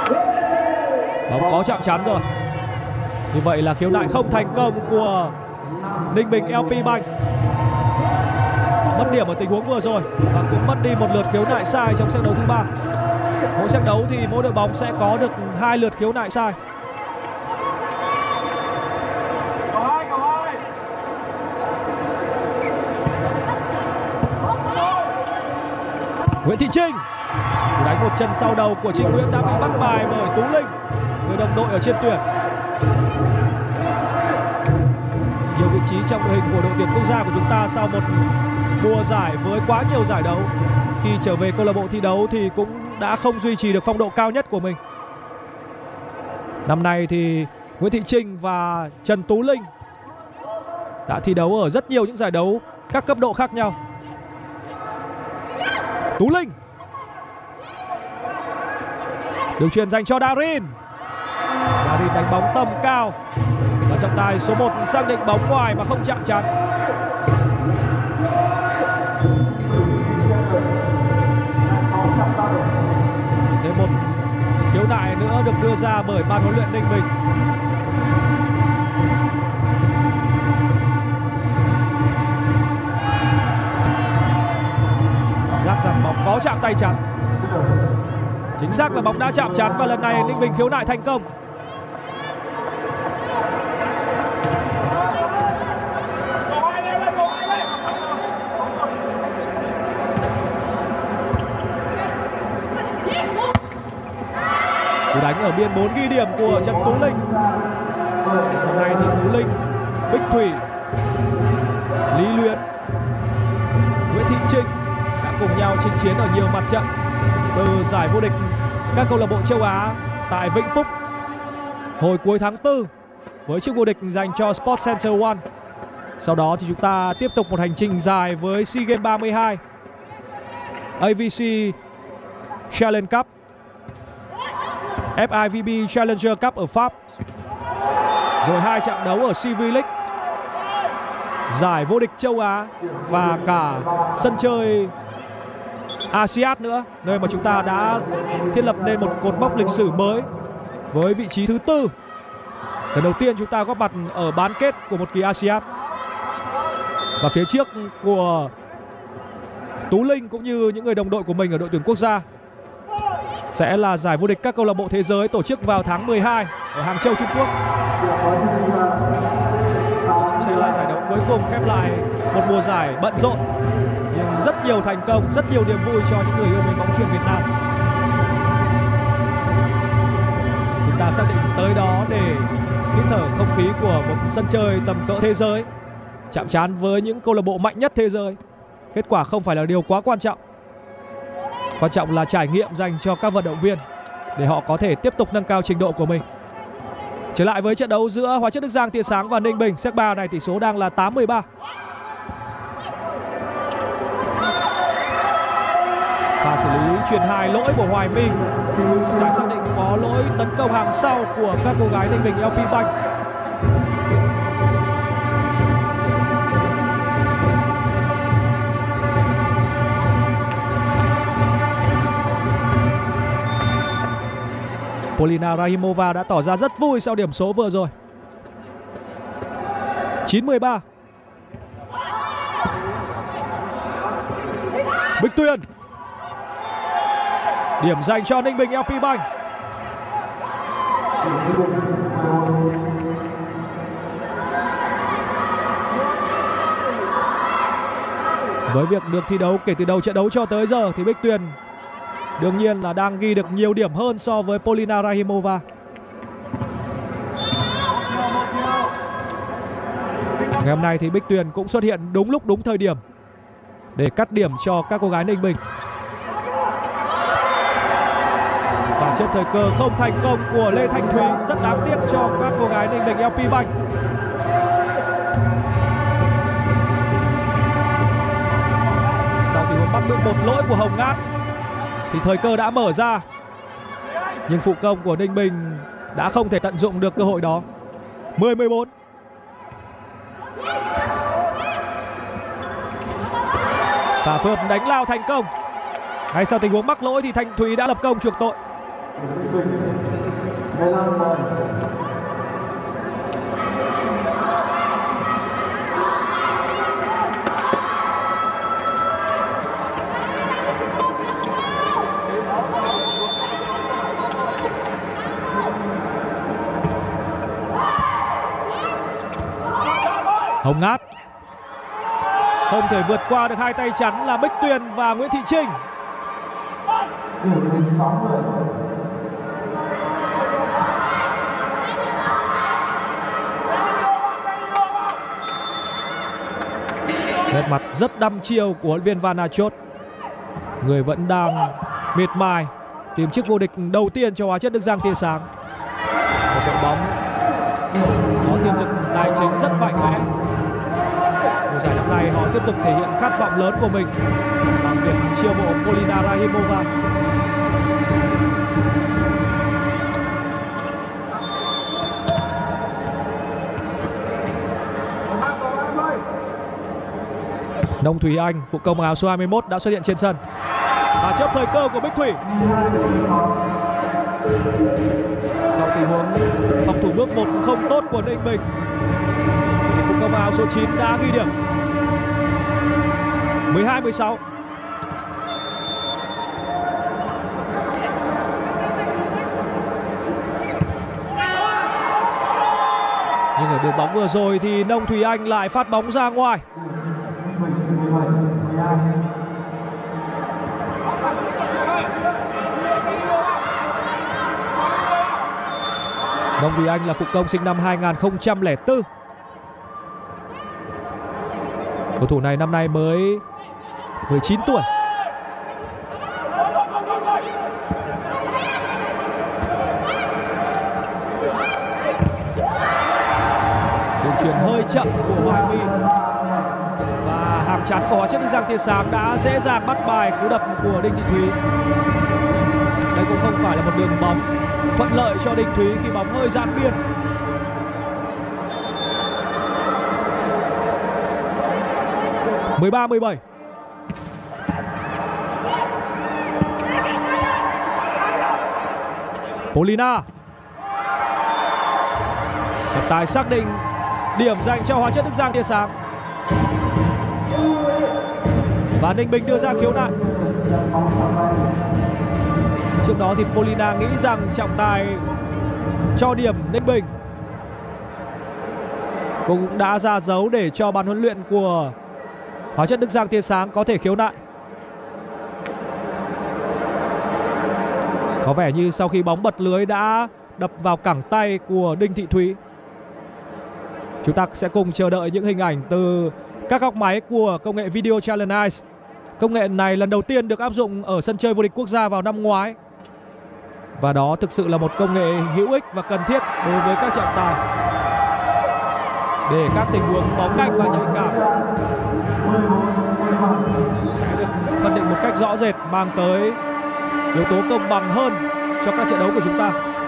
Bóng có chạm chắn rồi. Như vậy là khiếu nại không thành công của Ninh Bình lờ pê Bank. Mất điểm ở tình huống vừa rồi và cũng mất đi một lượt khiếu nại sai trong set đấu thứ ba. Mỗi set đấu thì mỗi đội bóng sẽ có được hai lượt khiếu nại sai. Nguyễn Thị Trinh đánh một chân sau đầu của chị Nguyễn đã bị bắt bài bởi Tú Linh, người đồng đội ở trên tuyển. Nhiều vị trí trong đội hình của đội tuyển quốc gia của chúng ta sau một mùa giải với quá nhiều giải đấu, khi trở về câu lạc bộ thi đấu thì cũng đã không duy trì được phong độ cao nhất của mình. Năm nay thì Nguyễn Thị Trinh và Trần Tú Linh đã thi đấu ở rất nhiều những giải đấu các cấp độ khác nhau. Tú Linh, đường chuyền dành cho Darin. Darin đánh bóng tầm cao và trọng tài số một xác định bóng ngoài và không chạm trán. Thêm một khiếu nại nữa được đưa ra bởi ban huấn luyện Ninh Bình. Cảm giác rằng bóng có chạm tay chắn. Chính xác là bóng đã chạm chắn và lần này Ninh Bình khiếu nại thành công. Cú đánh ở biên bốn ghi điểm của Trần Tú Linh. Hôm nay thì Tú Linh, Bích Thủy, Lý Luyến, Nguyễn Thị Trinh đã cùng nhau chinh chiến ở nhiều mặt trận từ giải vô địch các câu lạc bộ châu Á tại Vĩnh Phúc hồi cuối tháng tư với chiếc vô địch dành cho Sports Center One. Sau đó thì chúng ta tiếp tục một hành trình dài với SEA Games ba mươi hai, a vê xê Challenge Cup, ép i vê bê Challenger Cup ở Pháp, rồi hai trận đấu ở xê vê League, giải vô địch châu Á và cả sân chơi a sê an nữa, nơi mà chúng ta đã thiết lập nên một cột mốc lịch sử mới với vị trí thứ tư. Lần đầu tiên chúng ta góp mặt ở bán kết của một kỳ a sê an. Và phía trước của Tú Linh cũng như những người đồng đội của mình ở đội tuyển quốc gia sẽ là giải vô địch các câu lạc bộ thế giới tổ chức vào tháng mười hai ở Hàng Châu, Trung Quốc. Sẽ là giải đấu cuối cùng khép lại một mùa giải bận rộn nhưng rất nhiều thành công, rất nhiều niềm vui cho những người yêu mến bóng chuyền Việt Nam. Chúng ta xác định tới đó để hít thở không khí của một sân chơi tầm cỡ thế giới, chạm trán với những câu lạc bộ mạnh nhất thế giới. Kết quả không phải là điều quá quan trọng. Quan trọng là trải nghiệm dành cho các vận động viên để họ có thể tiếp tục nâng cao trình độ của mình. Trở lại với trận đấu giữa Hóa chất Đức Giang tia sáng và Ninh Bình, set ba này tỷ số đang là tám mười ba. Pha xử lý chuyền hai lỗi của Hoài My. Trọng tài xác định có lỗi tấn công hàng sau của các cô gái Ninh Bình lờ pê Bank. Polina Rahimova đã tỏ ra rất vui sau điểm số vừa rồi. chín mười ba. Bích Tuyền. Điểm dành cho Ninh Bình lờ pê Bank. Với việc được thi đấu kể từ đầu trận đấu cho tới giờ thì Bích Tuyền đương nhiên là đang ghi được nhiều điểm hơn so với Polina Rahimova. Ngày hôm nay thì Bích Tuyền cũng xuất hiện đúng lúc đúng thời điểm để cắt điểm cho các cô gái Ninh Bình. Và trước thời cơ không thành công của Lê Thanh Thúy, rất đáng tiếc cho các cô gái Ninh Bình lờ pê Bank. Sau tình huống bắt được một lỗi của Hồng Ngát thì thời cơ đã mở ra, nhưng phụ công của Ninh Bình đã không thể tận dụng được cơ hội đó. mười mười bốn. Và phối hợp đánh lao thành công. Ngay sau tình huống mắc lỗi thì Thanh Thúy đã lập công chuộc tội. Hồng Ngát không thể vượt qua được hai tay chắn là Bích Tuyền và Nguyễn Thị Trinh. Nét mặt rất đăm chiêu của huấn luyện viên Vanachốt, người vẫn đang miệt mài tìm chiếc vô địch đầu tiên cho Hóa Chất Đức Giang tia sáng. Một đội bóng có tiềm lực tài chính rất mạnh mẽ. Mùa giải năm nay họ tiếp tục thể hiện khát vọng lớn của mình bằng việc chiêu mộ Polina Rahimova. Nông Thúy Anh, phụ công áo số hai mươi mốt đã xuất hiện trên sân và chớp thời cơ của Bích Thủy. Sau tình huống phòng thủ bước một không tốt của Ninh Bình, phụ công áo số chín đã ghi điểm. mười hai mười sáu. Nhưng ở đường bóng vừa rồi thì Nông Thúy Anh lại phát bóng ra ngoài. Nông Thúy Anh là phụ công sinh năm hai nghìn không trăm lẻ bốn. Cầu thủ này năm nay mới mười chín tuổi. Đường chuyền hơi chậm của Hoài My và hàng chắn của Hóa Chất Đức Giang tia sáng đã dễ dàng bắt bài cú đập của Đinh Thị Thúy. Đây cũng không phải là một đường bóng thuận lợi cho Đinh Thúy khi bóng hơi giãn biên. mười ba mười bảy. Polina trọng tài xác định điểm dành cho Hóa Chất Đức Giang tia sáng và Ninh Bình đưa ra khiếu nại. Trước đó thì Polina nghĩ rằng trọng tài cho điểm Ninh Bình, cũng đã ra dấu để cho ban huấn luyện của Hóa Chất Đức Giang tia sáng có thể khiếu nại. Có vẻ như sau khi bóng bật lưới đã đập vào cẳng tay của Đinh Thị Thúy. Chúng ta sẽ cùng chờ đợi những hình ảnh từ các góc máy của công nghệ Video Challenge Eyes. Công nghệ này lần đầu tiên được áp dụng ở sân chơi vô địch quốc gia vào năm ngoái. Và đó thực sự là một công nghệ hữu ích và cần thiết đối với các trọng tài để các tình huống bóng nhanh và nhạy cảm sẽ được phân định một cách rõ rệt, mang tới yếu tố công bằng hơn cho các trận đấu của chúng ta.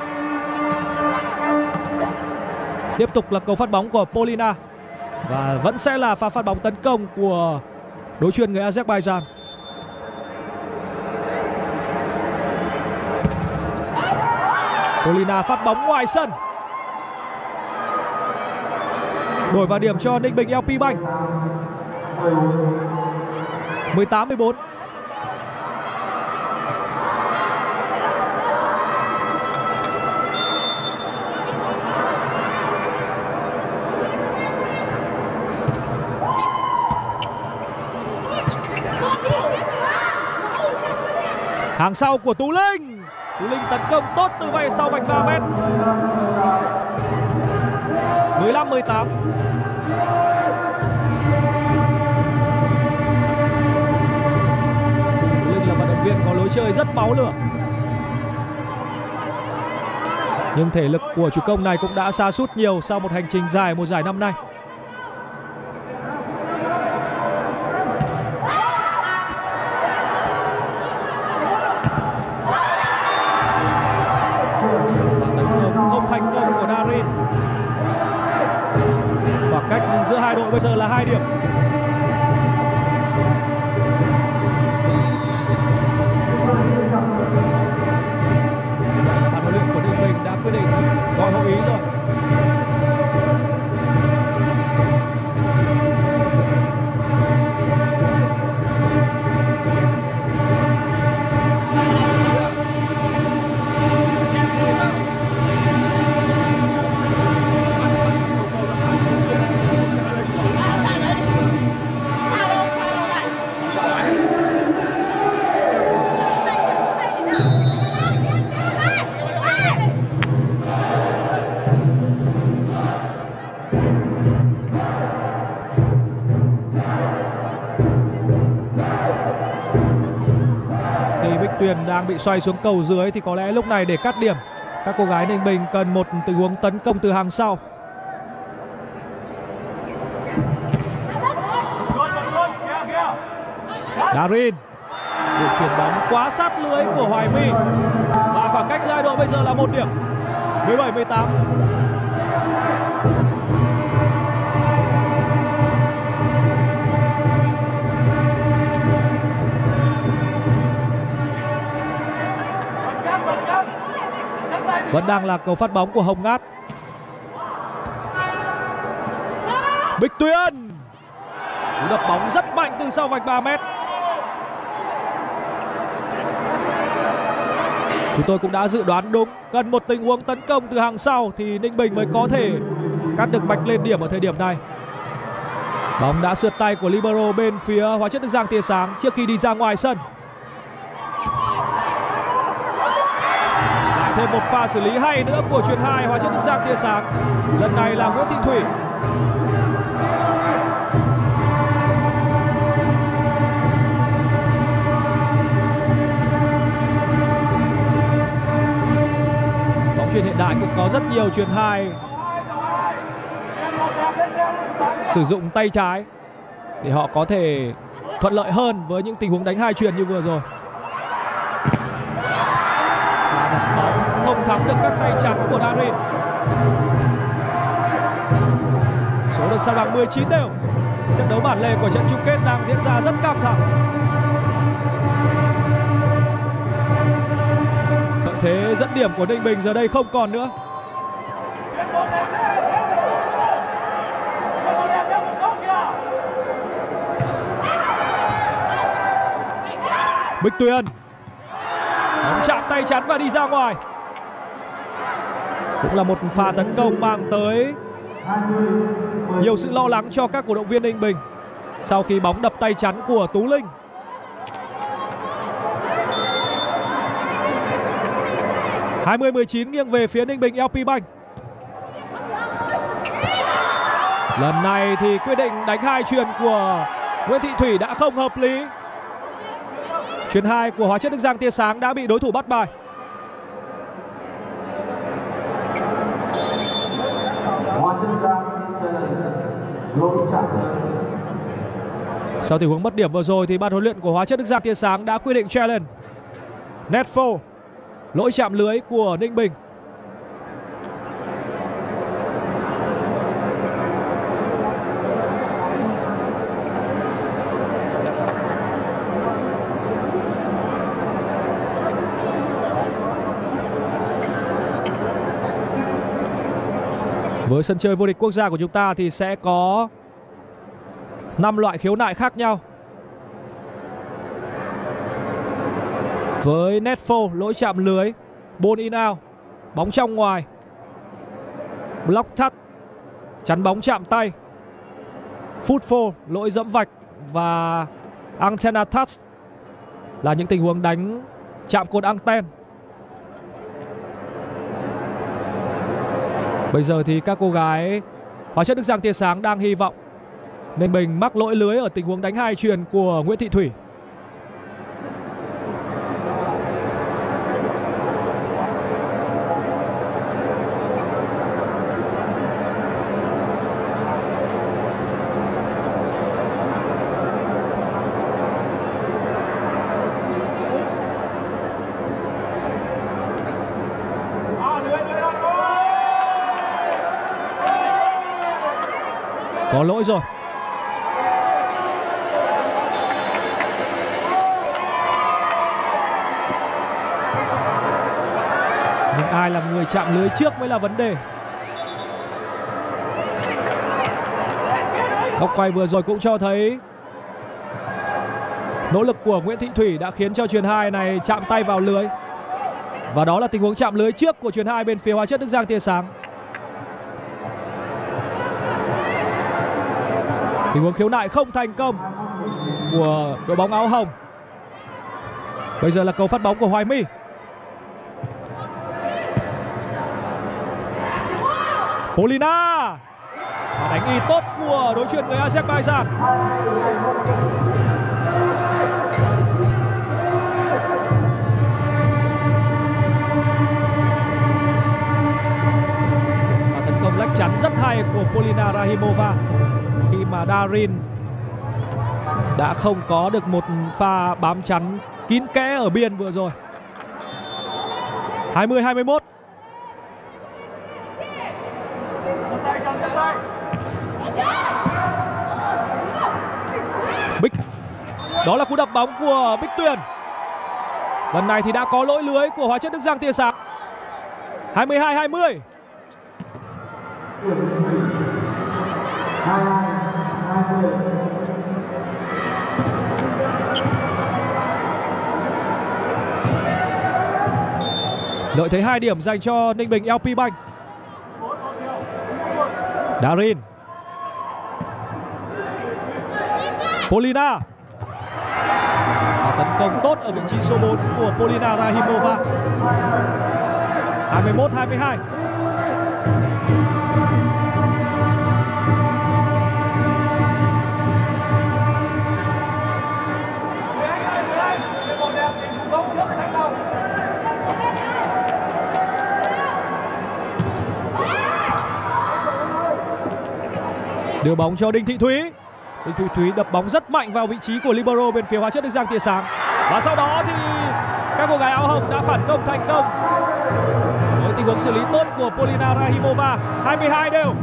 Tiếp tục là cầu phát bóng của Polina và vẫn sẽ là pha phát bóng tấn công của đối chuyền người Azerbaijan. Polina phát bóng ngoài sân, đổi vào điểm cho Ninh Bình lờ pê Bank. mười tám mười bốn. Hàng sau của Tú Linh. Tú Linh tấn công tốt từ vây sau vạch ba mét. mười lăm mười tám. Tú Linh là vận động viên có lối chơi rất máu lửa, nhưng thể lực của chủ công này cũng đã sa sút nhiều sau một hành trình dài mùa giải năm nay. Thành công của Darin. Khoảng cách giữa hai đội bây giờ là hai điểm. Ban huấn luyện của Ninh Bình đã quyết định gọi hội ý rồi. Tuyền đang bị xoay xuống cầu dưới thì có lẽ lúc này để cắt điểm, các cô gái Ninh Bình cần một tình huống tấn công từ hàng sau. Darin, được chuyển bóng quá sát lưới của Hoài My và khoảng cách giữa hai đội bây giờ là một điểm, mười bảy mười tám. Vẫn đang là cầu phát bóng của Hồng Ngát. Bích Tuyền, cú đập bóng rất mạnh từ sau vạch ba mét. Chúng tôi cũng đã dự đoán đúng, cần một tình huống tấn công từ hàng sau thì Ninh Bình mới có thể cắt được Bạch lên điểm ở thời điểm này. Bóng đã sượt tay của libero bên phía Hóa Chất Đức Giang tia sáng trước khi đi ra ngoài sân. Lại thêm một pha xử lý hay nữa của chuyền hai Hóa Chất Đức Giang tia sáng. Lần này là Nguyễn Thị Thủy. Chuyền hiện đại cũng có rất nhiều chuyền hai sử dụng tay trái để họ có thể thuận lợi hơn với những tình huống đánh hai chuyền như vừa rồi. Và đập bóng không thắng được các tay chắn của Darin. Số được san bằng mười chín đều. Trận đấu bản lề của trận chung kết đang diễn ra rất căng thẳng. Thế dẫn điểm của Ninh Bình giờ đây không còn nữa. Bích Tuyền, bóng chạm tay chắn và đi ra ngoài. Cũng là một pha tấn công mang tới nhiều sự lo lắng cho các cổ động viên Ninh Bình sau khi bóng đập tay chắn của Tú Linh. hai mươi mười chín nghiêng về phía Ninh Bình lờ pê Bank. Lần này thì quyết định đánh hai chuyền của Nguyễn Thị Thủy đã không hợp lý. Chuyền hai của Hóa Chất Đức Giang tia sáng đã bị đối thủ bắt bài. Sau tình huống mất điểm vừa rồi thì ban huấn luyện của Hóa Chất Đức Giang tia sáng đã quyết định challenge. Net foul, lỗi chạm lưới của Ninh Bình. Với sân chơi vô địch quốc gia của chúng ta thì sẽ có năm loại khiếu nại khác nhau. Với net foul, lỗi chạm lưới, ball in out, bóng trong ngoài, block touch, chắn bóng chạm tay, foot foul, lỗi dẫm vạch và antenna touch là những tình huống đánh chạm cột anten. Bây giờ thì các cô gái Hóa Chất Đức Giang tia sáng đang hy vọng Ninh Bình mắc lỗi lưới ở tình huống đánh hai chuyền của Nguyễn Thị Thủy. Có lỗi rồi. Nhưng ai là người chạm lưới trước mới là vấn đề. Góc quay vừa rồi cũng cho thấy nỗ lực của Nguyễn Thị Thủy đã khiến cho chuyền hai này chạm tay vào lưới. Và đó là tình huống chạm lưới trước của chuyền hai bên phía Hóa Chất Đức Giang tia sáng. Tình huống khiếu nại không thành công của đội bóng áo hồng. Bây giờ là cầu phát bóng của Hoài My. Polina, và đánh y tốt của đối chuyền người Azerbaijan. chắn rất hay của Polina Rahimova khi mà Darin đã không có được một pha bám chắn kín kẽ ở biên vừa rồi. hai mươi hai mươi mốt. Bích. Đó là cú đập bóng của Bích Tuyền. Lần này thì đã có lỗi lưới của Hóa Chất Đức Giang tia sáng. hai mươi hai hai mươi. Lợi thế hai điểm dành cho Ninh Bình lờ pê Bank. Darin. Polina. Và tấn công tốt ở vị trí số bốn của Polina Rahimova. hai mươi mốt hai mươi hai. Đưa bóng cho Đinh Thị Thúy. Đinh Thị Thúy đập bóng rất mạnh vào vị trí của libero bên phía Hóa Chất Đức Giang tia sáng. Và sau đó thì các cô gái áo hồng đã phản công thành công với tình huống xử lý tốt của Polina Rahimova. hai mươi hai đều.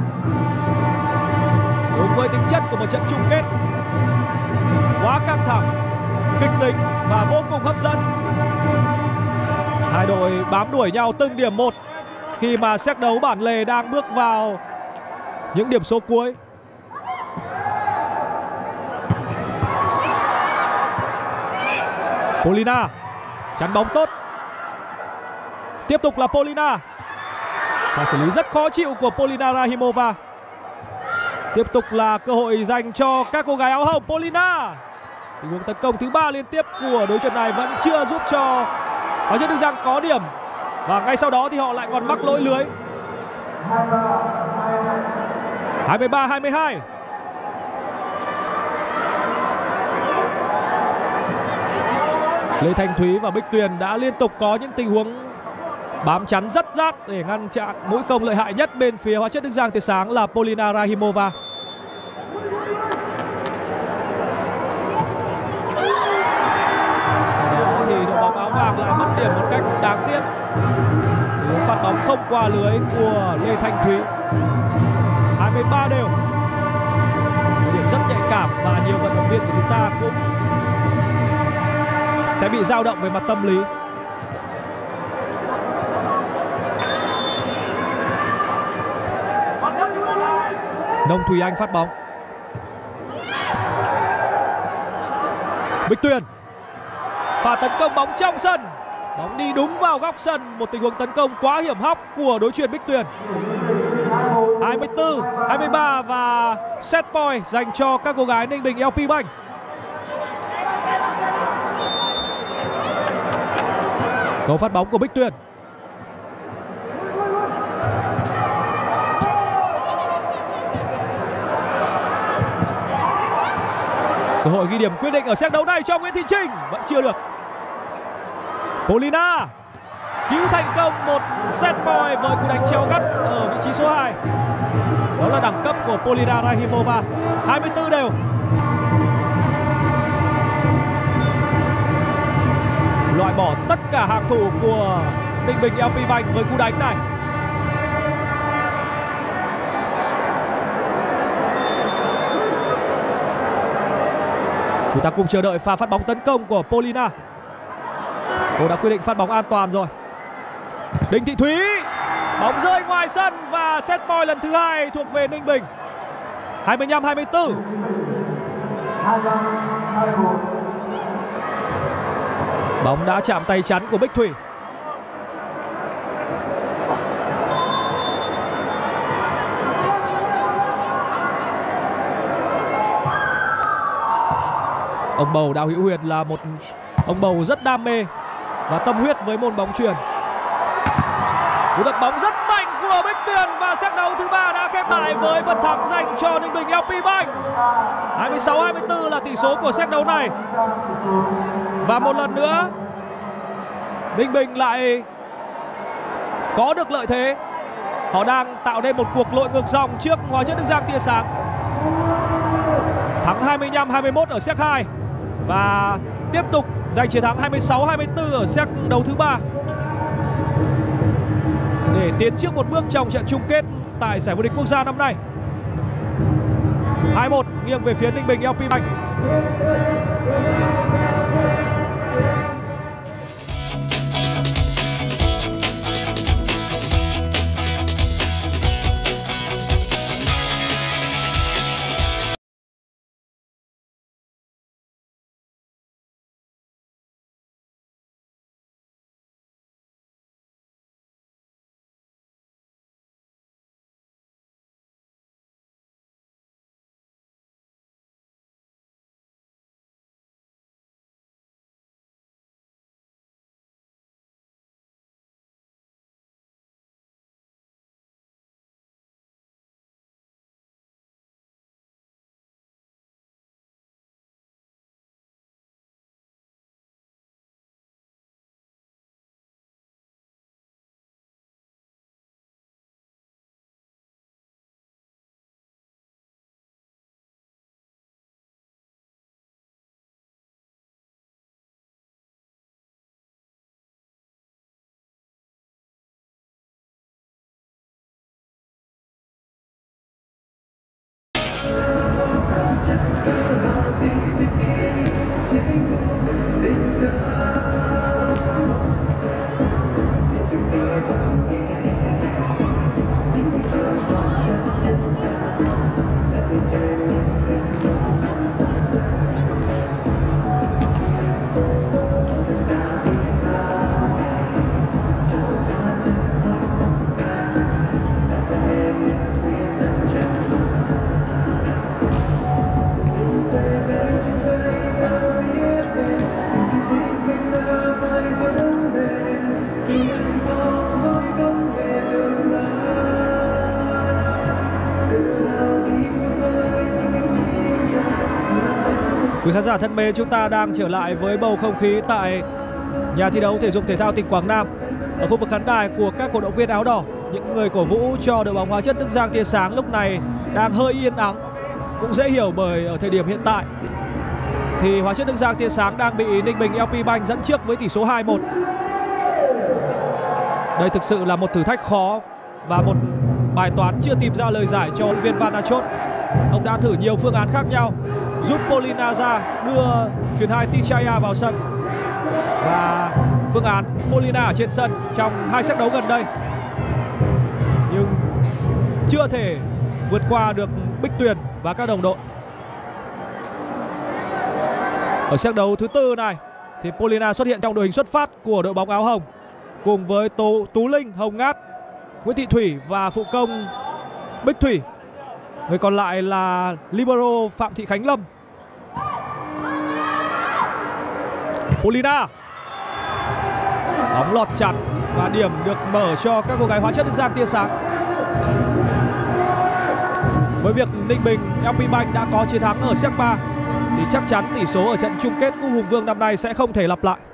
Đúng với tính chất của một trận chung kết quá căng thẳng, kịch tính và vô cùng hấp dẫn. Hai đội bám đuổi nhau từng điểm một khi mà set đấu bản lề đang bước vào những điểm số cuối. Polina chắn bóng tốt. Tiếp tục là Polina. Và xử lý rất khó chịu của Polina Rahimova. Tiếp tục là cơ hội dành cho các cô gái áo hồng. Polina. Tình huống tấn công thứ ba liên tiếp của đối trận này vẫn chưa giúp cho Hóa Chất Đức Giang có điểm. Và ngay sau đó thì họ lại còn mắc lỗi lưới. hai mươi ba hai mươi hai. Lê Thanh Thúy và Bích Tuyền đã liên tục có những tình huống bám chắn rất rát để ngăn chặn mũi công lợi hại nhất bên phía Hóa Chất Đức Giang tia sáng là Polina Rahimova. Sau đó thì đội bóng áo vàng lại mất điểm một cách đáng tiếc. Tình phạt bóng không qua lưới của Lê Thanh Thúy. hai mươi ba đều. Một điểm rất nhạy cảm và nhiều vận động viên của chúng ta cũng sẽ bị dao động về mặt tâm lý. Nông Thùy Anh phát bóng. Bích Tuyền. Pha tấn công bóng trong sân. Bóng đi đúng vào góc sân. Một tình huống tấn công quá hiểm hóc của đối chuyền Bích Tuyền. hai mươi tư hai mươi ba và set point dành cho các cô gái Ninh Bình lờ pê Bank. Cầu phát bóng của Bích Tuyền. Cơ hội ghi điểm quyết định ở set đấu này cho Nguyễn Thị Trinh. Vẫn chưa được. Polina cứu thành công một set point với cú đánh chéo gắt ở vị trí số hai. Đó là đẳng cấp của Polina Rahimova. hai mươi tư đều. Loại bỏ tất cả hàng thủ của Ninh Bình lờ pê Bank với cú đánh này. Chúng ta cùng chờ đợi pha phát bóng tấn công của Polina. Cô đã quyết định phát bóng an toàn rồi. Đinh Thị Thúy. Bóng rơi ngoài sân và set point lần thứ hai thuộc về Ninh Bình. hai mươi lăm hai mươi tư. Bóng đã chạm tay chắn của Bích Thủy. Ông bầu Đào Hữu Huyền là một ông bầu rất đam mê và tâm huyết với môn bóng chuyền. Cú đập bóng rất mạnh của Bích Tuyền và set đấu thứ ba đã khép lại với phần thắng dành cho Ninh Bình lờ pê Bank. hai mươi sáu hai mươi tư là tỷ số của set đấu này. Và một lần nữa Ninh Bình lại có được lợi thế Họ đang tạo nên một cuộc lội ngược dòng trước Hóa Chất Đức Giang tia sáng. Thắng hai mươi lăm hai mươi mốt ở set hai và tiếp tục giành chiến thắng hai mươi sáu hai mươi tư ở set đấu thứ ba để tiến trước một bước trong trận chung kết tại giải vô địch quốc gia năm nay. hai một nghiêng về phía Ninh Bình lờ pê Bank. Quý khán giả thân mến, chúng ta đang trở lại với bầu không khí tại nhà thi đấu thể dục thể thao tỉnh Quảng Nam. Ở khu vực khán đài của các cổ động viên áo đỏ, những người cổ vũ cho đội bóng Hóa Chất Đức Giang tia sáng lúc này đang hơi yên ắng. Cũng dễ hiểu bởi ở thời điểm hiện tại thì Hóa Chất Đức Giang tia sáng đang bị Ninh Bình lờ pê Bank dẫn trước với tỷ số hai một. Đây thực sự là một thử thách khó và một bài toán chưa tìm ra lời giải cho huấn luyện viên Van Aancholt. Ông đã thử nhiều phương án khác nhau, giúp Polina ra, đưa chuyền hai Tichaya vào sân và phương án Polina ở trên sân trong hai set đấu gần đây, nhưng chưa thể vượt qua được Bích Tuyền và các đồng đội. Ở set đấu thứ tư này thì Polina xuất hiện trong đội hình xuất phát của đội bóng áo hồng cùng với Tú, Tú Linh, Hồng Ngát, Nguyễn Thị Thủy và phụ công Bích Thủy. Người còn lại là libero Phạm Thị Khánh Lâm. Polina, bóng lọt chặt và điểm được mở cho các cô gái Hóa Chất Đức Giang tia sáng. Với việc Ninh Bình lờ pê Bank đã có chiến thắng ở set ba thì chắc chắn tỷ số ở trận chung kết Cúp Hùng Vương năm nay sẽ không thể lặp lại.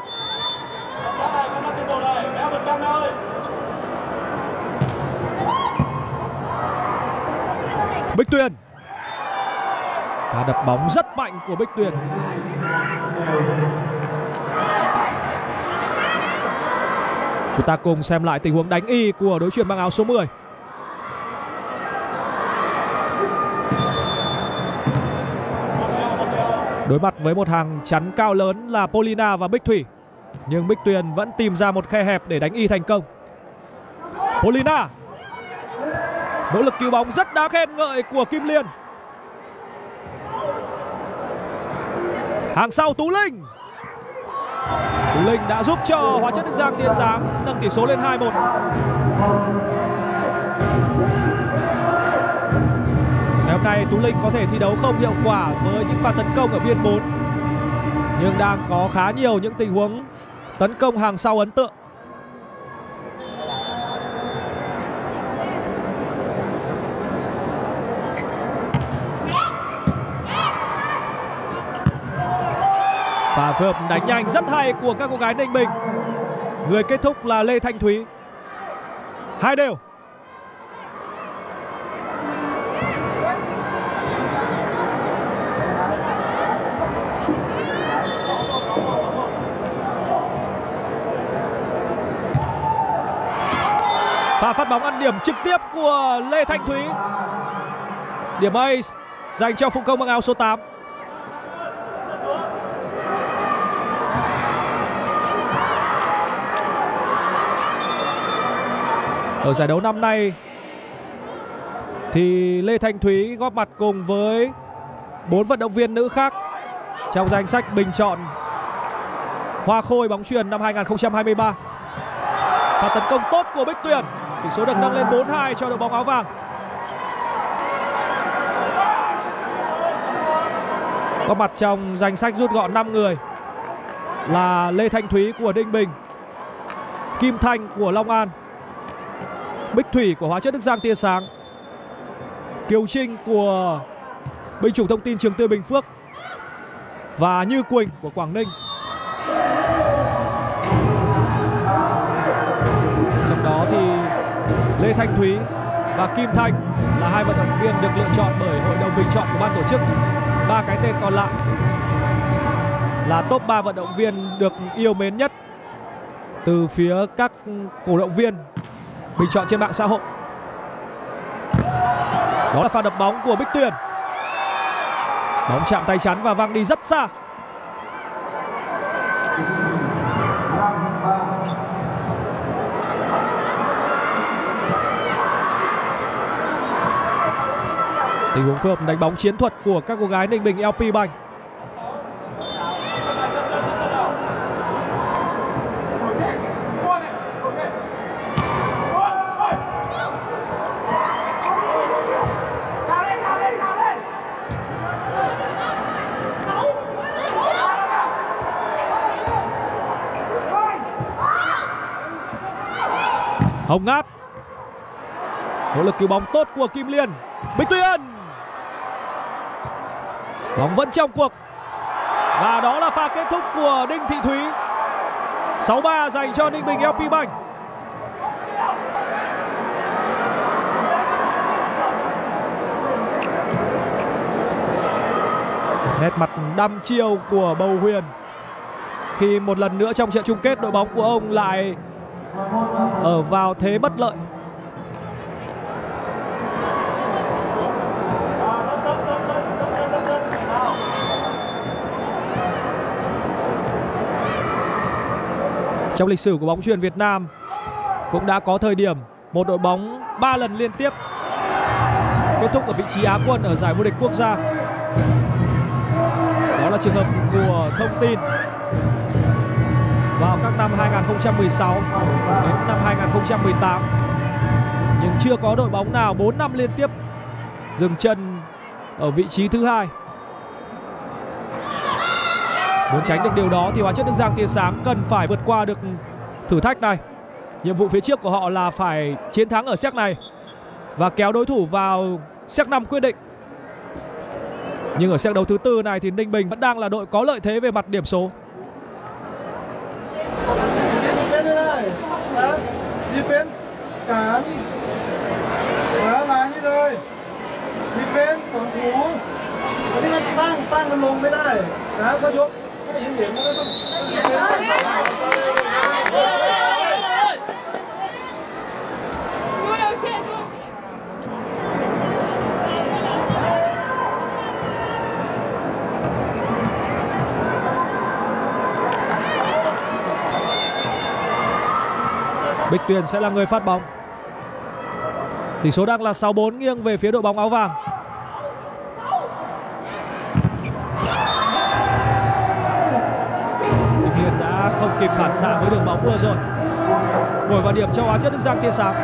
Bích Tuyền, và đập bóng rất mạnh của Bích Tuyền. Chúng ta cùng xem lại tình huống đánh y của đối chuyền mang áo số mười. Đối mặt với một hàng chắn cao lớn là Polina và Bích Thủy, nhưng Bích Tuyền vẫn tìm ra một khe hẹp để đánh y thành công. Polina, nỗ lực cứu bóng rất đáng khen ngợi của Kim Liên. Hàng sau Tú Linh. Tú Linh đã giúp cho Hóa Chất Đức Giang tia sáng nâng tỷ số lên hai một. Ngày hôm nay Tú Linh có thể thi đấu không hiệu quả với những pha tấn công ở biên bốn, nhưng đang có khá nhiều những tình huống tấn công hàng sau ấn tượng. Pha phối hợp đánh nhanh rất hay của các cô gái Ninh Bình. Người kết thúc là Lê Thanh Thúy. Hai đều. Pha phát bóng ăn điểm trực tiếp của Lê Thanh Thúy. Điểm ace dành cho phụ công mặc áo số tám. Ở giải đấu năm nay thì Lê Thanh Thúy góp mặt cùng với bốn vận động viên nữ khác trong danh sách bình chọn Hoa Khôi bóng chuyền năm hai nghìn không trăm hai mươi ba. Pha tấn công tốt của Bích Tuyền, tỷ số được nâng lên bốn hai cho đội bóng áo vàng. Góp mặt trong danh sách rút gọn năm người là Lê Thanh Thúy của Ninh Bình, Kim Thanh của Long An, Bích Thủy của Hóa chất Đức Giang tia sáng, Kiều Trinh của Binh chủng thông tin Trường Tươi Bình Phước và Như Quỳnh của Quảng Ninh. Trong đó thì Lê Thanh Thúy và Kim Thanh là hai vận động viên được lựa chọn bởi hội đồng bình chọn của ban tổ chức. Ba cái tên còn lại là top ba vận động viên được yêu mến nhất từ phía các cổ động viên bình chọn trên mạng xã hội. Đó là pha đập bóng của Bích Tuyền. Bóng chạm tay chắn và văng đi rất xa. Tình huống phối hợp đánh bóng chiến thuật của các cô gái Ninh Bình lờ pê Bank. Hồng Ngát, nỗ lực cứu bóng tốt của Kim Liên. Bích Tuyền, bóng vẫn trong cuộc và đó là pha kết thúc của Đinh Thị Thúy. Sáu ba dành cho Ninh Bình lờ pê Bank. Nét mặt đăm chiêu của Bầu Huyền khi một lần nữa trong trận chung kết đội bóng của ông lại ở vào thế bất lợi. Trong lịch sử của bóng chuyền Việt Nam cũng đã có thời điểm một đội bóng ba lần liên tiếp kết thúc ở vị trí Á quân ở giải vô địch quốc gia. Đó là trường hợp của Thông Tin vào các năm hai nghìn không trăm mười sáu đến năm hai nghìn không trăm mười tám. Nhưng chưa có đội bóng nào bốn năm liên tiếp dừng chân ở vị trí thứ hai. Muốn tránh được điều đó thì Hóa chất Đức Giang tia sáng cần phải vượt qua được thử thách này. Nhiệm vụ phía trước của họ là phải chiến thắng ở set này và kéo đối thủ vào set năm quyết định. Nhưng ở set đấu thứ tư này thì Ninh Bình vẫn đang là đội có lợi thế về mặt điểm số. Defense cản đó là như đây. Defense ของถูอันนี้มันตั้งตั้งมันลงไม่ได้นะก็ยกถ้าเห็นเห็นมันก็ต้อง Bích Tuyền sẽ là người phát bóng. Tỷ số đang là sáu bốn nghiêng về phía đội bóng áo vàng. Bích Tuyền đã không kịp phản xạ với đường bóng vừa rồi. Vội vào điểm cho Hóa chất Đức Giang tia sáng.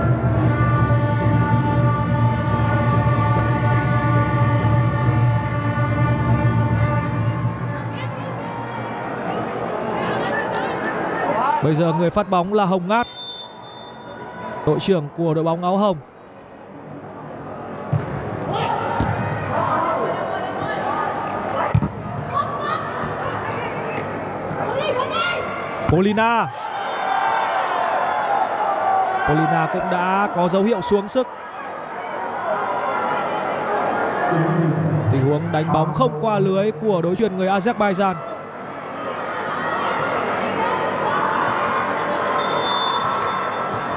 Bây giờ người phát bóng là Hồng Ngát, đội trưởng của đội bóng áo hồng. Polina. Polina cũng đã có dấu hiệu xuống sức. Tình huống đánh bóng không qua lưới của đối chuyền người Azerbaijan.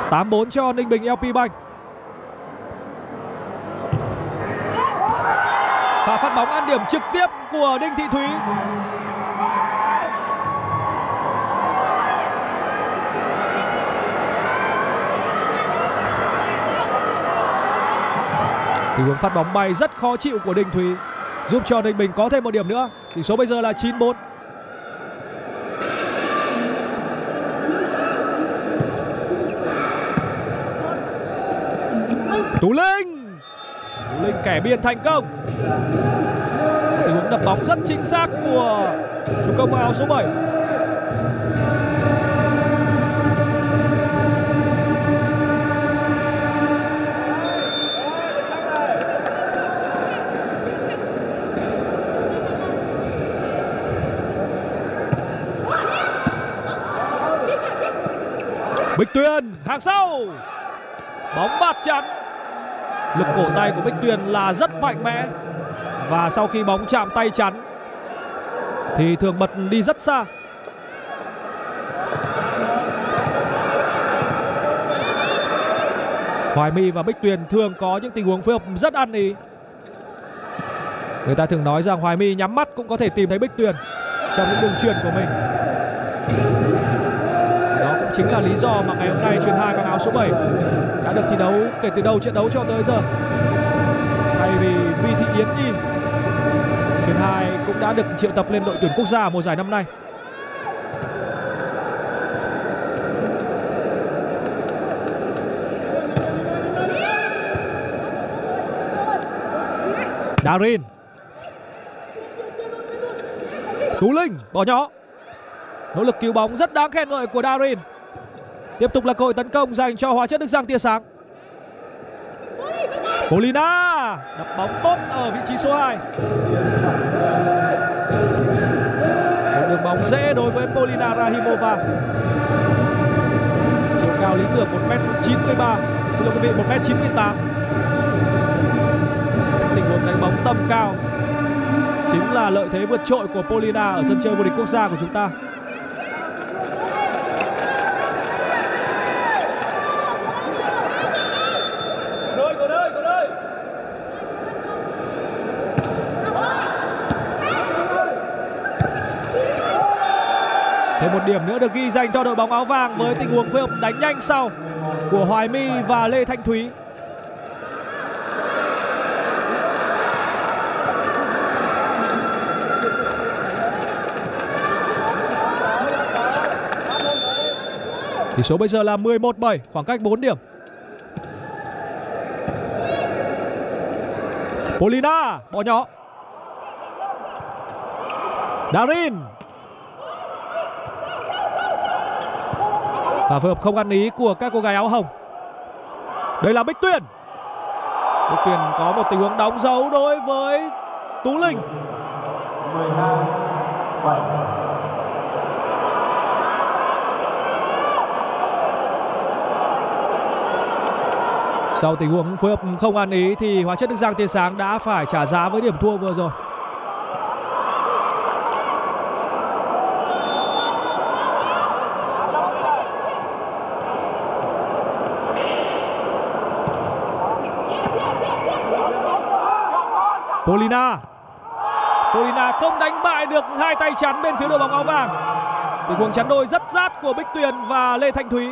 tám bốn cho Ninh Bình lờ pê Bank. Pha phát bóng ăn điểm trực tiếp của Đinh Thị Thúy. Tình huống phát bóng bay rất khó chịu của Đinh Thúy, giúp cho Ninh Bình có thêm một điểm nữa. Tỷ số bây giờ là chín bốn. Tú Linh, Tú Linh kẻ biên thành công. Tình huống đập bóng rất chính xác của chủ công áo số bảy. Bích Tuyền hàng sau, bóng bạt chắn. Lực cổ tay của Bích Tuyền là rất mạnh mẽ, và sau khi bóng chạm tay chắn thì thường bật đi rất xa. Hoài My và Bích Tuyền thường có những tình huống phối hợp rất ăn ý. Người ta thường nói rằng Hoài My nhắm mắt cũng có thể tìm thấy Bích Tuyền trong những đường chuyền của mình. Đó cũng chính là lý do mà ngày hôm nay chuyền hai mang áo số bảy đã được thi đấu kể từ đầu trận đấu cho tới giờ. Thay vì Vi Thị Yến Nhi, chuyền hai cũng đã được triệu tập lên đội tuyển quốc gia mùa giải năm nay. Darin, Tú Linh bỏ nhỏ. Nỗ lực cứu bóng rất đáng khen ngợi của Darin. Tiếp tục là cơ hội tấn công dành cho Hóa Chất Đức Giang tia sáng. Polina đập bóng tốt ở vị trí số hai. Một đường bóng dễ đối với Polina Rahimova. Chiều cao lý tưởng một mét chín mươi ba, xin lỗi quý vị, một mét chín mươi tám. Tình huống đánh bóng tầm cao chính là lợi thế vượt trội của Polina ở sân chơi vô địch quốc gia của chúng ta. Thêm một điểm nữa được ghi dành cho đội bóng áo vàng với tình huống phối hợp đánh nhanh sau của Hoài My và Lê Thanh Thúy. Tỷ số bây giờ là mười một bảy, khoảng cách bốn điểm. Polina bỏ nhỏ. Darin. Và phối hợp không ăn ý của các cô gái áo hồng. Đây là Bích Tuyền. Bích Tuyền có một tình huống đóng dấu đối với Tú Linh. mười hai bảy. Sau tình huống phối hợp không ăn ý thì Hóa Chất Đức Giang tia sáng đã phải trả giá với điểm thua vừa rồi. Polina. Polina không đánh bại được hai tay chắn bên phía đội bóng áo vàng. Tình huống chắn đôi rất rát của Bích Tuyền và Lê Thanh Thúy.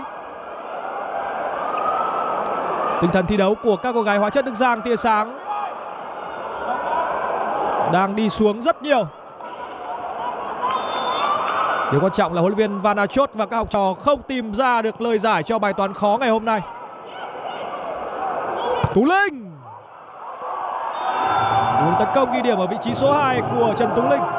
Tinh thần thi đấu của các cô gái Hóa Chất Đức Giang tia sáng đang đi xuống rất nhiều. Điều quan trọng là huấn luyện viên Van Achot và các học trò không tìm ra được lời giải cho bài toán khó ngày hôm nay. Tú Linh. Hướng tấn công ghi điểm ở vị trí số hai của Trần Tú Linh.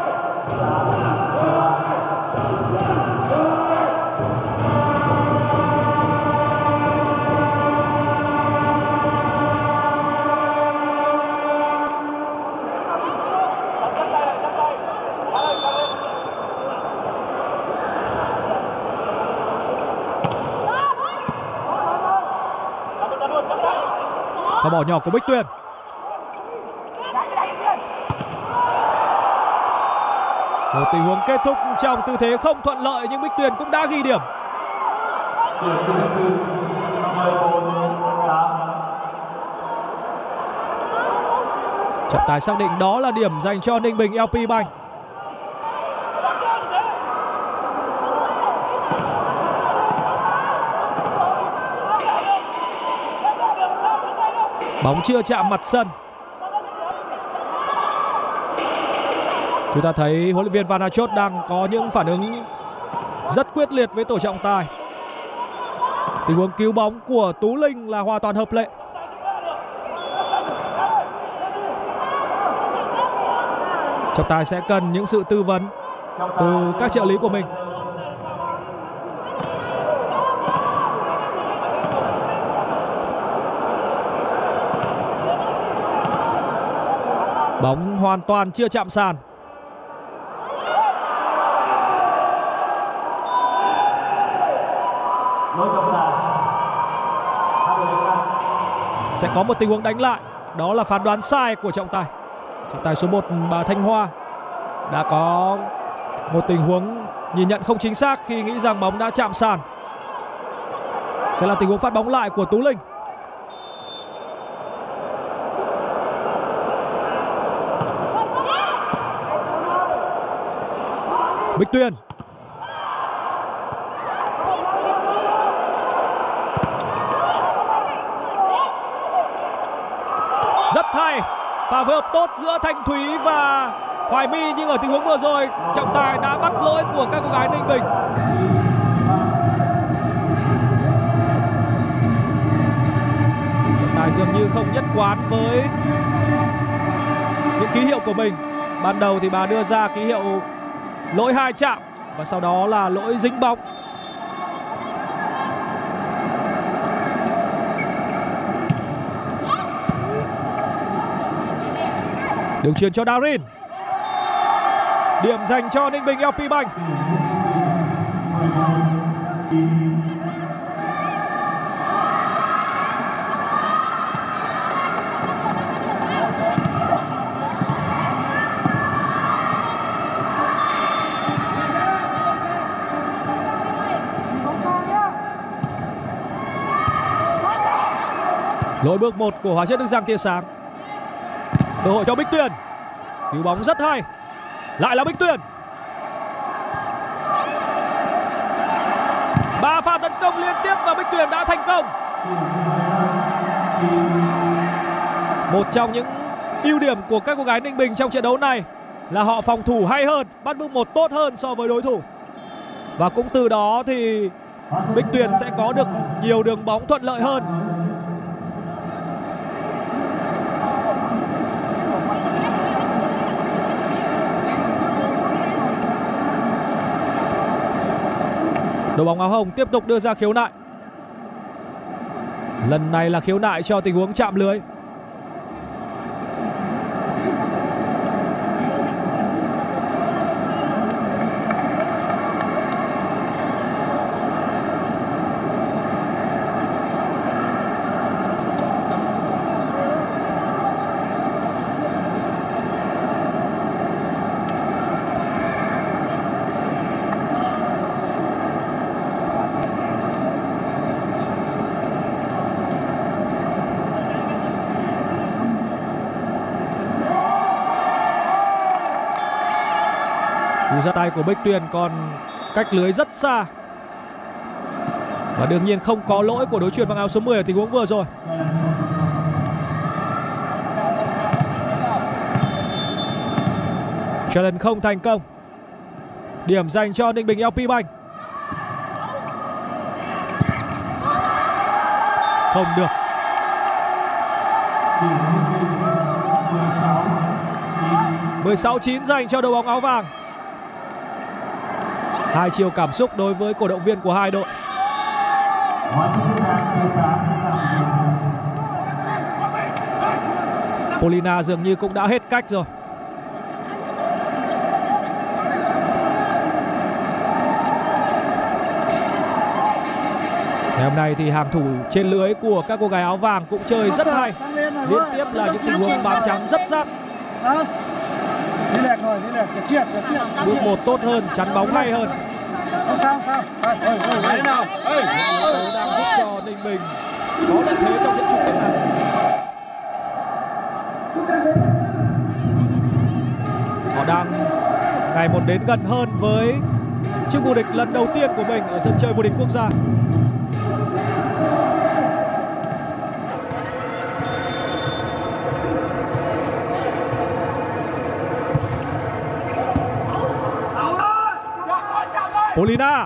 Và bỏ nhỏ của Bích Tuyền. Một tình huống kết thúc trong tư thế không thuận lợi nhưng Bích Tuyền cũng đã ghi điểm. Trọng tài xác định đó là điểm dành cho Ninh Bình lờ pê Bank. Bóng chưa chạm mặt sân. Chúng ta thấy huấn luyện viên Van Aancholt đang có những phản ứng rất quyết liệt với tổ trọng tài. Tình huống cứu bóng của Tú Linh là hoàn toàn hợp lệ. Trọng tài sẽ cần những sự tư vấn từ các trợ lý của mình. Bóng hoàn toàn chưa chạm sàn. Sẽ có một tình huống đánh lại. Đó là phán đoán sai của trọng tài. Trọng tài số một bà Thanh Hoa đã có một tình huống nhìn nhận không chính xác khi nghĩ rằng bóng đã chạm sàn. Sẽ là tình huống phát bóng lại của Tú Linh. Bích Tuyền. Rất hay. Pha phối hợp tốt giữa Thanh Thúy và Hoài My, nhưng ở tình huống vừa rồi trọng tài đã bắt lỗi của các cô gái Ninh Bình. Trọng tài dường như không nhất quán với những ký hiệu của mình. Ban đầu thì bà đưa ra ký hiệu lỗi hai chạm và sau đó là lỗi dính bóng. Đường chuyền cho Darin. Điểm dành cho Ninh Bình lờ pê Bank. Lỗi bước một của Hóa Chất Đức Giang tia sáng. Cơ hội cho Bích Tuyền. Cứu bóng rất hay. Lại là Bích Tuyền. Ba pha tấn công liên tiếp và Bích Tuyền đã thành công. Một trong những ưu điểm của các cô gái Ninh Bình trong trận đấu này là họ phòng thủ hay hơn, bắt bước một tốt hơn so với đối thủ. Và cũng từ đó thì Bích Tuyền sẽ có được nhiều đường bóng thuận lợi hơn. Đội bóng áo hồng tiếp tục đưa ra khiếu nại. Lần này là khiếu nại cho tình huống chạm lưới. Cú ra tay của Bích Tuyền còn cách lưới rất xa. Và đương nhiên không có lỗi của đối chuyền bằng áo số mười ở tình huống vừa rồi. Challenge không thành công. Điểm dành cho Ninh Bình lờ pê Bank. Không được. mười sáu chín dành cho đội bóng áo vàng. Hai chiều cảm xúc đối với cổ động viên của hai đội. Polina dường như cũng đã hết cách rồi. Ngày hôm nay thì hàng thủ trên lưới của các cô gái áo vàng cũng chơi rất hay. Liên tiếp là những tình huống bám trắng rất dắt. Bước một tốt hơn, chắn bóng hay hơn. Sao sao? Ơi ơi ơi nào. Ơi. Đang giúp cho Ninh Bình có lợi thế trong trận chung kết này. Họ đang ngày một đến gần hơn với chức vô địch lần đầu tiên của mình ở sân chơi vô địch quốc gia. Polina,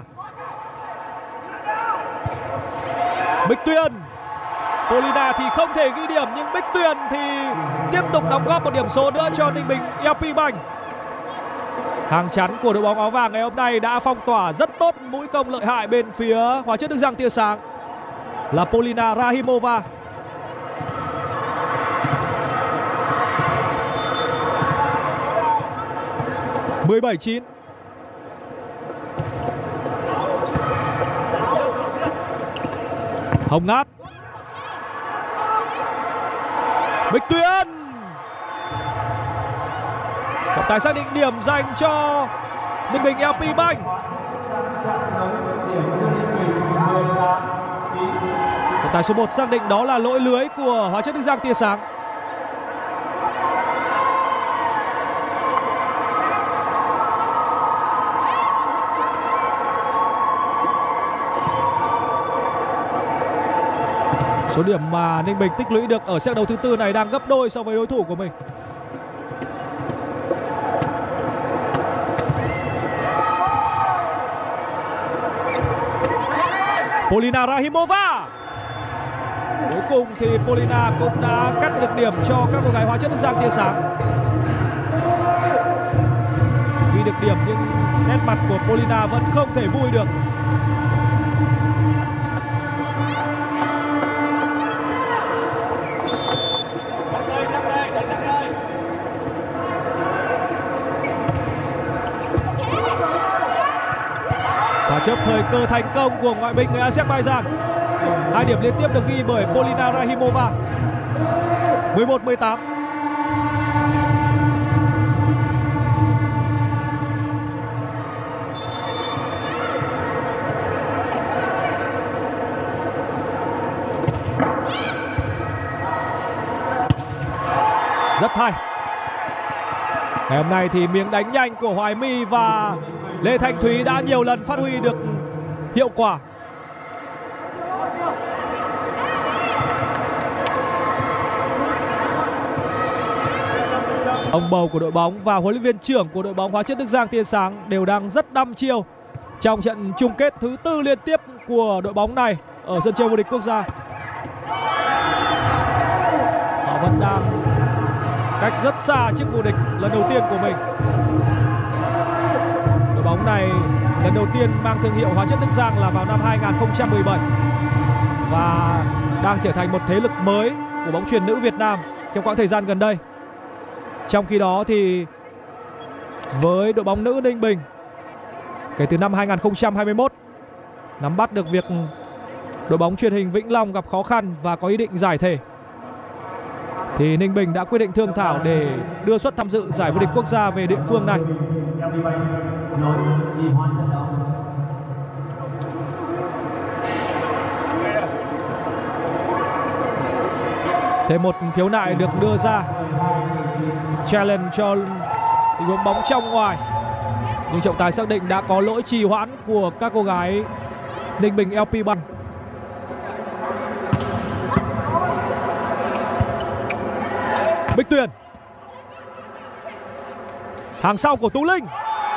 Bích Tuyền. Polina thì không thể ghi điểm, nhưng Bích Tuyền thì tiếp tục đóng góp một điểm số nữa cho Ninh Bình lờ pê Bank. Hàng chắn của đội bóng áo vàng ngày hôm nay đã phong tỏa rất tốt mũi công lợi hại bên phía Hóa chất Đức Giang tia sáng là Polina Rahimova. mười bảy chín. Hồng Ngát, Bích Tuyền. Trọng tài xác định điểm dành cho Ninh Bình lờ pê Bank. Trọng tài số một xác định đó là lỗi lưới của Hóa chất Đức Giang tia sáng. Số điểm mà Ninh Bình tích lũy được ở set đấu thứ tư này đang gấp đôi so với đối thủ của mình. Polina Rahimova. Cuối cùng thì Polina cũng đã cắt được điểm cho các cô gái Hóa chất Đức Giang tia sáng. Ghi được điểm nhưng nét mặt của Polina vẫn không thể vui được. Và chớp thời cơ thành công của ngoại binh người Azerbaijan. Hai điểm liên tiếp được ghi bởi Polina Rahimova. mười một mười tám. Rất hay. Ngày hôm nay thì miếng đánh nhanh của Hoài My và Lê Thanh Thúy đã nhiều lần phát huy được hiệu quả. Ông bầu của đội bóng và huấn luyện viên trưởng của đội bóng Hóa chất Đức Giang tia sáng đều đang rất đăm chiêu trong trận chung kết thứ tư liên tiếp của đội bóng này ở sân chơi vô địch quốc gia. Họ vẫn đang cách rất xa chiếc vô địch lần đầu tiên của mình. Đội bóng này lần đầu tiên mang thương hiệu Hóa chất Đức Giang là vào năm hai nghìn không trăm mười bảy và đang trở thành một thế lực mới của bóng chuyền nữ Việt Nam trong quãng thời gian gần đây. Trong khi đó thì với đội bóng nữ Ninh Bình, kể từ năm hai nghìn không trăm hai mươi mốt, nắm bắt được việc đội bóng truyền hình Vĩnh Long gặp khó khăn và có ý định giải thể, thì Ninh Bình đã quyết định thương thảo để đưa suất tham dự giải vô địch quốc gia về địa phương này. Thêm một khiếu nại được đưa ra, challenge cho tình huống bóng trong ngoài, nhưng trọng tài xác định đã có lỗi trì hoãn của các cô gái Ninh Bình lờ pê Bank. Bích Tuyền, hàng sau của Tú Linh.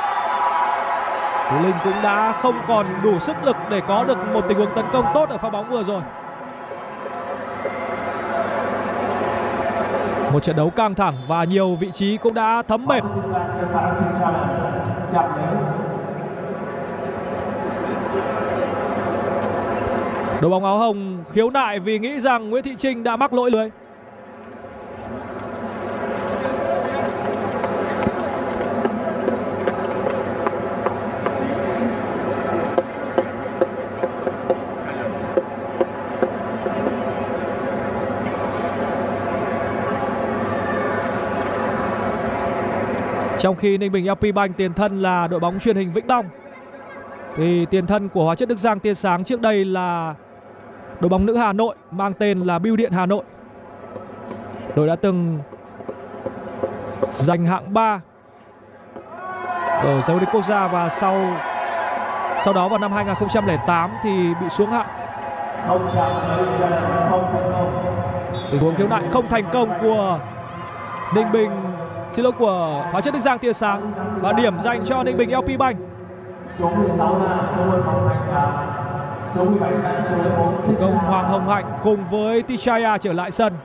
Tú Linh cũng đã không còn đủ sức lực để có được một tình huống tấn công tốt ở pha bóng vừa rồi. Một trận đấu căng thẳng và nhiều vị trí cũng đã thấm mệt. Đội bóng áo hồng khiếu nại vì nghĩ rằng Nguyễn Thị Trinh đã mắc lỗi lưới. Trong khi Ninh Bình lờ pê Bank tiền thân là đội bóng truyền hình Vĩnh Long, thì tiền thân của Hóa chất Đức Giang tia sáng trước đây là đội bóng nữ Hà Nội mang tên là Bưu điện Hà Nội. Đội đã từng giành hạng ba ở giải vô địch quốc gia và sau sau đó vào năm hai nghìn không trăm lẻ tám thì bị xuống hạng. Tình huống khiếu nại không thành công của Ninh Bình, xin lỗi, của Hóa chất Đức Giang tia sáng, và điểm dành cho Ninh Bình lờ pê Bank. Chủ công Hoàng Hồng Hạnh cùng với Tichaya trở lại sân.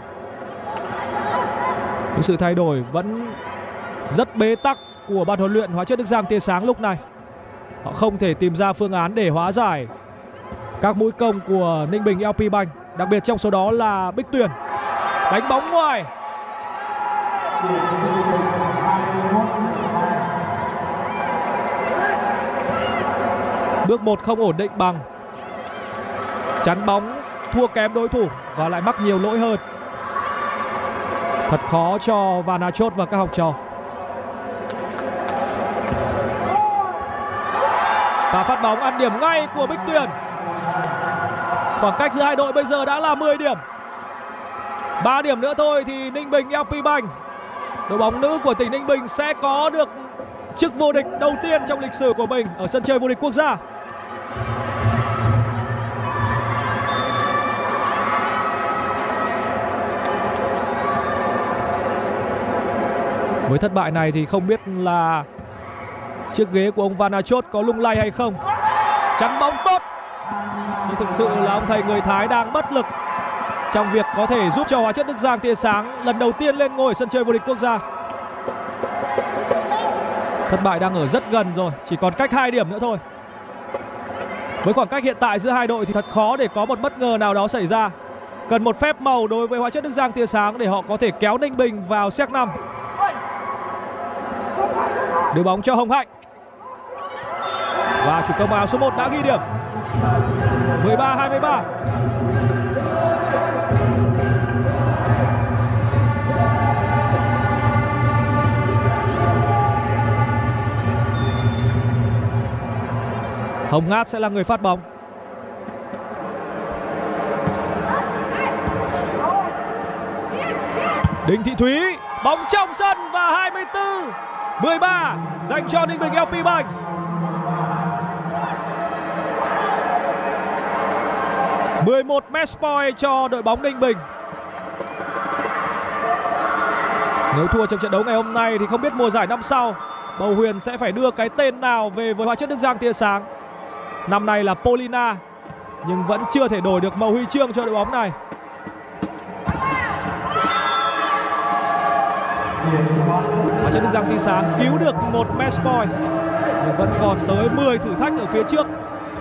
Những sự thay đổi vẫn rất bế tắc của ban huấn luyện Hóa chất Đức Giang tia sáng lúc này. Họ không thể tìm ra phương án để hóa giải các mũi công của Ninh Bình lờ pê Bank, đặc biệt trong số đó là Bích Tuyền. Đánh bóng ngoài. Bước một không ổn định bằng. Chắn bóng thua kém đối thủ và lại mắc nhiều lỗi hơn. Thật khó cho Vanachot và các học trò. Và phát bóng ăn điểm ngay của Bích Tuyền. Khoảng cách giữa hai đội bây giờ đã là mười điểm. ba điểm nữa thôi thì Ninh Bình lờ pê Bank, đội bóng nữ của tỉnh Ninh Bình, sẽ có được chức vô địch đầu tiên trong lịch sử của mình ở sân chơi vô địch quốc gia. Với thất bại này thì không biết là chiếc ghế của ông Vanachot có lung lay hay không. Chắn bóng tốt, nhưng thực sự là ông thầy người Thái đang bất lực trong việc có thể giúp cho Hóa chất Đức Giang tia sáng lần đầu tiên lên ngôi sân chơi vô địch quốc gia. Thất bại đang ở rất gần rồi, chỉ còn cách hai điểm nữa thôi. Với khoảng cách hiện tại giữa hai đội thì thật khó để có một bất ngờ nào đó xảy ra. Cần một phép màu đối với Hóa chất Đức Giang tia sáng để họ có thể kéo Ninh Bình vào séc năm. Đưa bóng cho Hồng Hạnh. Và chủ công áo số một đã ghi điểm. mười ba hai mươi ba. Hồng Ngát sẽ là người phát bóng. Đinh Thị Thúy, bóng trong sân và hai mươi tư mười ba dành cho Ninh Bình lờ pê Bank. mười một match point cho đội bóng Ninh Bình. Nếu thua trong trận đấu ngày hôm nay thì không biết mùa giải năm sau Bầu Huyền sẽ phải đưa cái tên nào về với Hóa chất Đức Giang tia sáng. Năm nay là Polina, nhưng vẫn chưa thể đổi được màu huy chương cho đội bóng này. Hóa chất Đức Giang tia sáng cứu được một match point, nhưng vẫn còn tới mười thử thách ở phía trước.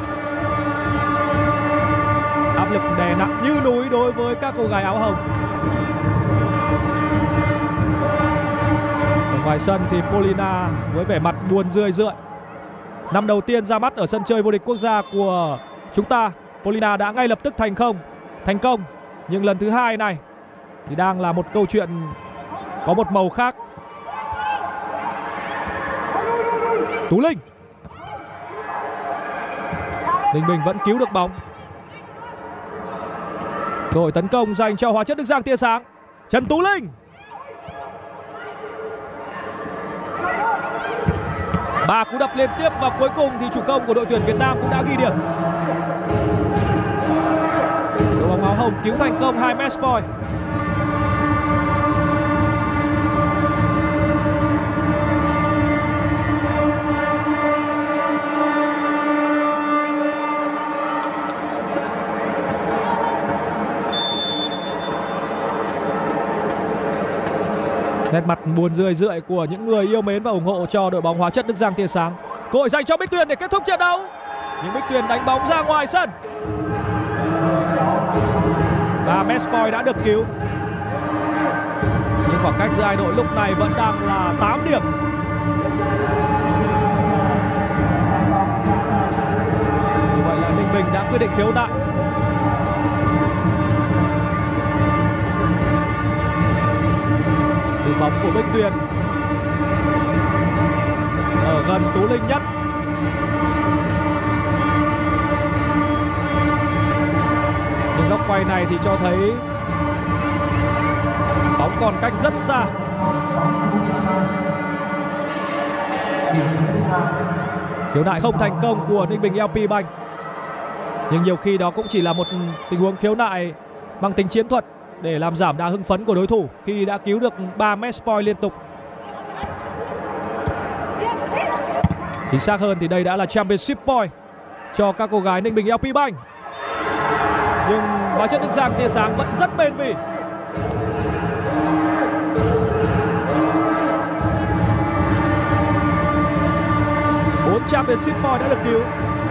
Áp lực đè nặng như núi đối với các cô gái áo hồng. Ở ngoài sân thì Polina với vẻ mặt buồn rười rượi. Năm đầu tiên ra mắt ở sân chơi vô địch quốc gia của chúng ta, Polina đã ngay lập tức thành công, thành công. Nhưng lần thứ hai này thì đang là một câu chuyện có một màu khác. Tú Linh. Ninh Bình vẫn cứu được bóng. Cơ hội tấn công dành cho Hóa chất Đức Giang tia sáng. Trần Tú Linh. Ba cú đập liên tiếp và cuối cùng thì chủ công của đội tuyển Việt Nam cũng đã ghi điểm. Đội bóng áo hồng cứu thành công hai match point. Nét mặt buồn rười rượi của những người yêu mến và ủng hộ cho đội bóng Hóa chất Đức Giang tia sáng. Cơ hội dành cho Bích Tuyền để kết thúc trận đấu, nhưng Bích Tuyền đánh bóng ra ngoài sân. Và match point đã được cứu. Nhưng khoảng cách giữa hai đội lúc này vẫn đang là tám điểm. Như vậy là Ninh Bình đã quyết định khiếu nại. Bóng của Bích Tuyền ở gần Tú Linh nhất. Từ góc quay này thì cho thấy bóng còn cách rất xa. Khiếu nại không thành công của Ninh Bình lờ pê Bank. Nhưng nhiều khi đó cũng chỉ là một tình huống khiếu nại mang tính chiến thuật để làm giảm đà hưng phấn của đối thủ khi đã cứu được ba match point liên tục. Chính xác hơn thì đây đã là championship point cho các cô gái Ninh Bình lờ pê Bank. Nhưng hóa chất Đức Giang tia sáng vẫn rất bền bỉ. Bốn championship point đã được cứu.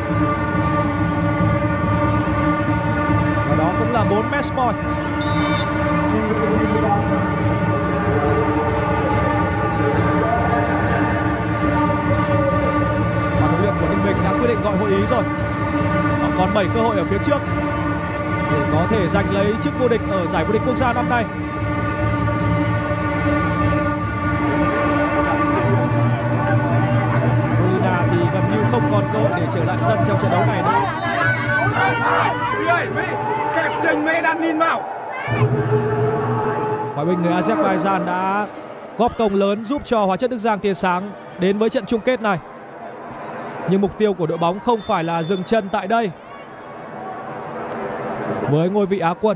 Và đó cũng là bốn match point. Ban huấn luyện của Ninh Bình đã quyết định gọi hội ý rồi. Họ còn bảy cơ hội ở phía trước để có thể giành lấy chức vô địch ở giải vô địch quốc gia năm nay. Molina thì gần như không còn cơ hội để trở lại sân trong trận đấu này nữa. Ngoại binh người Azerbaijan đã góp công lớn giúp cho Hóa chất Đức Giang tia sáng đến với trận chung kết này. Nhưng mục tiêu của đội bóng không phải là dừng chân tại đây. Với ngôi vị Á quân,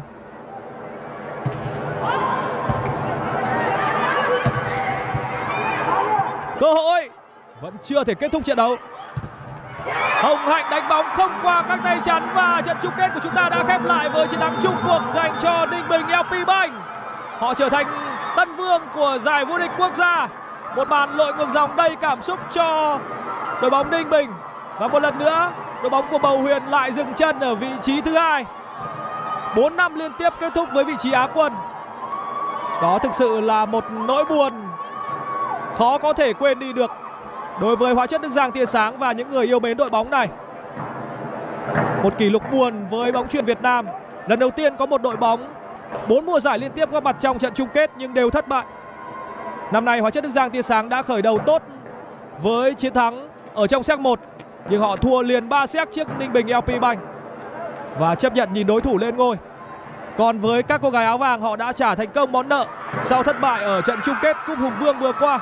cơ hội vẫn chưa thể kết thúc trận đấu. Hồng Hạnh đánh bóng không qua các tay chắn và trận chung kết của chúng ta đã khép lại với chiến thắng chung cuộc dành cho Ninh Bình lờ pê Bank. Họ trở thành tân vương của giải vô địch quốc gia. Một màn lội ngược dòng đầy cảm xúc cho đội bóng Ninh Bình. Và một lần nữa, đội bóng của Bầu Huyền lại dừng chân ở vị trí thứ hai. bốn năm liên tiếp kết thúc với vị trí Á quân. Đó thực sự là một nỗi buồn khó có thể quên đi được đối với Hóa chất Đức Giang tia sáng và những người yêu mến đội bóng này. Một kỷ lục buồn với bóng chuyền Việt Nam. Lần đầu tiên có một đội bóng bốn mùa giải liên tiếp góp mặt trong trận chung kết nhưng đều thất bại. Năm nay Hóa chất Đức Giang tia sáng đã khởi đầu tốt với chiến thắng ở trong séc một, nhưng họ thua liền ba séc trước Ninh Bình lờ pê Bank và chấp nhận nhìn đối thủ lên ngôi. Còn với các cô gái áo vàng, họ đã trả thành công món nợ sau thất bại ở trận chung kết Cúp Hùng Vương vừa qua,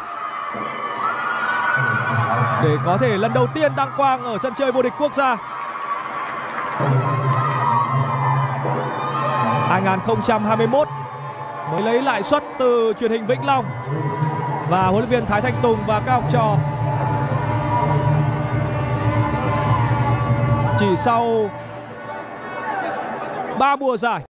để có thể lần đầu tiên đăng quang ở sân chơi vô địch quốc gia. hai không hai mốt mới lấy lại suất từ truyền hình Vĩnh Long và huấn luyện viên Thái Thanh Tùng và các học trò chỉ sau ba mùa giải